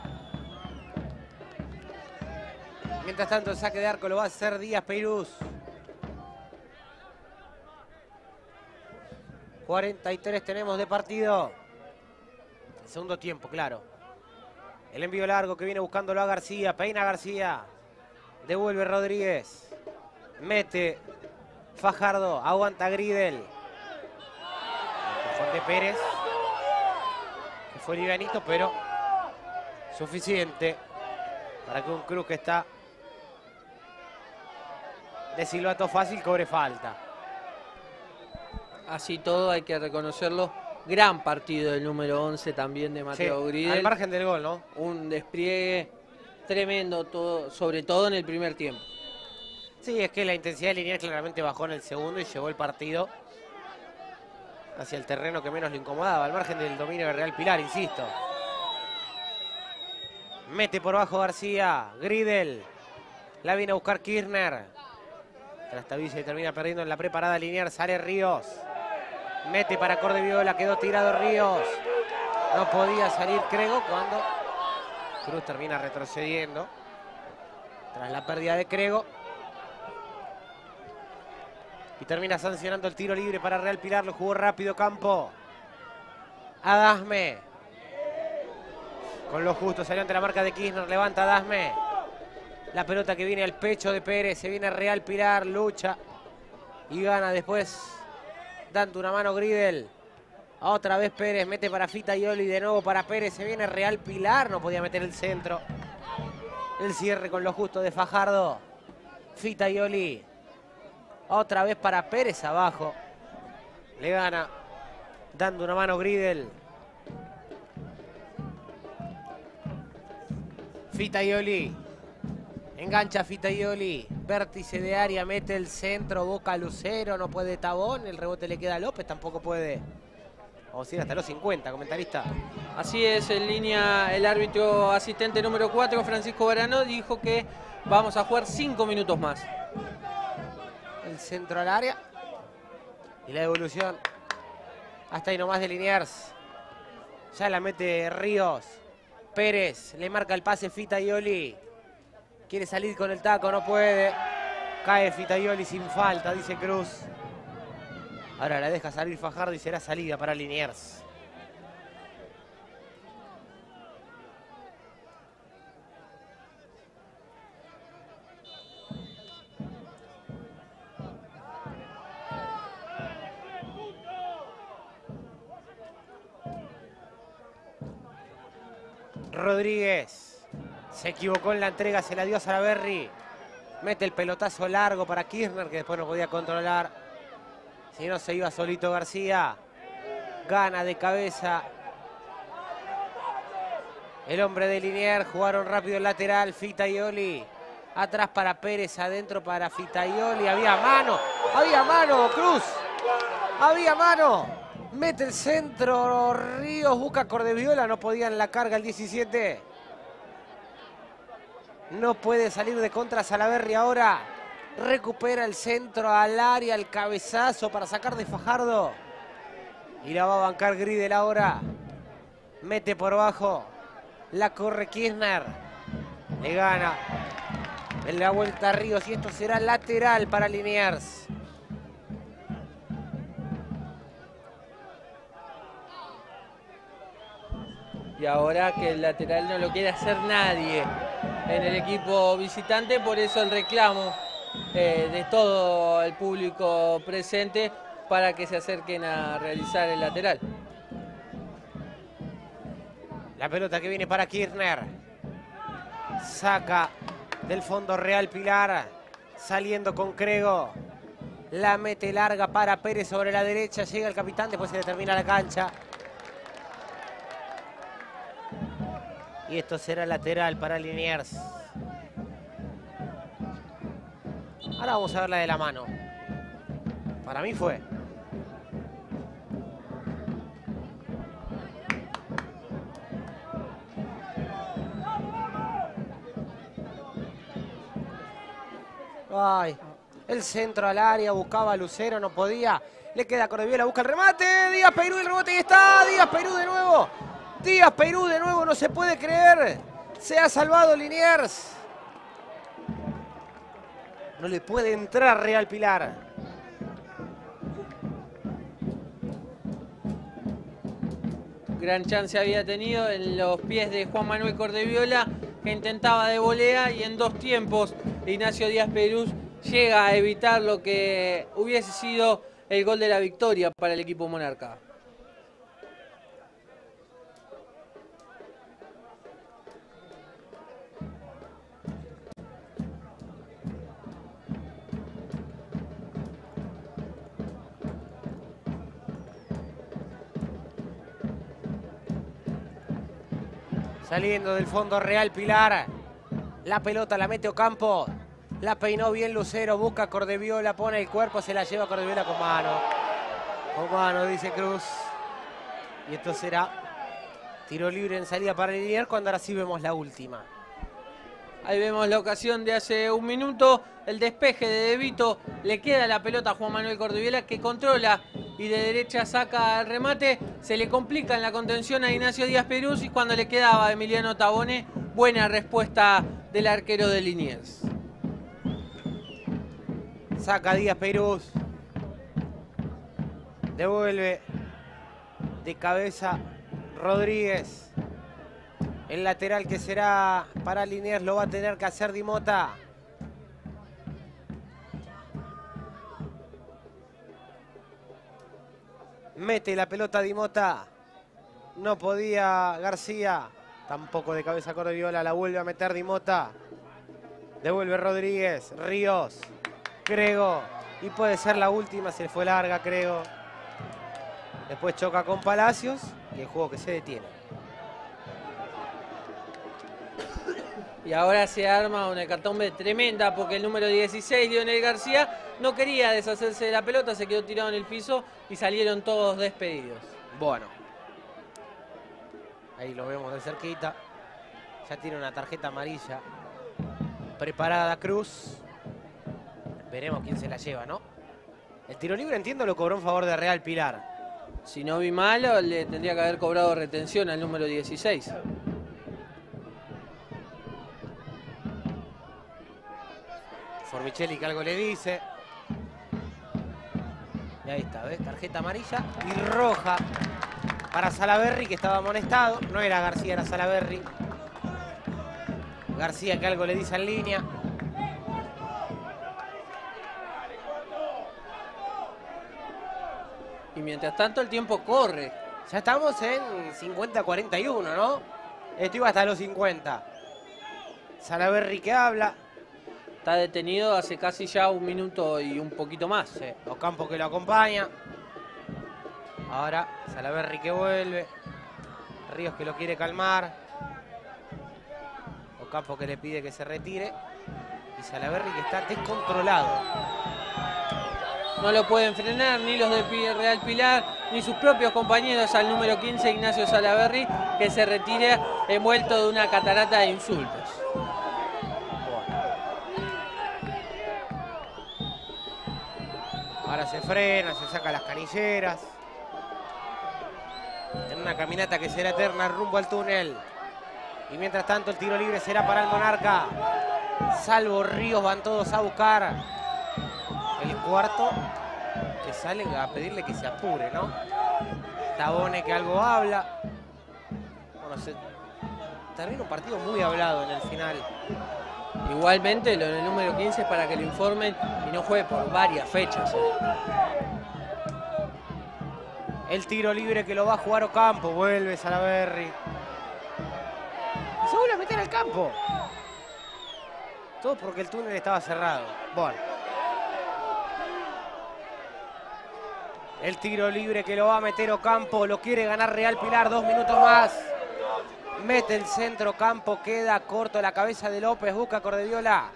Mientras tanto el saque de arco lo va a hacer Díaz Peiruz. cuarenta y tres tenemos de partido. El segundo tiempo, claro. El envío largo que viene buscándolo a García. Peina García. Devuelve Rodríguez. Mete Fajardo. Aguanta Gridel. Confunde Pérez. Que fue livianito, pero suficiente para que un Cruz que está de silbato fácil cobre falta. Así todo, hay que reconocerlo. Gran partido del número once también de Mateo Sí, Gridel. al margen del gol, ¿no? Un despliegue tremendo, todo, sobre todo en el primer tiempo. Sí, es que la intensidad de Liniers claramente bajó en el segundo y llevó el partido hacia el terreno que menos le incomodaba, al margen del dominio de Real Pilar, insisto. Mete por bajo García, Gridel. La viene a buscar Kirchner. Trastabilla y termina perdiendo en la preparada Liniers. Sale Ríos. Mete para Cordeviola, quedó tirado Ríos. No podía salir Crego cuando Cruz termina retrocediendo tras la pérdida de Crego. Y termina sancionando el tiro libre para Real Pilar. Lo jugó rápido Campo. Adasme. Con lo justo salió ante la marca de Kirchner. Levanta Adasme. La pelota que viene al pecho de Pérez. Se viene Real Pilar. Lucha. Y gana después, dando una mano Gridel. Otra vez Pérez. Mete para Fita Ioli. De nuevo para Pérez. Se viene Real Pilar. No podía meter el centro. El cierre con lo justo de Fajardo. Fita Ioli. Otra vez para Pérez abajo. Le gana dando una mano Gridel. Fita Ioli. Engancha Fita Ioli. Vértice de área. Mete el centro. Boca Lucero. No puede Tabón. El rebote le queda a López. Tampoco puede. Vamos a ir hasta los cincuenta, comentarista. Así es, en línea el árbitro asistente número cuatro, Francisco Barano, dijo que vamos a jugar cinco minutos más. El centro al área. Y la devolución hasta ahí nomás de Liniers. Ya la mete Ríos. Pérez le marca el pase Fitaioli. Quiere salir con el taco, no puede. Cae Fitaioli sin falta, dice Cruz. Ahora la deja salir Fajardo y será salida para Liniers. Rodríguez se equivocó en la entrega, se la dio a Salaverry. Mete el pelotazo largo para Kirchner, que después no podía controlar. Si no, se iba solito García. Gana de cabeza el hombre de Liniers. Jugaron rápido el lateral, Fitaioli. Atrás para Pérez, adentro para Fitaioli. Había mano, había mano, Cruz. Había mano. Mete el centro, Ríos busca Cordeviola, no podía en la carga el diecisiete. No puede salir de contra Salaverry ahora. Recupera el centro al área, el cabezazo para sacar de Fajardo. Y la va a bancar Gridel ahora. Mete por bajo. La corre Kirchner. Le gana. En la vuelta a Ríos y esto será lateral para Liniers. Y ahora que el lateral no lo quiere hacer nadie en el equipo visitante, por eso el reclamo eh, de todo el público presente para que se acerquen a realizar el lateral. La pelota que viene para Kirchner. Saca del fondo Real Pilar. Saliendo con Crego. La mete larga para Pérez sobre la derecha. Llega el capitán, después se le termina la cancha. Y esto será lateral para Liniers. Ahora vamos a ver la de la mano. Para mí fue. Ay, el centro al área, buscaba a Lucero, no podía. Le queda a Cordeviola, busca el remate. Díaz Peirú, el rebote y está. Díaz Peirú de nuevo. Díaz Peirú de nuevo, no se puede creer. Se ha salvado Liniers. No le puede entrar Real Pilar. Gran chance había tenido en los pies de Juan Manuel Cordeviola, que intentaba de volea, y en dos tiempos Ignacio Díaz Peirú llega a evitar lo que hubiese sido el gol de la victoria para el equipo monarca. Saliendo del fondo Real Pilar. La pelota la mete Ocampo. La peinó bien Lucero. Busca a Cordeviola. Pone el cuerpo. Se la lleva Cordeviola con mano. Con mano, dice Cruz. Y esto será tiro libre en salida para Liniers, cuando ahora sí vemos la última. Ahí vemos la ocasión de hace un minuto. El despeje de De Vito. Le queda la pelota a Juan Manuel Cordeviola, que controla y de derecha saca el remate. Se le complica en la contención a Ignacio Díaz Peirú, y cuando le quedaba a Emiliano Tabone, buena respuesta del arquero de Liniers. Saca Díaz Peirú. Devuelve de cabeza Rodríguez. El lateral que será para Liniers lo va a tener que hacer Di Mota. Mete la pelota Di Mota. No podía García. Tampoco de cabeza Cordeviola. La vuelve a meter Di Mota. Devuelve Rodríguez. Ríos. Crego. Y puede ser la última. Se le fue larga, Crego. Después choca con Palacios. Y el juego que se detiene. Y ahora se arma una hecatombe tremenda, porque el número dieciséis, Lionel García, no quería deshacerse de la pelota, se quedó tirado en el piso y salieron todos despedidos. Bueno. Ahí lo vemos de cerquita. Ya tiene una tarjeta amarilla preparada Cruz. Veremos quién se la lleva, ¿no? El tiro libre, entiendo, lo cobró en favor de Real Pilar. Si no vi mal, le tendría que haber cobrado retención al número dieciséis. Formicelli que algo le dice. Y ahí está, ¿ves? Tarjeta amarilla y roja para Salaberry, que estaba amonestado. No era García, era Salaberry. García que algo le dice en línea. Y mientras tanto el tiempo corre. Ya estamos en cincuenta cuarenta y uno, ¿no? Esto iba hasta los cincuenta. Salaberry que habla. Está detenido hace casi ya un minuto y un poquito más. Sí, Ocampo que lo acompaña. Ahora Salaberry que vuelve. Ríos que lo quiere calmar. Ocampo que le pide que se retire. Y Salaberry que está descontrolado. No lo pueden frenar ni los de Real Pilar, ni sus propios compañeros al número quince, Ignacio Salaberry, que se retira envuelto de una catarata de insultos. Ahora se frena, se saca las canilleras. En una caminata que será eterna rumbo al túnel. Y mientras tanto el tiro libre será para el Monarca. Salvo Ríos, van todos a buscar el cuarto, que salen a pedirle que se apure, ¿no? Tabone que algo habla. Bueno, se termina un partido muy hablado en el final. Igualmente, lo del número quince es para que lo informen y no juegue por varias fechas. ¿eh? El tiro libre que lo va a jugar Ocampo. Vuelve Salaberry. Y se vuelve a meter al campo. Todo porque el túnel estaba cerrado. Bueno. El tiro libre que lo va a meter Ocampo. Lo quiere ganar Real Pilar. Dos minutos más. Mete el centro Ocampo. Queda corto la cabeza de López. Busca Cordeviola.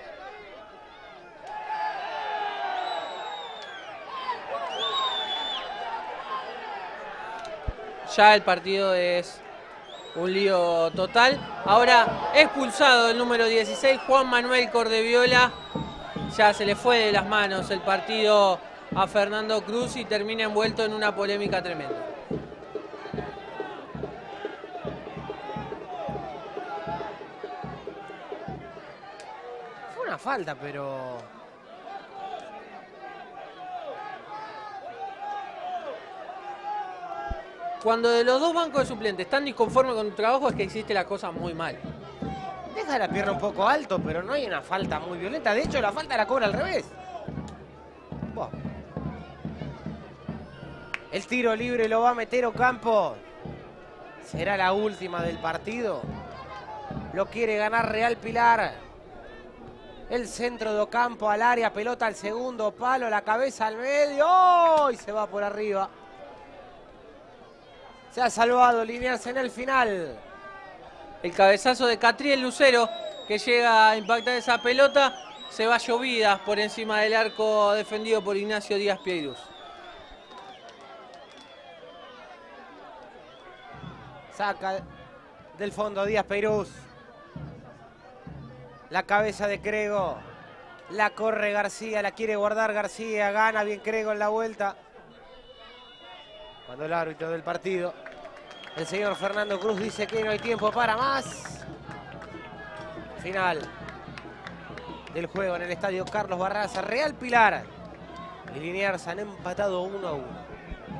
Ya el partido es un lío total. Ahora expulsado el número dieciséis, Juan Manuel Cordeviola. Ya se le fue de las manos el partido a Fernando Cruz y termina envuelto en una polémica tremenda. Fue una falta, pero... Cuando de los dos bancos de suplentes están disconformes con tu trabajo es que hiciste la cosa muy mal. Deja la pierna un poco alto, pero no hay una falta muy violenta. De hecho, la falta la cobra al revés. Buah. El tiro libre lo va a meter Ocampo. ¿Será la última del partido? Lo quiere ganar Real Pilar. El centro de Ocampo al área, pelota al segundo palo, la cabeza al medio. ¡Oh! Y se va por arriba. Se ha salvado Liniers en el final. El cabezazo de Catriel Lucero, que llega a impactar esa pelota, se va llovida por encima del arco defendido por Ignacio Díaz Piedrus. Saca del fondo Díaz Peiruz. La cabeza de Crego. La corre García, la quiere guardar García. Gana bien Crego en la vuelta. Cuando el árbitro del partido, el señor Fernando Cruz, dice que no hay tiempo para más. Final del juego en el estadio Carlos Barraza. Real Pilar y Liniers han empatado uno a uno.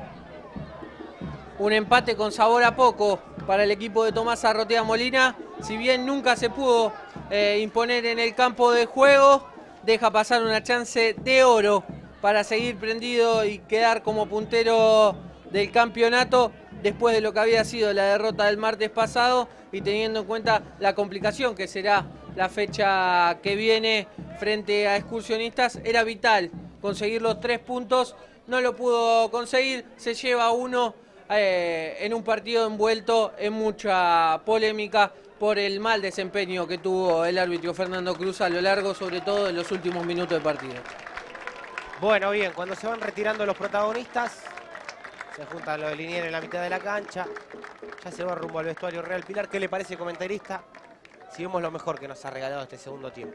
Un empate con sabor a poco para el equipo de Tomás Arrotea Molina. Si bien nunca se pudo eh, imponer en el campo de juego, deja pasar una chance de oro para seguir prendido y quedar como puntero del campeonato después de lo que había sido la derrota del martes pasado y teniendo en cuenta la complicación que será la fecha que viene frente a Excursionistas. Era vital conseguir los tres puntos, no lo pudo conseguir, se lleva uno eh, en un partido envuelto en mucha polémica por el mal desempeño que tuvo el árbitro Fernando Cruz a lo largo, sobre todo en los últimos minutos de partido. Bueno, bien, cuando se van retirando los protagonistas, se juntan los de Liniers en la mitad de la cancha. Ya se va rumbo al vestuario Real Pilar. ¿Qué le parece, comentarista? Si vemos lo mejor que nos ha regalado este segundo tiempo.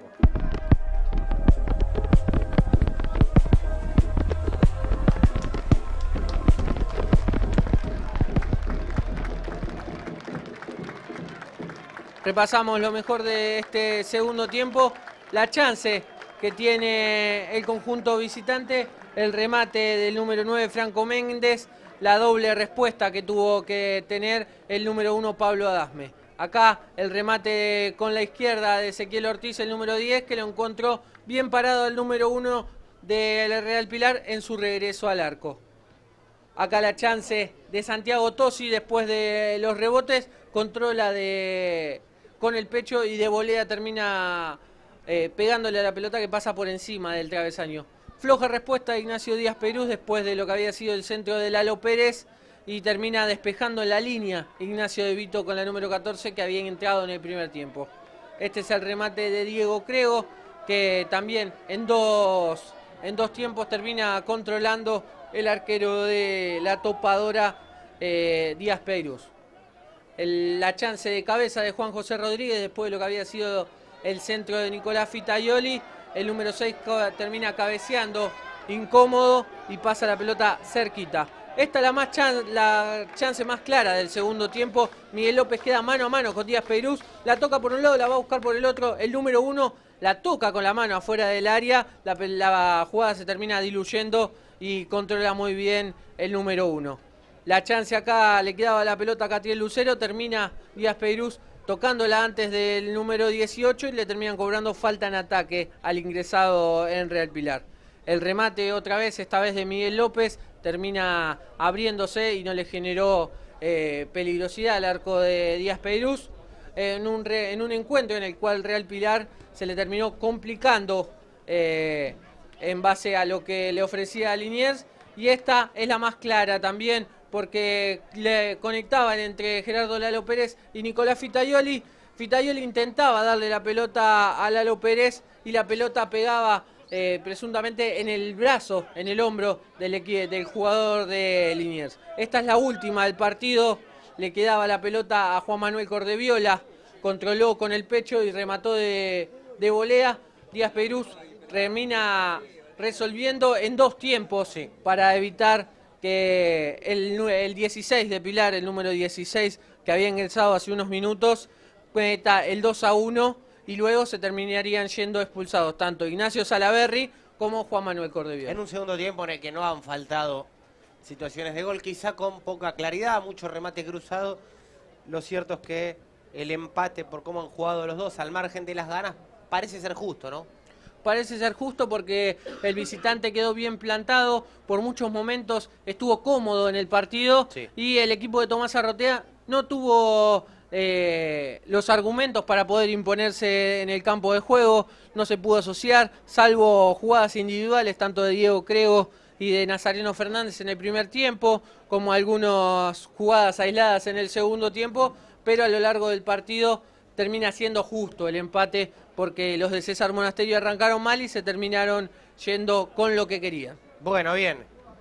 repasamos lo mejor de este segundo tiempo. La chance que tiene el conjunto visitante, el remate del número nueve, Franco Méndez, la doble respuesta que tuvo que tener el número uno, Pablo Adasme. Acá el remate con la izquierda de Ezequiel Ortiz, el número diez, que lo encontró bien parado el número uno del Real Pilar en su regreso al arco. Acá la chance de Santiago Tosi después de los rebotes, controla de con el pecho y de volea termina eh, pegándole a la pelota que pasa por encima del travesaño. Floja respuesta de Ignacio Díaz Perús después de lo que había sido el centro de Lalo Pérez y termina despejando en la línea Ignacio De Vito con la número catorce que había entrado en el primer tiempo. Este es el remate de Diego Crego que también en dos, en dos tiempos termina controlando el arquero de la topadora eh, Díaz Perús. El, la chance de cabeza de Juan José Rodríguez después de lo que había sido el centro de Nicolás Fitaioli. El número seis termina cabeceando incómodo y pasa la pelota cerquita. Esta es la, más chan la chance más clara del segundo tiempo. Miguel López queda mano a mano con Díaz Perús. La toca por un lado, la va a buscar por el otro. El número uno la toca con la mano afuera del área. La, la jugada se termina diluyendo y controla muy bien el número uno. La chance acá le quedaba la pelota a Catriel Lucero. Termina Díaz Perús tocándola antes del número dieciocho y le terminan cobrando falta en ataque al ingresado en Real Pilar. El remate otra vez, esta vez de Miguel López, termina abriéndose y no le generó eh, peligrosidad al arco de Díaz Perús en un, re, en un encuentro en el cual Real Pilar se le terminó complicando eh, en base a lo que le ofrecía a Liniers, y esta es la más clara también porque le conectaban entre Gerardo Lalo Pérez y Nicolás Fitaioli. Fitaioli intentaba darle la pelota a Lalo Pérez y la pelota pegaba eh, presuntamente en el brazo, en el hombro del, del jugador de Liniers. Esta es la última del partido, le quedaba la pelota a Juan Manuel Cordeviola, controló con el pecho y remató de, de volea. Díaz Perús termina resolviendo en dos tiempos sí. para evitar que el, el dieciséis de Pilar, el número dieciséis que había ingresado hace unos minutos, meta el dos a uno y luego se terminarían yendo expulsados tanto Ignacio Salaverry como Juan Manuel Cordeviola. En un segundo tiempo en el que no han faltado situaciones de gol, quizá con poca claridad, mucho remate cruzado. Lo cierto es que el empate, por cómo han jugado los dos, al margen de las ganas, parece ser justo, ¿no? Parece ser justo porque el visitante quedó bien plantado, por muchos momentos estuvo cómodo en el partido sí. y el equipo de Tomás Arrotea no tuvo eh, los argumentos para poder imponerse en el campo de juego, no se pudo asociar, salvo jugadas individuales tanto de Diego Crego y de Nazareno Fernández en el primer tiempo, como algunas jugadas aisladas en el segundo tiempo, pero a lo largo del partido termina siendo justo el empate porque los de César Monasterio arrancaron mal y se terminaron yendo con lo que querían. Bueno, bien.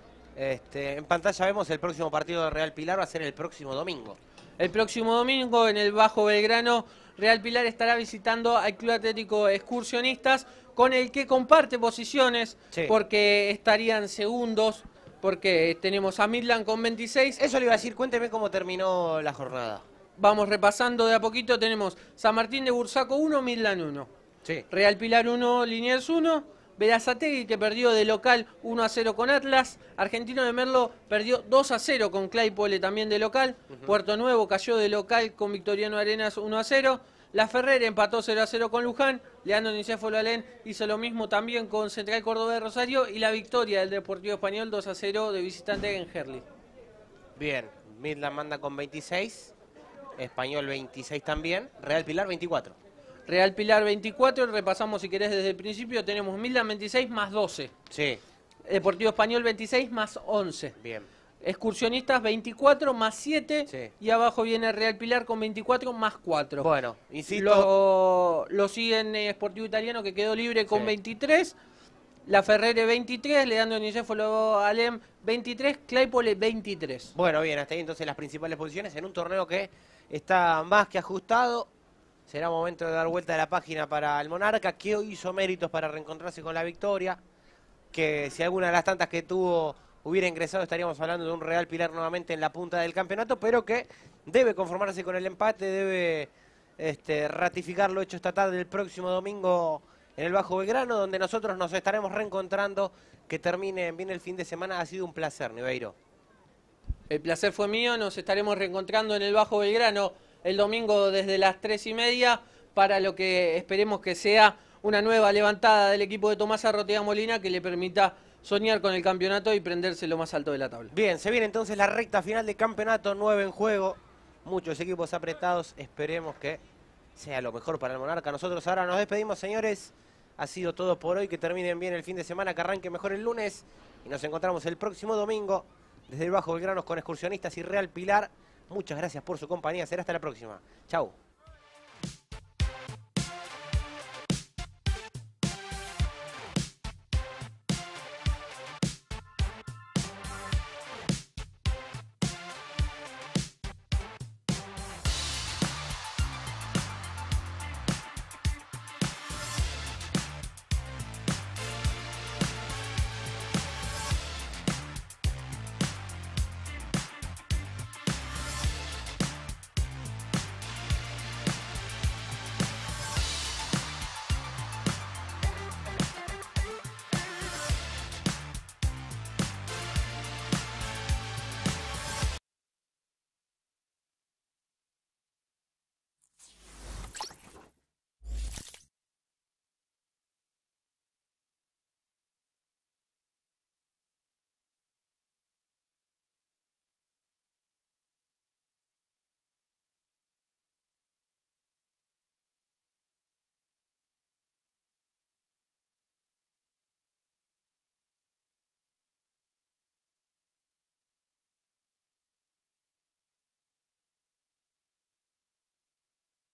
Este, en pantalla vemos el próximo partido de Real Pilar, va a ser el próximo domingo. El próximo domingo en el Bajo Belgrano, Real Pilar estará visitando al Club Atlético Excursionistas, con el que comparte posiciones, sí. porque estarían segundos, porque tenemos a Midland con veintiséis. Eso le iba a decir, cuénteme cómo terminó la jornada. Vamos repasando de a poquito, tenemos San Martín de Bursaco uno, Midland uno. Sí. Real Pilar uno, Liniers uno. Berazategui que perdió de local uno a cero con Atlas. Argentino de Merlo perdió dos a cero con Claypole también de local. Uh-huh. Puerto Nuevo cayó de local con Victoriano Arenas uno a cero. La Ferrer empató cero a cero con Luján. Leandro Nicéfalo Alén hizo lo mismo también con Central Córdoba de Rosario. Y la victoria del Deportivo Español dos a cero de visitante en Herli. Bien, Midland manda con veintiséis. Español veintiséis también, Real Pilar veinticuatro. Real Pilar veinticuatro, repasamos si querés desde el principio, tenemos Midland veintiséis más doce. Sí. Deportivo Español veintiséis más once. Bien. Excursionistas veinticuatro más siete. Sí. Y abajo viene Real Pilar con veinticuatro más cuatro. Bueno, insisto. Lo, lo siguen eh, Sportivo Italiano que quedó libre con sí. veintitrés. La Ferrere veintitrés, Leandro Nicéfalo Alem veintitrés, Claypole veintitrés. Bueno, bien, hasta ahí entonces las principales posiciones en un torneo que está más que ajustado. Será momento de dar vuelta a la página para el Monarca, que hoy hizo méritos para reencontrarse con la victoria. Que si alguna de las tantas que tuvo hubiera ingresado, estaríamos hablando de un Real Pilar nuevamente en la punta del campeonato, pero que debe conformarse con el empate, debe este, ratificar lo hecho esta tarde el próximo domingo en el Bajo Belgrano, donde nosotros nos estaremos reencontrando. Que termine bien el fin de semana. Ha sido un placer, Niveiro. El placer fue mío. Nos estaremos reencontrando en el Bajo Belgrano el domingo desde las tres y media para lo que esperemos que sea una nueva levantada del equipo de Tomás Arrotea Molina que le permita soñar con el campeonato y prenderse lo más alto de la tabla. Bien, se viene entonces la recta final del campeonato, nueve en juego, muchos equipos apretados, esperemos que sea lo mejor para el Monarca. Nosotros ahora nos despedimos, señores, ha sido todo por hoy, que terminen bien el fin de semana, que arranque mejor el lunes y nos encontramos el próximo domingo desde el Bajo Belgrano con Excursionistas y Real Pilar. Muchas gracias por su compañía, será hasta la próxima. Chau.